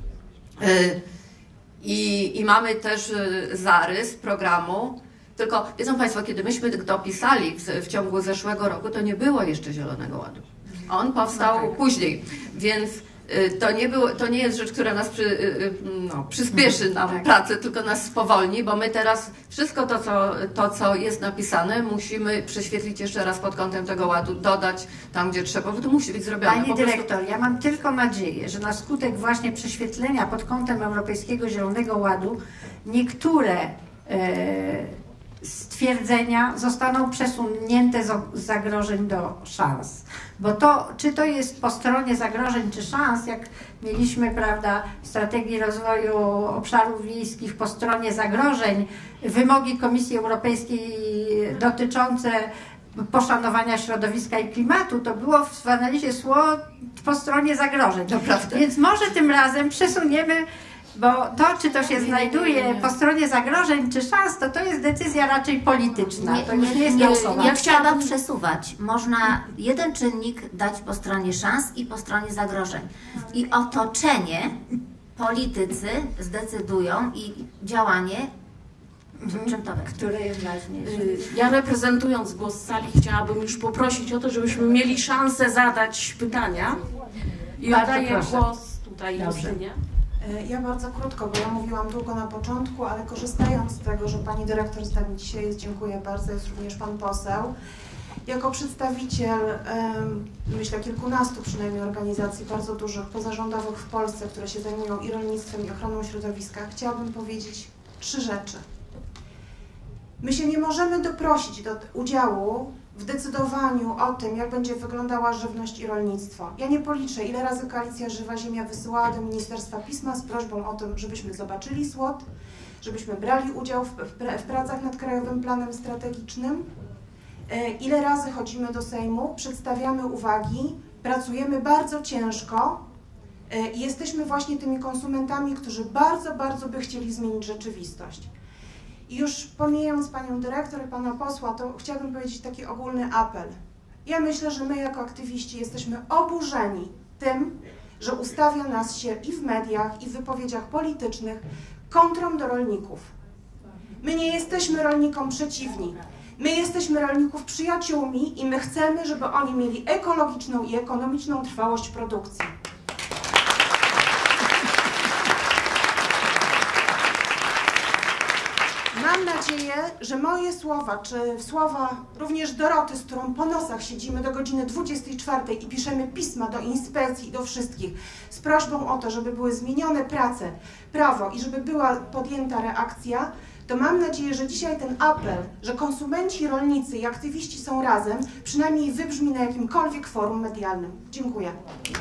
I, i mamy też zarys programu. Tylko wiedzą Państwo, kiedy myśmy to pisali w, w ciągu zeszłego roku, to nie było jeszcze Zielonego Ładu. On powstał okay. później, więc To nie, było, to nie jest rzecz, która nas przy, no, przyspieszy nam tak. pracę, tylko nas spowolni, bo my teraz wszystko to co, to, co jest napisane, musimy prześwietlić jeszcze raz pod kątem tego ładu, dodać tam, gdzie trzeba, bo to musi być zrobione. Pani po dyrektor, prostu... ja mam tylko nadzieję, że na skutek właśnie prześwietlenia pod kątem Europejskiego Zielonego Ładu niektóre e, stwierdzenia zostaną przesunięte z zagrożeń do szans. Bo to, czy to jest po stronie zagrożeń czy szans, jak mieliśmy, prawda, w strategii rozwoju obszarów wiejskich po stronie zagrożeń, wymogi Komisji Europejskiej dotyczące poszanowania środowiska i klimatu, to było w analizie SWOT po stronie zagrożeń. To prawda. Więc może tym razem przesuniemy, bo to, czy to się znajduje po stronie zagrożeń czy szans, to to jest decyzja raczej polityczna. Nie, to już nie jest nie, głosowanie. nie trzeba przesuwać. Można jeden czynnik dać po stronie szans i po stronie zagrożeń. I otoczenie politycy zdecydują i działanie, czym to będzie. Które jest ważniejsze. Ja reprezentując głos sali chciałabym już poprosić o to, żebyśmy mieli szansę zadać pytania. I Bardzo oddaję proszę. głos tutaj Justynie. Ja bardzo krótko, bo ja mówiłam długo na początku, ale korzystając z tego, że Pani Dyrektor z nami dzisiaj jest, dziękuję bardzo, jest również Pan Poseł. Jako przedstawiciel, myślę, kilkunastu przynajmniej organizacji bardzo dużych, pozarządowych w Polsce, które się zajmują i rolnictwem, i ochroną środowiska, chciałabym powiedzieć trzy rzeczy. My się nie możemy doprosić do udziału w decydowaniu o tym, jak będzie wyglądała żywność i rolnictwo. Ja nie policzę, ile razy Koalicja Żywa Ziemia wysyłała do Ministerstwa pisma z prośbą o to, żebyśmy zobaczyli SWOT, żebyśmy brali udział w, w, w pracach nad Krajowym Planem Strategicznym. Ile razy chodzimy do Sejmu, przedstawiamy uwagi, pracujemy bardzo ciężko i jesteśmy właśnie tymi konsumentami, którzy bardzo, bardzo by chcieli zmienić rzeczywistość. I już pomijając Panią Dyrektor i Pana Posła, to chciałabym powiedzieć taki ogólny apel. Ja myślę, że my jako aktywiści jesteśmy oburzeni tym, że ustawia nas się i w mediach, i w wypowiedziach politycznych kontrą do rolników. My nie jesteśmy rolnikom przeciwni. My jesteśmy rolników przyjaciółmi i my chcemy, żeby oni mieli ekologiczną i ekonomiczną trwałość produkcji. Mam nadzieję, że moje słowa, czy słowa również Doroty, z którą po nosach siedzimy do godziny dwudziestej czwartej i piszemy pisma do inspekcji i do wszystkich z prośbą o to, żeby były zmienione prace, prawo i żeby była podjęta reakcja, to mam nadzieję, że dzisiaj ten apel, że konsumenci, rolnicy i aktywiści są razem, przynajmniej wybrzmi na jakimkolwiek forum medialnym. Dziękuję.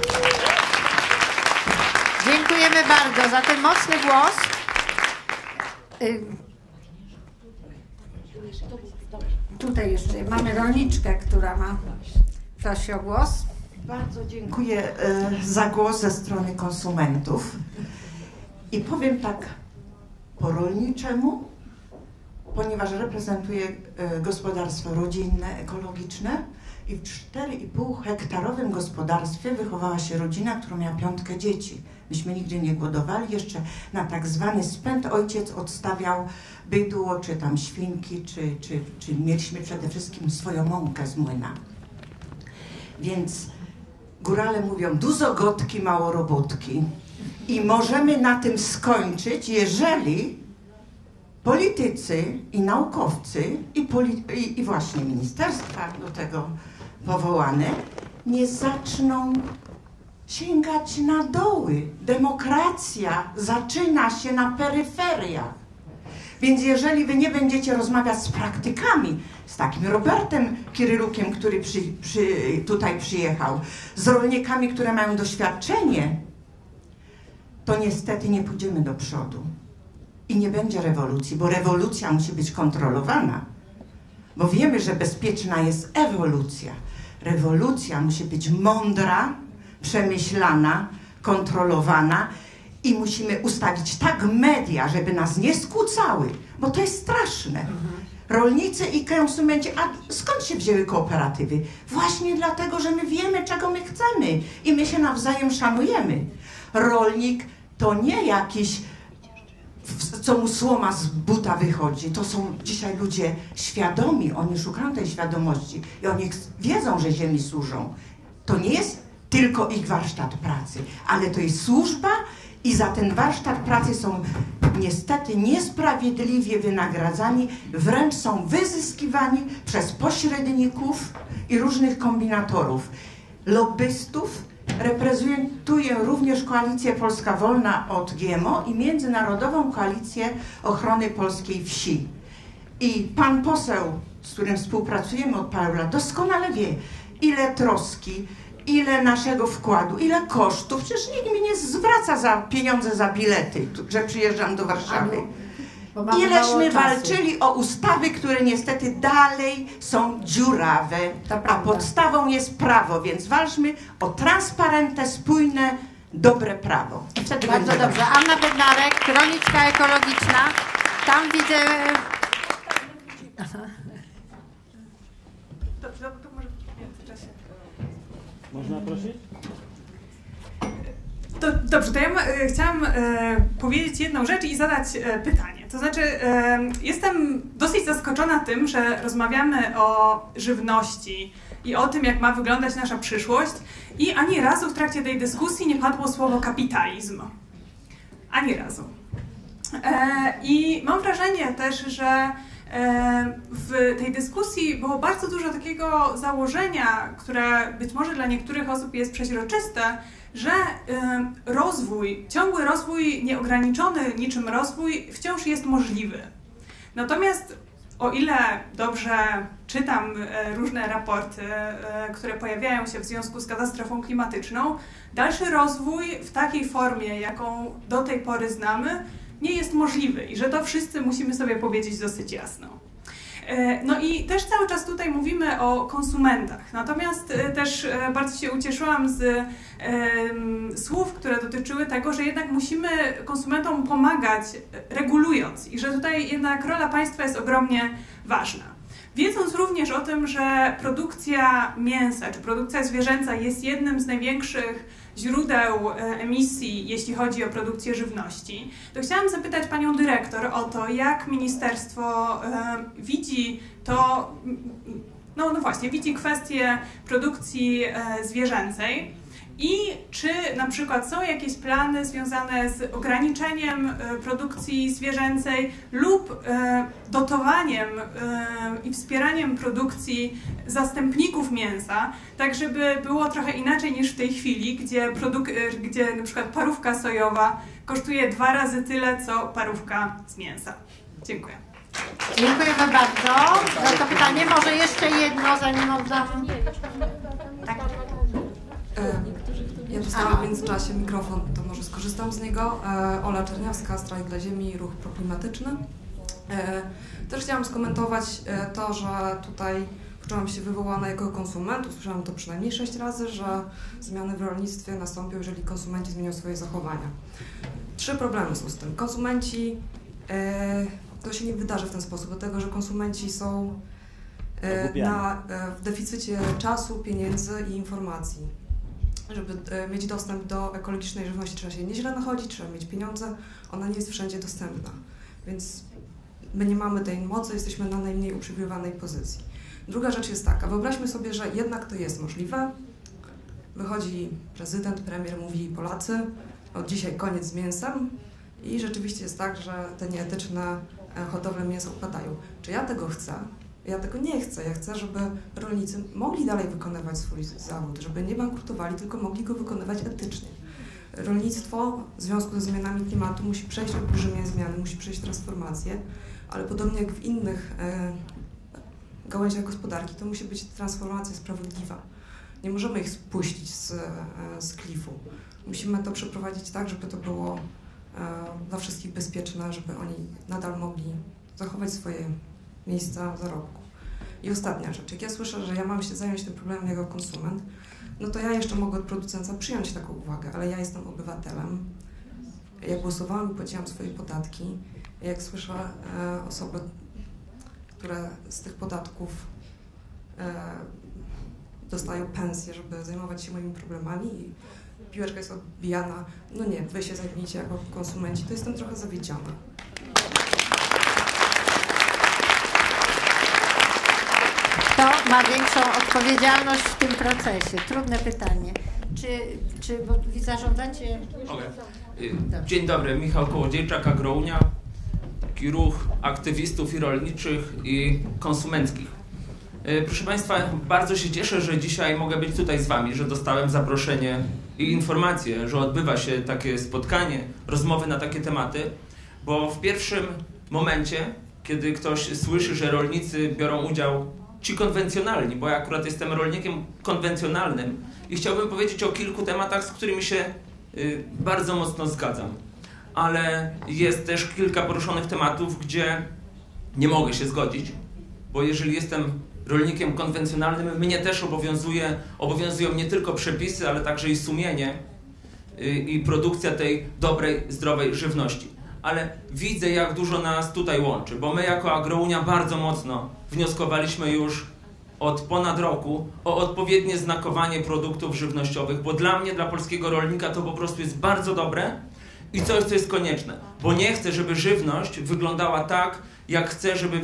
Dziękujemy bardzo za ten mocny głos. Tutaj jeszcze mamy rolniczkę, która ma prosić o głos. Bardzo dziękuję za głos ze strony konsumentów. I powiem tak po rolniczemu, ponieważ reprezentuję gospodarstwo rodzinne, ekologiczne i w cztery i pół hektarowym gospodarstwie wychowała się rodzina, która miała piątkę dzieci. Myśmy nigdy nie głodowali, jeszcze na tak zwany spęd ojciec odstawiał bydło, czy tam świnki, czy, czy, czy mieliśmy przede wszystkim swoją mąkę z młyna. Więc górale mówią, dużo gotki, mało robótki. I możemy na tym skończyć, jeżeli politycy i naukowcy i, poli i, i właśnie ministerstwa do tego powołane nie zaczną sięgać na doły. Demokracja zaczyna się na peryferiach. Więc jeżeli wy nie będziecie rozmawiać z praktykami, z takim Robertem Kirylukiem, który przy, przy, tutaj przyjechał, z rolnikami, które mają doświadczenie, to niestety nie pójdziemy do przodu. I nie będzie rewolucji, bo rewolucja musi być kontrolowana. Bo wiemy, że bezpieczna jest ewolucja. Rewolucja musi być mądra, przemyślana, kontrolowana i musimy ustawić tak media, żeby nas nie skłócały, bo to jest straszne. Rolnicy i konsumenci, a skąd się wzięły kooperatywy? Właśnie dlatego, że my wiemy, czego my chcemy i my się nawzajem szanujemy. Rolnik to nie jakiś, co mu słoma z buta wychodzi. To są dzisiaj ludzie świadomi, oni szukają tej świadomości i oni wiedzą, że ziemi służą. To nie jest tylko ich warsztat pracy, ale to jest służba i za ten warsztat pracy są niestety niesprawiedliwie wynagradzani, wręcz są wyzyskiwani przez pośredników i różnych kombinatorów. Lobbystów reprezentuję również Koalicję Polska Wolna od G M O i Międzynarodową Koalicję Ochrony Polskiej Wsi. I pan poseł, z którym współpracujemy od paru lat, doskonale wie, ile troski, ile naszego wkładu, ile kosztów. Przecież nikt mi nie zwraca za pieniądze za bilety, że przyjeżdżam do Warszawy. Ileśmy walczyli o ustawy, które niestety dalej są dziurawe, a podstawą jest prawo, więc walczmy o transparentne, spójne, dobre prawo. I wtedy Bardzo będzie dobrze. Anna Bednarek, rolniczka ekologiczna. Tam widzę... Dobrze, to może w międzyczasie. Można prosić? To, dobrze, to ja e, chciałam e, powiedzieć jedną rzecz i zadać e, pytanie. To znaczy, e, jestem dosyć zaskoczona tym, że rozmawiamy o żywności i o tym, jak ma wyglądać nasza przyszłość i ani razu w trakcie tej dyskusji nie padło słowo kapitalizm. Ani razu. E, I mam wrażenie też, że w tej dyskusji było bardzo dużo takiego założenia, które być może dla niektórych osób jest przeźroczyste, że rozwój, ciągły rozwój, nieograniczony niczym rozwój wciąż jest możliwy. Natomiast o ile dobrze czytam różne raporty, które pojawiają się w związku z katastrofą klimatyczną, dalszy rozwój w takiej formie, jaką do tej pory znamy, nie jest możliwy i że to wszyscy musimy sobie powiedzieć dosyć jasno. No i też cały czas tutaj mówimy o konsumentach, natomiast też bardzo się ucieszyłam z e, słów, które dotyczyły tego, że jednak musimy konsumentom pomagać regulując i że tutaj jednak rola państwa jest ogromnie ważna. wiedząc również o tym, że produkcja mięsa czy produkcja zwierzęca jest jednym z największych źródeł emisji, jeśli chodzi o produkcję żywności, to chciałam zapytać Panią Dyrektor o to, jak Ministerstwo e, widzi to, no, no właśnie, widzi kwestię produkcji e, zwierzęcej i czy na przykład są jakieś plany związane z ograniczeniem e, produkcji zwierzęcej lub e, dotowaniem e, i wspieraniem produkcji zastępników mięsa, tak żeby było trochę inaczej niż w tej chwili, gdzie, produk- e, gdzie na przykład parówka sojowa kosztuje dwa razy tyle, co parówka z mięsa. Dziękuję. Dziękujemy bardzo za to pytanie. Może jeszcze jedno, zanim oddam. Tak. Ja dostałam w międzyczasie mikrofon, to może skorzystam z niego. Ola Czerniawska, Strajk dla Ziemi, Ruch Proklimatyczny. Też chciałam skomentować to, że tutaj poczułam się wywołana jako konsument. Usłyszałam to przynajmniej sześć razy, że zmiany w rolnictwie nastąpią, jeżeli konsumenci zmienią swoje zachowania. Trzy problemy są z tym. Konsumenci, to się nie wydarzy w ten sposób, dlatego że konsumenci są na, w deficycie czasu, pieniędzy i informacji. Żeby mieć dostęp do ekologicznej żywności, trzeba się nieźle nachodzić, trzeba mieć pieniądze, ona nie jest wszędzie dostępna, więc my nie mamy tej mocy, jesteśmy na najmniej uprzywilejowanej pozycji. Druga rzecz jest taka, wyobraźmy sobie, że jednak to jest możliwe, wychodzi prezydent, premier, mówi Polacy, od dzisiaj koniec z mięsem i rzeczywiście jest tak, że te nieetyczne hodowle mięsa upadają. Czy ja tego chcę? Ja tego nie chcę. Ja chcę, żeby rolnicy mogli dalej wykonywać swój zawód, żeby nie bankrutowali, tylko mogli go wykonywać etycznie. Rolnictwo w związku ze zmianami klimatu musi przejść olbrzymie zmiany, musi przejść transformację, ale podobnie jak w innych e, gałęziach gospodarki, to musi być transformacja sprawiedliwa. Nie możemy ich spuścić z, e, z klifu. Musimy to przeprowadzić tak, żeby to było e, dla wszystkich bezpieczne, żeby oni nadal mogli zachować swoje miejsca zarobku. I ostatnia rzecz, jak ja słyszę, że ja mam się zająć tym problemem jako konsument, no to ja jeszcze mogę od producenta przyjąć taką uwagę, ale ja jestem obywatelem. Ja głosowałam i płaciłam swoje podatki. Jak słyszę e, osoby, które z tych podatków e, dostają pensję, żeby zajmować się moimi problemami i piłeczka jest odbijana, no nie, wy się zajmijcie jako konsumenci, to jestem trochę zawiedziona. Kto ma większą odpowiedzialność w tym procesie? Trudne pytanie. Czy, czy bo zarządzacie... Okay. Dzień dobry, Michał Kołodziejczak, Agrounia. Taki ruch aktywistów i rolniczych i konsumenckich. Proszę Państwa, bardzo się cieszę, że dzisiaj mogę być tutaj z Wami, że dostałem zaproszenie i informację, że odbywa się takie spotkanie, rozmowy na takie tematy, bo w pierwszym momencie, kiedy ktoś słyszy, że rolnicy biorą udział, ci konwencjonalni, bo ja akurat jestem rolnikiem konwencjonalnym i chciałbym powiedzieć o kilku tematach, z którymi się y, bardzo mocno zgadzam. Ale jest też kilka poruszonych tematów, gdzie nie mogę się zgodzić, bo jeżeli jestem rolnikiem konwencjonalnym, mnie też obowiązuje, obowiązują nie tylko przepisy, ale także i sumienie y, i produkcja tej dobrej, zdrowej żywności. Ale widzę, jak dużo nas tutaj łączy, bo my jako Agrounia bardzo mocno wnioskowaliśmy już od ponad roku o odpowiednie znakowanie produktów żywnościowych, bo dla mnie, dla polskiego rolnika to po prostu jest bardzo dobre i coś, co jest konieczne, bo nie chcę, żeby żywność wyglądała tak, jak chcę, żeby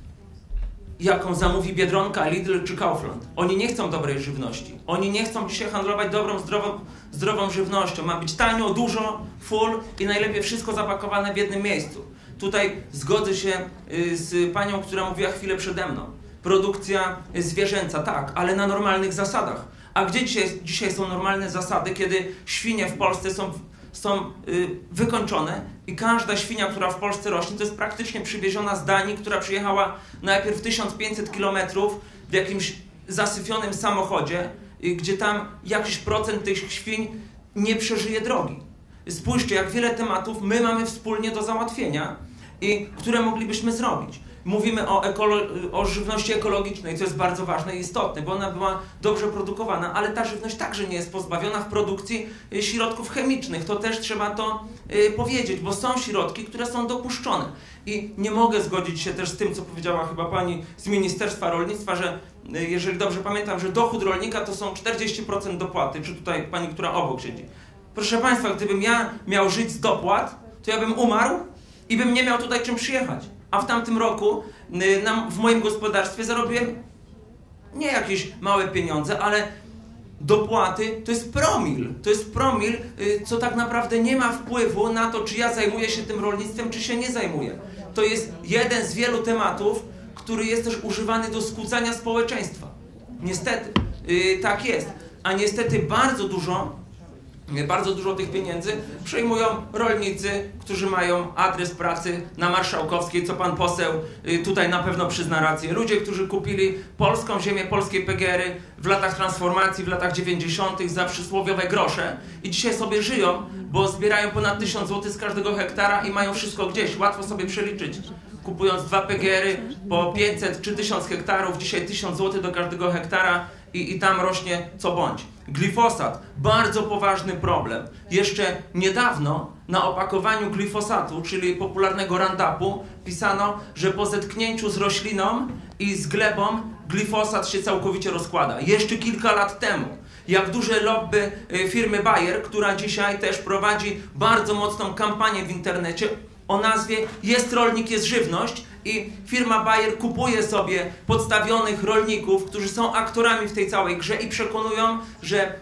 jaką zamówi Biedronka, Lidl czy Kaufland. Oni nie chcą dobrej żywności. Oni nie chcą dzisiaj handlować dobrą, zdrową, zdrową żywnością. Ma być tanio, dużo, full i najlepiej wszystko zapakowane w jednym miejscu. Tutaj zgodzę się z panią, która mówiła chwilę przede mną. Produkcja zwierzęca, tak, ale na normalnych zasadach. A gdzie dzisiaj, dzisiaj są normalne zasady, kiedy świnie w Polsce są, są y, wykończone i każda świnia, która w Polsce rośnie, to jest praktycznie przywieziona z Danii, która przyjechała najpierw tysiąc pięćset kilometrów w jakimś zasyfionym samochodzie, y, gdzie tam jakiś procent tych świń nie przeżyje drogi. Spójrzcie, jak wiele tematów my mamy wspólnie do załatwienia i które moglibyśmy zrobić. mówimy o, ekolo- o żywności ekologicznej, co jest bardzo ważne i istotne, bo ona była dobrze produkowana, ale ta żywność także nie jest pozbawiona w produkcji środków chemicznych. To też trzeba to y, powiedzieć, bo są środki, które są dopuszczone. I nie mogę zgodzić się też z tym, co powiedziała chyba pani z Ministerstwa Rolnictwa, że y, jeżeli dobrze pamiętam, że dochód rolnika to są czterdzieści procent dopłaty, czy tutaj pani, która obok siedzi. Proszę państwa, gdybym ja miał żyć z dopłat, to ja bym umarł i bym nie miał tutaj czym przyjechać. A w tamtym roku y, nam, w moim gospodarstwie zarobiłem nie jakieś małe pieniądze, ale dopłaty to jest promil. To jest promil, y, co tak naprawdę nie ma wpływu na to, czy ja zajmuję się tym rolnictwem, czy się nie zajmuję. To jest jeden z wielu tematów, który jest też używany do skłócania społeczeństwa. Niestety, y, tak jest. A niestety bardzo dużo Bardzo dużo tych pieniędzy przejmują rolnicy, którzy mają adres pracy na Marszałkowskiej, co pan poseł tutaj na pewno przyzna rację. Ludzie, którzy kupili polską ziemię, polskie P G R-y w latach transformacji, w latach dziewięćdziesiątych za przysłowiowe grosze i dzisiaj sobie żyją, bo zbierają ponad tysiąc złotych z każdego hektara i mają wszystko gdzieś. Łatwo sobie przeliczyć. Kupując dwa P G R-y po pięćset czy tysiąc hektarów, dzisiaj tysiąc złotych do każdego hektara i, i tam rośnie co bądź. Glifosat, bardzo poważny problem. Jeszcze niedawno na opakowaniu glifosatu, czyli popularnego Roundupu, pisano, że po zetknięciu z rośliną i z glebą glifosat się całkowicie rozkłada. Jeszcze kilka lat temu. Jak duże lobby firmy Bayer, która dzisiaj też prowadzi bardzo mocną kampanię w internecie o nazwie Jest rolnik, jest żywność i firma Bayer kupuje sobie podstawionych rolników, którzy są aktorami w tej całej grze i przekonują, że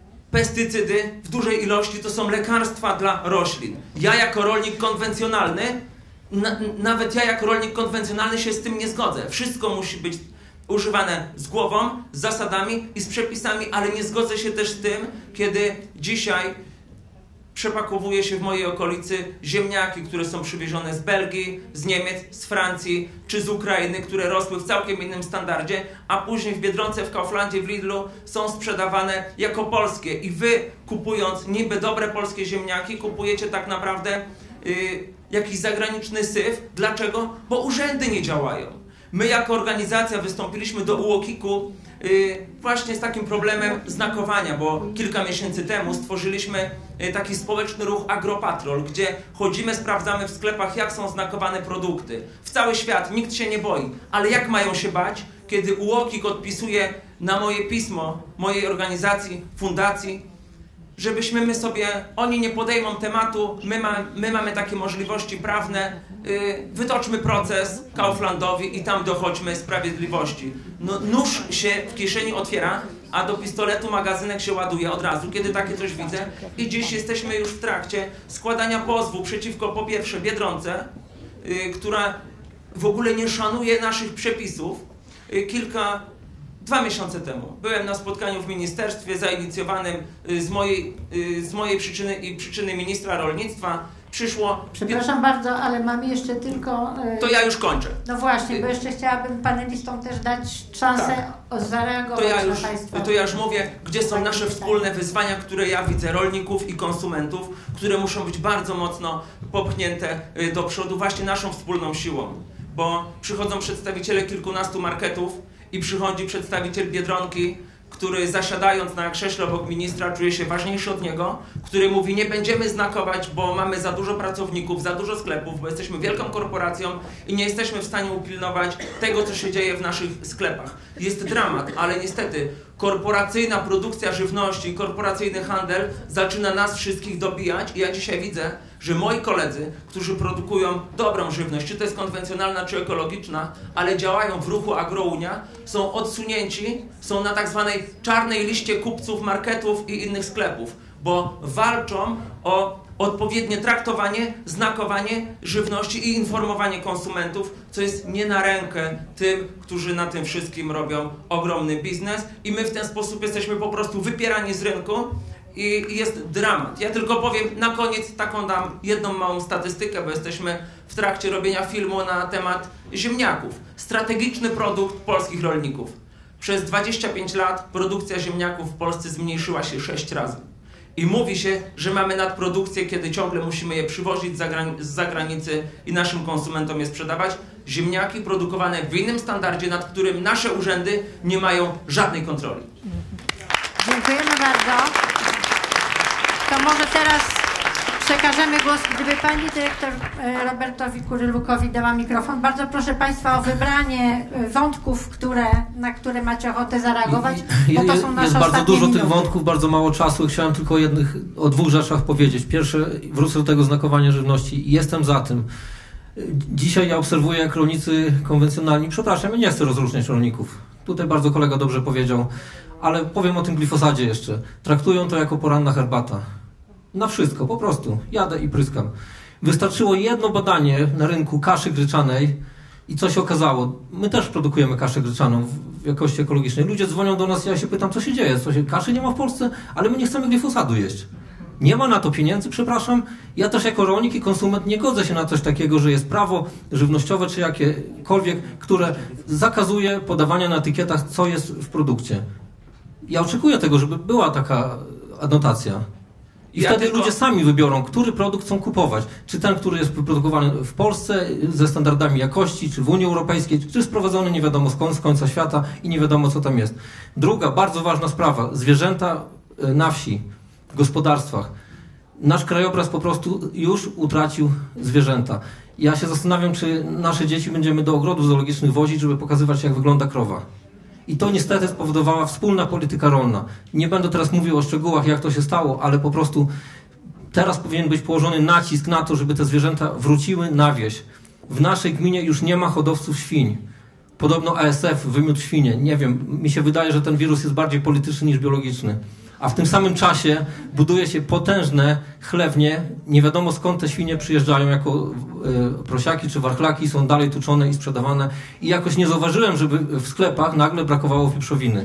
pestycydy w dużej ilości to są lekarstwa dla roślin. Ja jako rolnik konwencjonalny, na, nawet ja jako rolnik konwencjonalny się z tym nie zgodzę. Wszystko musi być używane z głową, z zasadami i z przepisami, ale nie zgodzę się też z tym, kiedy dzisiaj przepakowuje się w mojej okolicy ziemniaki, które są przywiezione z Belgii, z Niemiec, z Francji czy z Ukrainy, które rosły w całkiem innym standardzie, a później w Biedronce, w Kauflandzie, w Lidlu są sprzedawane jako polskie. I wy, kupując niby dobre polskie ziemniaki, kupujecie tak naprawdę yy, jakiś zagraniczny syf. Dlaczego? Bo urzędy nie działają. My jako organizacja wystąpiliśmy do U O K I-ku yy, właśnie z takim problemem znakowania, bo kilka miesięcy temu stworzyliśmy yy, taki społeczny ruch Agropatrol, gdzie chodzimy, sprawdzamy w sklepach, jak są znakowane produkty. W cały świat, nikt się nie boi, ale jak mają się bać, kiedy U O K I odpisuje na moje pismo, mojej organizacji, fundacji, żebyśmy my sobie, oni nie podejmą tematu, my, ma, my mamy takie możliwości prawne, yy, wytoczmy proces Kauflandowi i tam dochodźmy sprawiedliwości. No, nóż się w kieszeni otwiera, a do pistoletu magazynek się ładuje od razu, kiedy takie coś widzę. I dziś jesteśmy już w trakcie składania pozwu przeciwko po pierwsze Biedronce, yy, która w ogóle nie szanuje naszych przepisów. Yy, kilka Dwa miesiące temu byłem na spotkaniu w ministerstwie zainicjowanym z mojej, z mojej przyczyny i przyczyny ministra rolnictwa. Przyszło... Przepraszam bardzo, ale mam jeszcze tylko... To ja już kończę. No właśnie, bo jeszcze chciałabym panelistom też dać szansę tak. zareagować to ja już, na Państwa. To ja już mówię, gdzie są nasze wspólne wyzwania, które ja widzę, rolników i konsumentów, które muszą być bardzo mocno popchnięte do przodu właśnie naszą wspólną siłą. Bo przychodzą przedstawiciele kilkunastu marketów, i przychodzi przedstawiciel Biedronki, który zasiadając na krześle obok ministra czuje się ważniejszy od niego, który mówi, nie będziemy znakować, bo mamy za dużo pracowników, za dużo sklepów, bo jesteśmy wielką korporacją i nie jesteśmy w stanie upilnować tego, co się dzieje w naszych sklepach. Jest dramat, ale niestety korporacyjna produkcja żywności, korporacyjny handel zaczyna nas wszystkich dobijać i ja dzisiaj widzę, że moi koledzy, którzy produkują dobrą żywność, czy to jest konwencjonalna, czy ekologiczna, ale działają w ruchu Agrounia, są odsunięci, są na tak zwanej czarnej liście kupców, marketów i innych sklepów, bo walczą o odpowiednie traktowanie, znakowanie żywności i informowanie konsumentów, co jest nie na rękę tym, którzy na tym wszystkim robią ogromny biznes i my w ten sposób jesteśmy po prostu wypierani z rynku i jest dramat. Ja tylko powiem na koniec taką dam jedną małą statystykę, bo jesteśmy w trakcie robienia filmu na temat ziemniaków. Strategiczny produkt polskich rolników. Przez dwadzieścia pięć lat produkcja ziemniaków w Polsce zmniejszyła się sześć razy. I mówi się, że mamy nadprodukcję, kiedy ciągle musimy je przywozić z zagranicy i naszym konsumentom je sprzedawać. Ziemniaki produkowane w innym standardzie, nad którym nasze urzędy nie mają żadnej kontroli. Dziękujemy bardzo. To może teraz przekażemy głos, gdyby pani dyrektor Robertowi Kurylukowi dała mikrofon. Bardzo proszę Państwa o wybranie wątków, które, na które macie ochotę zareagować, bo to są nasze Jest bardzo dużo minuty. tych wątków, bardzo mało czasu. Chciałem tylko o, jednych, o dwóch rzeczach powiedzieć. Pierwsze, wrócę do tego znakowania żywności. Jestem za tym. Dzisiaj ja obserwuję, jak rolnicy konwencjonalni, przepraszam, ja nie chcę rozróżniać rolników. Tutaj bardzo kolega dobrze powiedział, ale powiem o tym glifosadzie jeszcze. Traktują to jako poranna herbata. Na wszystko, po prostu. Jadę i pryskam. Wystarczyło jedno badanie na rynku kaszy gryczanej i co się okazało? My też produkujemy kaszę gryczaną w jakości ekologicznej. Ludzie dzwonią do nas, ja się pytam, co się dzieje? Co się, kaszy nie ma w Polsce, ale my nie chcemy glifosatu jeść. Nie ma na to pieniędzy, przepraszam. Ja też jako rolnik i konsument nie godzę się na coś takiego, że jest prawo żywnościowe czy jakiekolwiek, które zakazuje podawania na etykietach, co jest w produkcie. Ja oczekuję tego, żeby była taka anotacja. I ja wtedy tylko... ludzie sami wybiorą, który produkt chcą kupować. Czy ten, który jest wyprodukowany w Polsce ze standardami jakości, czy w Unii Europejskiej, czy sprowadzony nie wiadomo skąd, z końca świata i nie wiadomo co tam jest. Druga, bardzo ważna sprawa. Zwierzęta na wsi, w gospodarstwach. Nasz krajobraz po prostu już utracił zwierzęta. Ja się zastanawiam, czy nasze dzieci będziemy do ogrodów zoologicznych wozić, żeby pokazywać, jak wygląda krowa. I to niestety spowodowała wspólna polityka rolna. Nie będę teraz mówił o szczegółach, jak to się stało, ale po prostu teraz powinien być położony nacisk na to, żeby te zwierzęta wróciły na wieś. W naszej gminie już nie ma hodowców świń. Podobno A S F wymiótł świnie. Nie wiem, mi się wydaje, że ten wirus jest bardziej polityczny niż biologiczny. A w tym samym czasie buduje się potężne chlewnie. Nie wiadomo skąd te świnie przyjeżdżają jako y, prosiaki czy warchlaki, są dalej tuczone i sprzedawane. I jakoś nie zauważyłem, żeby w sklepach nagle brakowało wieprzowiny.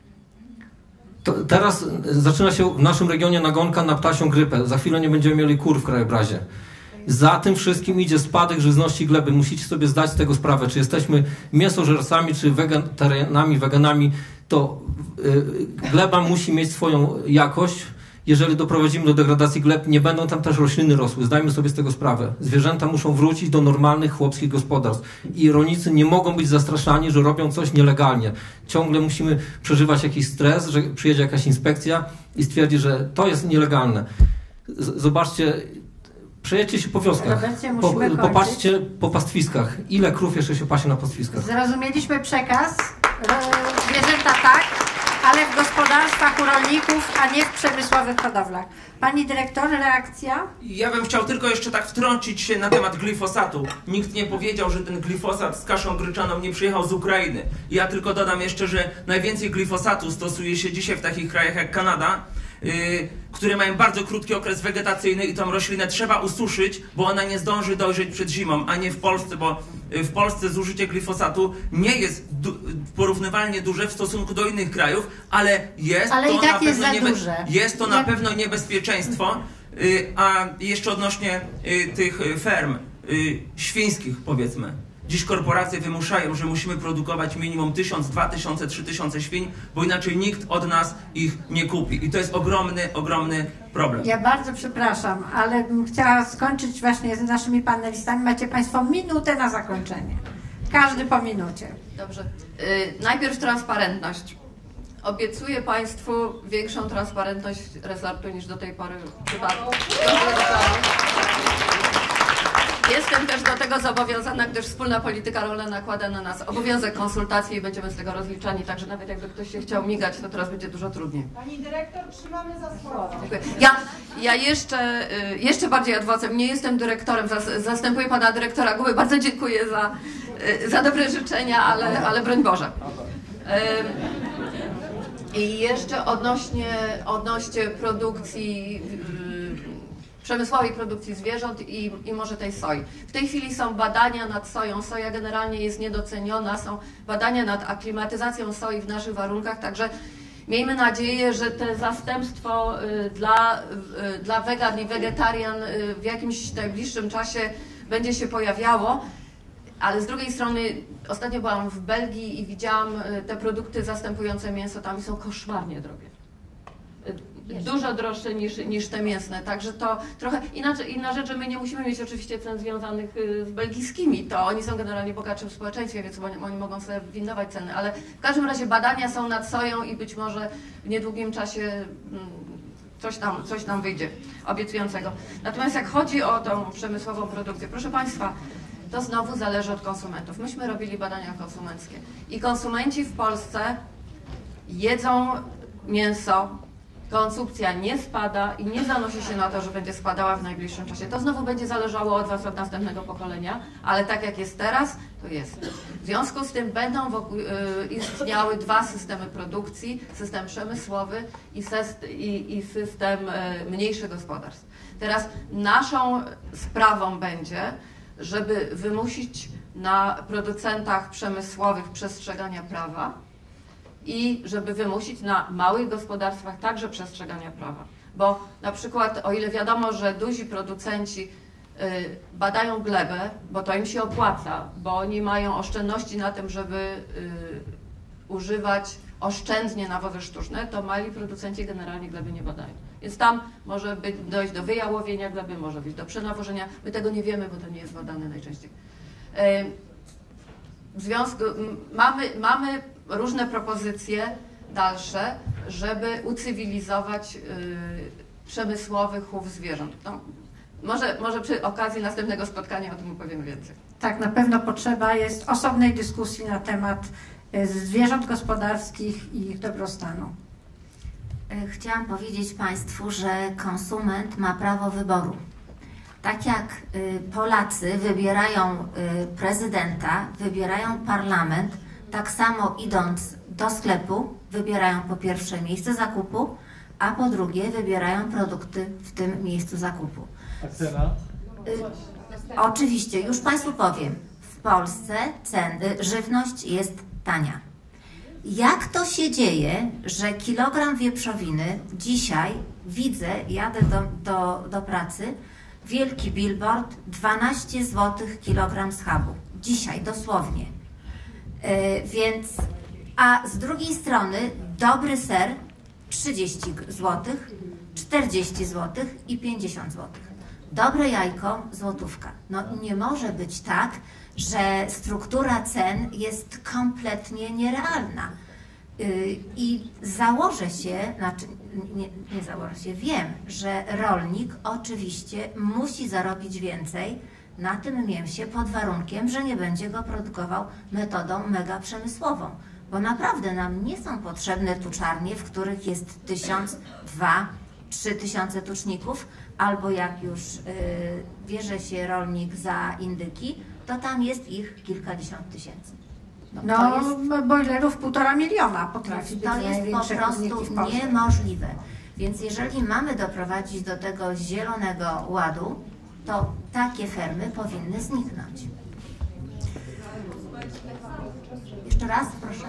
To, teraz zaczyna się w naszym regionie nagonka na ptasią grypę. Za chwilę nie będziemy mieli kur w krajobrazie. Za tym wszystkim idzie spadek żyzności gleby. Musicie sobie zdać z tego sprawę, czy jesteśmy mięsożercami, czy wegetarianami, weganami, to yy, gleba musi mieć swoją jakość. Jeżeli doprowadzimy do degradacji gleb, nie będą tam też rośliny rosły. Zdajmy sobie z tego sprawę. Zwierzęta muszą wrócić do normalnych chłopskich gospodarstw. I rolnicy nie mogą być zastraszani, że robią coś nielegalnie. Ciągle musimy przeżywać jakiś stres, że przyjedzie jakaś inspekcja i stwierdzi, że to jest nielegalne. Z- zobaczcie, przejedźcie się po wioskach. Robercie, Po, musimy popatrzcie po pastwiskach. Ile krów jeszcze się pasie na pastwiskach? Zrozumieliśmy przekaz. Zwierzęta tak, ale w gospodarstwach u rolników, a nie w przemysłowych hodowlach. Pani dyrektor, reakcja? Ja bym chciał tylko jeszcze tak wtrącić się na temat glifosatu. Nikt nie powiedział, że ten glifosat z kaszą gryczaną nie przyjechał z Ukrainy. Ja tylko dodam jeszcze, że najwięcej glifosatu stosuje się dzisiaj w takich krajach jak Kanada, yy, które mają bardzo krótki okres wegetacyjny i tą roślinę trzeba ususzyć, bo ona nie zdąży dojrzeć przed zimą, a nie w Polsce, bo w Polsce zużycie glifosatu nie jest du porównywalnie duże w stosunku do innych krajów, ale jest ale to i tak na jest pewno za duże. Jest to na pewno niebezpieczeństwo, yy, a jeszcze odnośnie yy, tych ferm yy, świńskich, powiedzmy. Dziś korporacje wymuszają, że musimy produkować minimum tysiąc, dwa tysiące, trzy tysiące świń, bo inaczej nikt od nas ich nie kupi. I to jest ogromny, ogromny problem. Ja bardzo przepraszam, ale bym chciała skończyć właśnie z naszymi panelistami. Macie Państwo minutę na zakończenie. Każdy po minucie. Dobrze. Yy, najpierw transparentność. Obiecuję Państwu większą transparentność resortu niż do tej pory przypadło. Jestem też do tego zobowiązana, gdyż wspólna polityka rolna nakłada na nas obowiązek konsultacji i będziemy z tego rozliczani, także nawet jakby ktoś się chciał migać, to teraz będzie dużo trudniej. Pani dyrektor, trzymamy za słowo. Dziękuję. Ja, ja jeszcze, jeszcze bardziej adwocem, nie jestem dyrektorem, zastępuję pana dyrektora Guby, bardzo dziękuję za, za dobre życzenia, ale, ale broń Boże. I jeszcze odnośnie, odnośnie produkcji, przemysłowej produkcji zwierząt i, i może tej soi. W tej chwili są badania nad soją. Soja generalnie jest niedoceniona. Są badania nad aklimatyzacją soi w naszych warunkach, także miejmy nadzieję, że te zastępstwo y, dla, y, dla wegan i wegetarian y, w jakimś najbliższym czasie będzie się pojawiało. Ale z drugiej strony ostatnio byłam w Belgii i widziałam y, te produkty zastępujące mięso, tam są koszmarnie drogie. dużo droższe niż, niż te mięsne, także to trochę inaczej, inna rzecz, że my nie musimy mieć oczywiście cen związanych z belgijskimi, to oni są generalnie bogatsi w społeczeństwie, więc oni, oni mogą sobie windować ceny, ale w każdym razie badania są nad soją i być może w niedługim czasie coś tam, coś tam wyjdzie obiecującego. Natomiast jak chodzi o tą przemysłową produkcję, proszę Państwa, to znowu zależy od konsumentów. Myśmy robili badania konsumenckie i konsumenci w Polsce jedzą mięso, konsumpcja nie spada i nie zanosi się na to, że będzie spadała w najbliższym czasie. To znowu będzie zależało od Was, od następnego pokolenia, ale tak jak jest teraz, to jest. W związku z tym będą wokół, y, istniały dwa systemy produkcji, system przemysłowy i, sest, i, i system y, mniejszych gospodarstw. Teraz naszą sprawą będzie, żeby wymusić na producentach przemysłowych przestrzegania prawa i żeby wymusić na małych gospodarstwach także przestrzegania prawa. Bo na przykład, o ile wiadomo, że duzi producenci y, badają glebę, bo to im się opłaca, bo oni mają oszczędności na tym, żeby y, używać oszczędnie nawozy sztuczne, to mali producenci generalnie gleby nie badają. Więc tam może być, dojść do wyjałowienia gleby, może być do przenawożenia. My tego nie wiemy, bo to nie jest badane najczęściej. Y, w związku mamy, mamy różne propozycje dalsze, żeby ucywilizować y, przemysłowy chów zwierząt. No, może, może przy okazji następnego spotkania o tym opowiem więcej. Tak, na pewno potrzeba jest osobnej dyskusji na temat zwierząt gospodarskich i ich dobrostanu. Chciałam powiedzieć Państwu, że konsument ma prawo wyboru. Tak jak Polacy wybierają prezydenta, wybierają parlament, tak samo idąc do sklepu wybierają po pierwsze miejsce zakupu, a po drugie wybierają produkty w tym miejscu zakupu. A cena? Y, oczywiście, już Państwu powiem, w Polsce ceny, żywność jest tania. Jak to się dzieje, że kilogram wieprzowiny dzisiaj widzę, jadę do, do, do pracy, wielki billboard, dwanaście złotych kilogram schabu. Dzisiaj, dosłownie. Yy, więc, a z drugiej strony dobry ser trzydzieści złotych, czterdzieści złotych i pięćdziesiąt złotych. Dobre jajko złotówka. No nie może być tak, że struktura cen jest kompletnie nierealna. Yy, I założę się, znaczy nie, nie założę się, wiem, że rolnik oczywiście musi zarobić więcej na tym mięsie pod warunkiem, że nie będzie go produkował metodą mega przemysłową. Bo naprawdę nam nie są potrzebne tuczarnie, w których jest tysiąc, dwa, trzy tysiące tuczników, albo jak już yy, bierze się rolnik za indyki, to tam jest ich kilkadziesiąt tysięcy. No, no to jest, bojlerów półtora miliona potrafi być. To jest po prostu niemożliwe. Więc jeżeli mamy doprowadzić do tego zielonego ładu, to takie fermy powinny zniknąć. Jeszcze raz, proszę.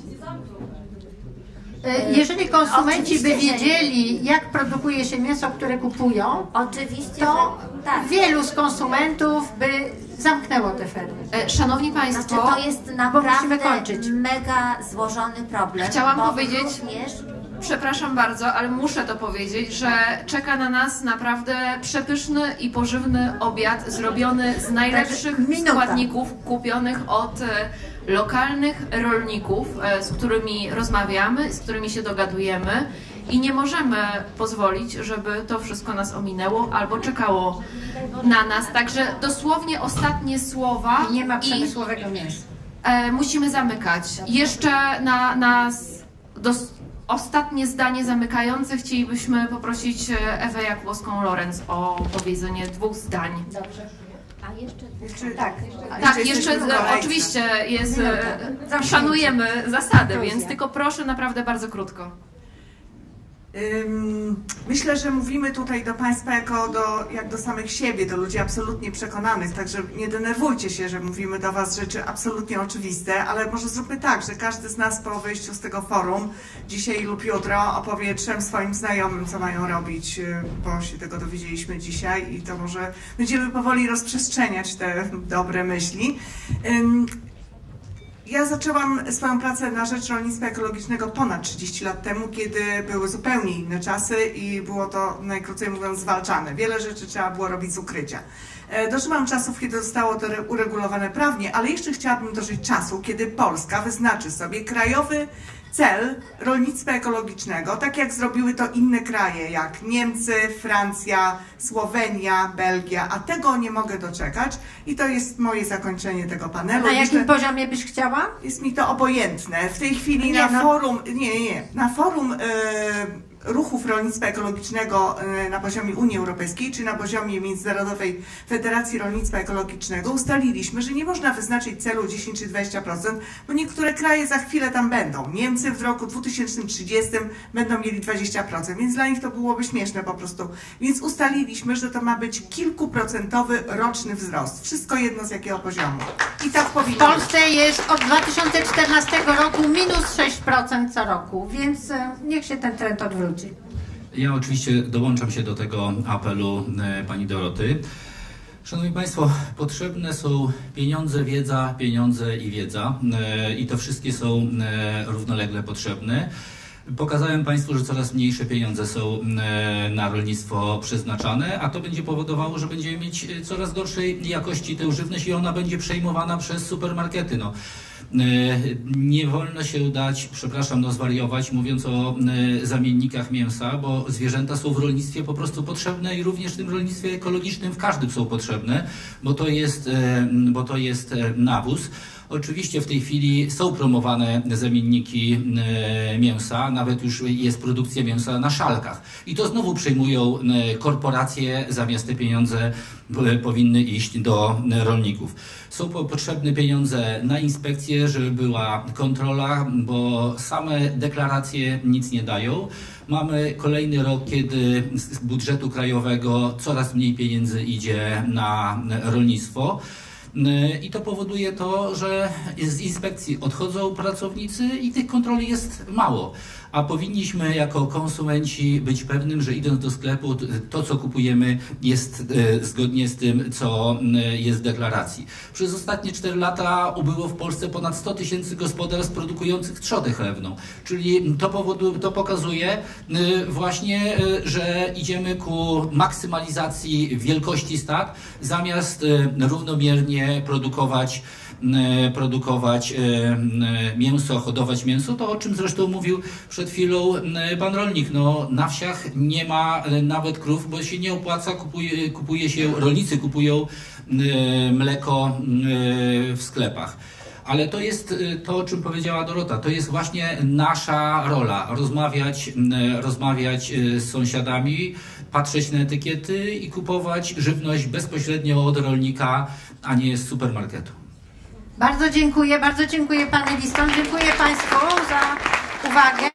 Jeżeli konsumenci by wiedzieli, jak produkuje się mięso, które kupują, oczywiście, to tak. Wielu z konsumentów by zamknęło te fermy. Szanowni Państwo, znaczy, to jest naprawdę mega złożony problem. Chciałam powiedzieć, również... przepraszam bardzo, ale muszę to powiedzieć, że czeka na nas naprawdę przepyszny i pożywny obiad zrobiony z najlepszych składników kupionych od lokalnych rolników, z którymi rozmawiamy, z którymi się dogadujemy i nie możemy pozwolić, żeby to wszystko nas ominęło albo czekało na nas. Także dosłownie ostatnie słowa. I nie ma przemysłowego mięsa. E, musimy zamykać. Jeszcze na, na dos, ostatnie zdanie zamykające chcielibyśmy poprosić Ewę Jakubowską-Lorenz o powiedzenie dwóch zdań. Dobrze. A jeszcze, jeszcze tak. Tak, jeszcze, jeszcze oczywiście jest, szanujemy zasady, więc tylko proszę naprawdę bardzo krótko. Myślę, że mówimy tutaj do Państwa jako do, jak do samych siebie, do ludzi absolutnie przekonanych, także nie denerwujcie się, że mówimy do Was rzeczy absolutnie oczywiste, ale może zróbmy tak, że każdy z nas po wyjściu z tego forum dzisiaj lub jutro opowie trzem swoim znajomym, co mają robić, bo się tego dowiedzieliśmy dzisiaj i to może będziemy powoli rozprzestrzeniać te dobre myśli. Ja zaczęłam swoją pracę na rzecz rolnictwa ekologicznego ponad trzydzieści lat temu, kiedy były zupełnie inne czasy i było to, najkrócej mówiąc, zwalczane. Wiele rzeczy trzeba było robić z ukrycia. Dożyłam czasów, kiedy zostało to uregulowane prawnie, ale jeszcze chciałabym dożyć czasu, kiedy Polska wyznaczy sobie krajowy cel rolnictwa ekologicznego, tak jak zrobiły to inne kraje, jak Niemcy, Francja, Słowenia, Belgia, a tego nie mogę doczekać i to jest moje zakończenie tego panelu. Na jakim Myślę, poziomie byś chciała? jest mi to obojętne. W tej chwili Nie, na no. forum, nie, nie, na forum y, ruchów rolnictwa ekologicznego y, na poziomie Unii Europejskiej, czy na poziomie Międzynarodowej Federacji Rolnictwa Ekologicznego ustaliliśmy, że nie można wyznaczyć celu dziesięć czy dwadzieścia procent, bo niektóre kraje za chwilę tam będą. Niemcy w roku dwa tysiące trzydziestym będą mieli dwadzieścia procent, więc dla nich to byłoby śmieszne po prostu. Więc ustaliliśmy, że to ma być kilkuprocentowy roczny wzrost. Wszystko jedno z jakiego poziomu. I tak W powinno być. Polsce jest od dwa tysiące czternastego roku minus sześć procent co roku, więc e, niech się ten trend odwróci. Ja oczywiście dołączam się do tego apelu e, pani Doroty. Szanowni Państwo, potrzebne są pieniądze, wiedza, pieniądze i wiedza e, i to wszystkie są e, równolegle potrzebne. Pokazałem Państwu, że coraz mniejsze pieniądze są e, na rolnictwo przeznaczane, a to będzie powodowało, że będziemy mieć coraz gorszej jakości tę żywność i ona będzie przejmowana przez supermarkety. No. Nie wolno się dać, przepraszam, no zwariować, mówiąc o zamiennikach mięsa, bo zwierzęta są w rolnictwie po prostu potrzebne i również w tym rolnictwie ekologicznym w każdym są potrzebne, bo to jest, bo to jest nawóz. Oczywiście w tej chwili są promowane zamienniki mięsa, nawet już jest produkcja mięsa na szalkach. I to znowu przejmują korporacje, zamiast te pieniądze powinny iść do rolników. Są potrzebne pieniądze na inspekcję, żeby była kontrola, bo same deklaracje nic nie dają. Mamy kolejny rok, kiedy z budżetu krajowego coraz mniej pieniędzy idzie na rolnictwo. I to powoduje to, że z inspekcji odchodzą pracownicy i tych kontroli jest mało. A powinniśmy jako konsumenci być pewnym, że idąc do sklepu, to co kupujemy jest zgodnie z tym, co jest w deklaracji. Przez ostatnie cztery lata ubyło w Polsce ponad sto tysięcy gospodarstw produkujących trzodę chlewną. Czyli to, powodu, to pokazuje właśnie, że idziemy ku maksymalizacji wielkości stad, zamiast równomiernie produkować produkować mięso, hodować mięso, to o czym zresztą mówił przed chwilą pan rolnik. No, na wsiach nie ma nawet krów, bo się nie opłaca, kupuje, kupuje się, rolnicy kupują mleko w sklepach. Ale to jest to, o czym powiedziała Dorota, to jest właśnie nasza rola, rozmawiać, rozmawiać z sąsiadami, patrzeć na etykiety i kupować żywność bezpośrednio od rolnika, a nie z supermarketu. Bardzo dziękuję, bardzo dziękuję panelistom, dziękuję Państwu za uwagę.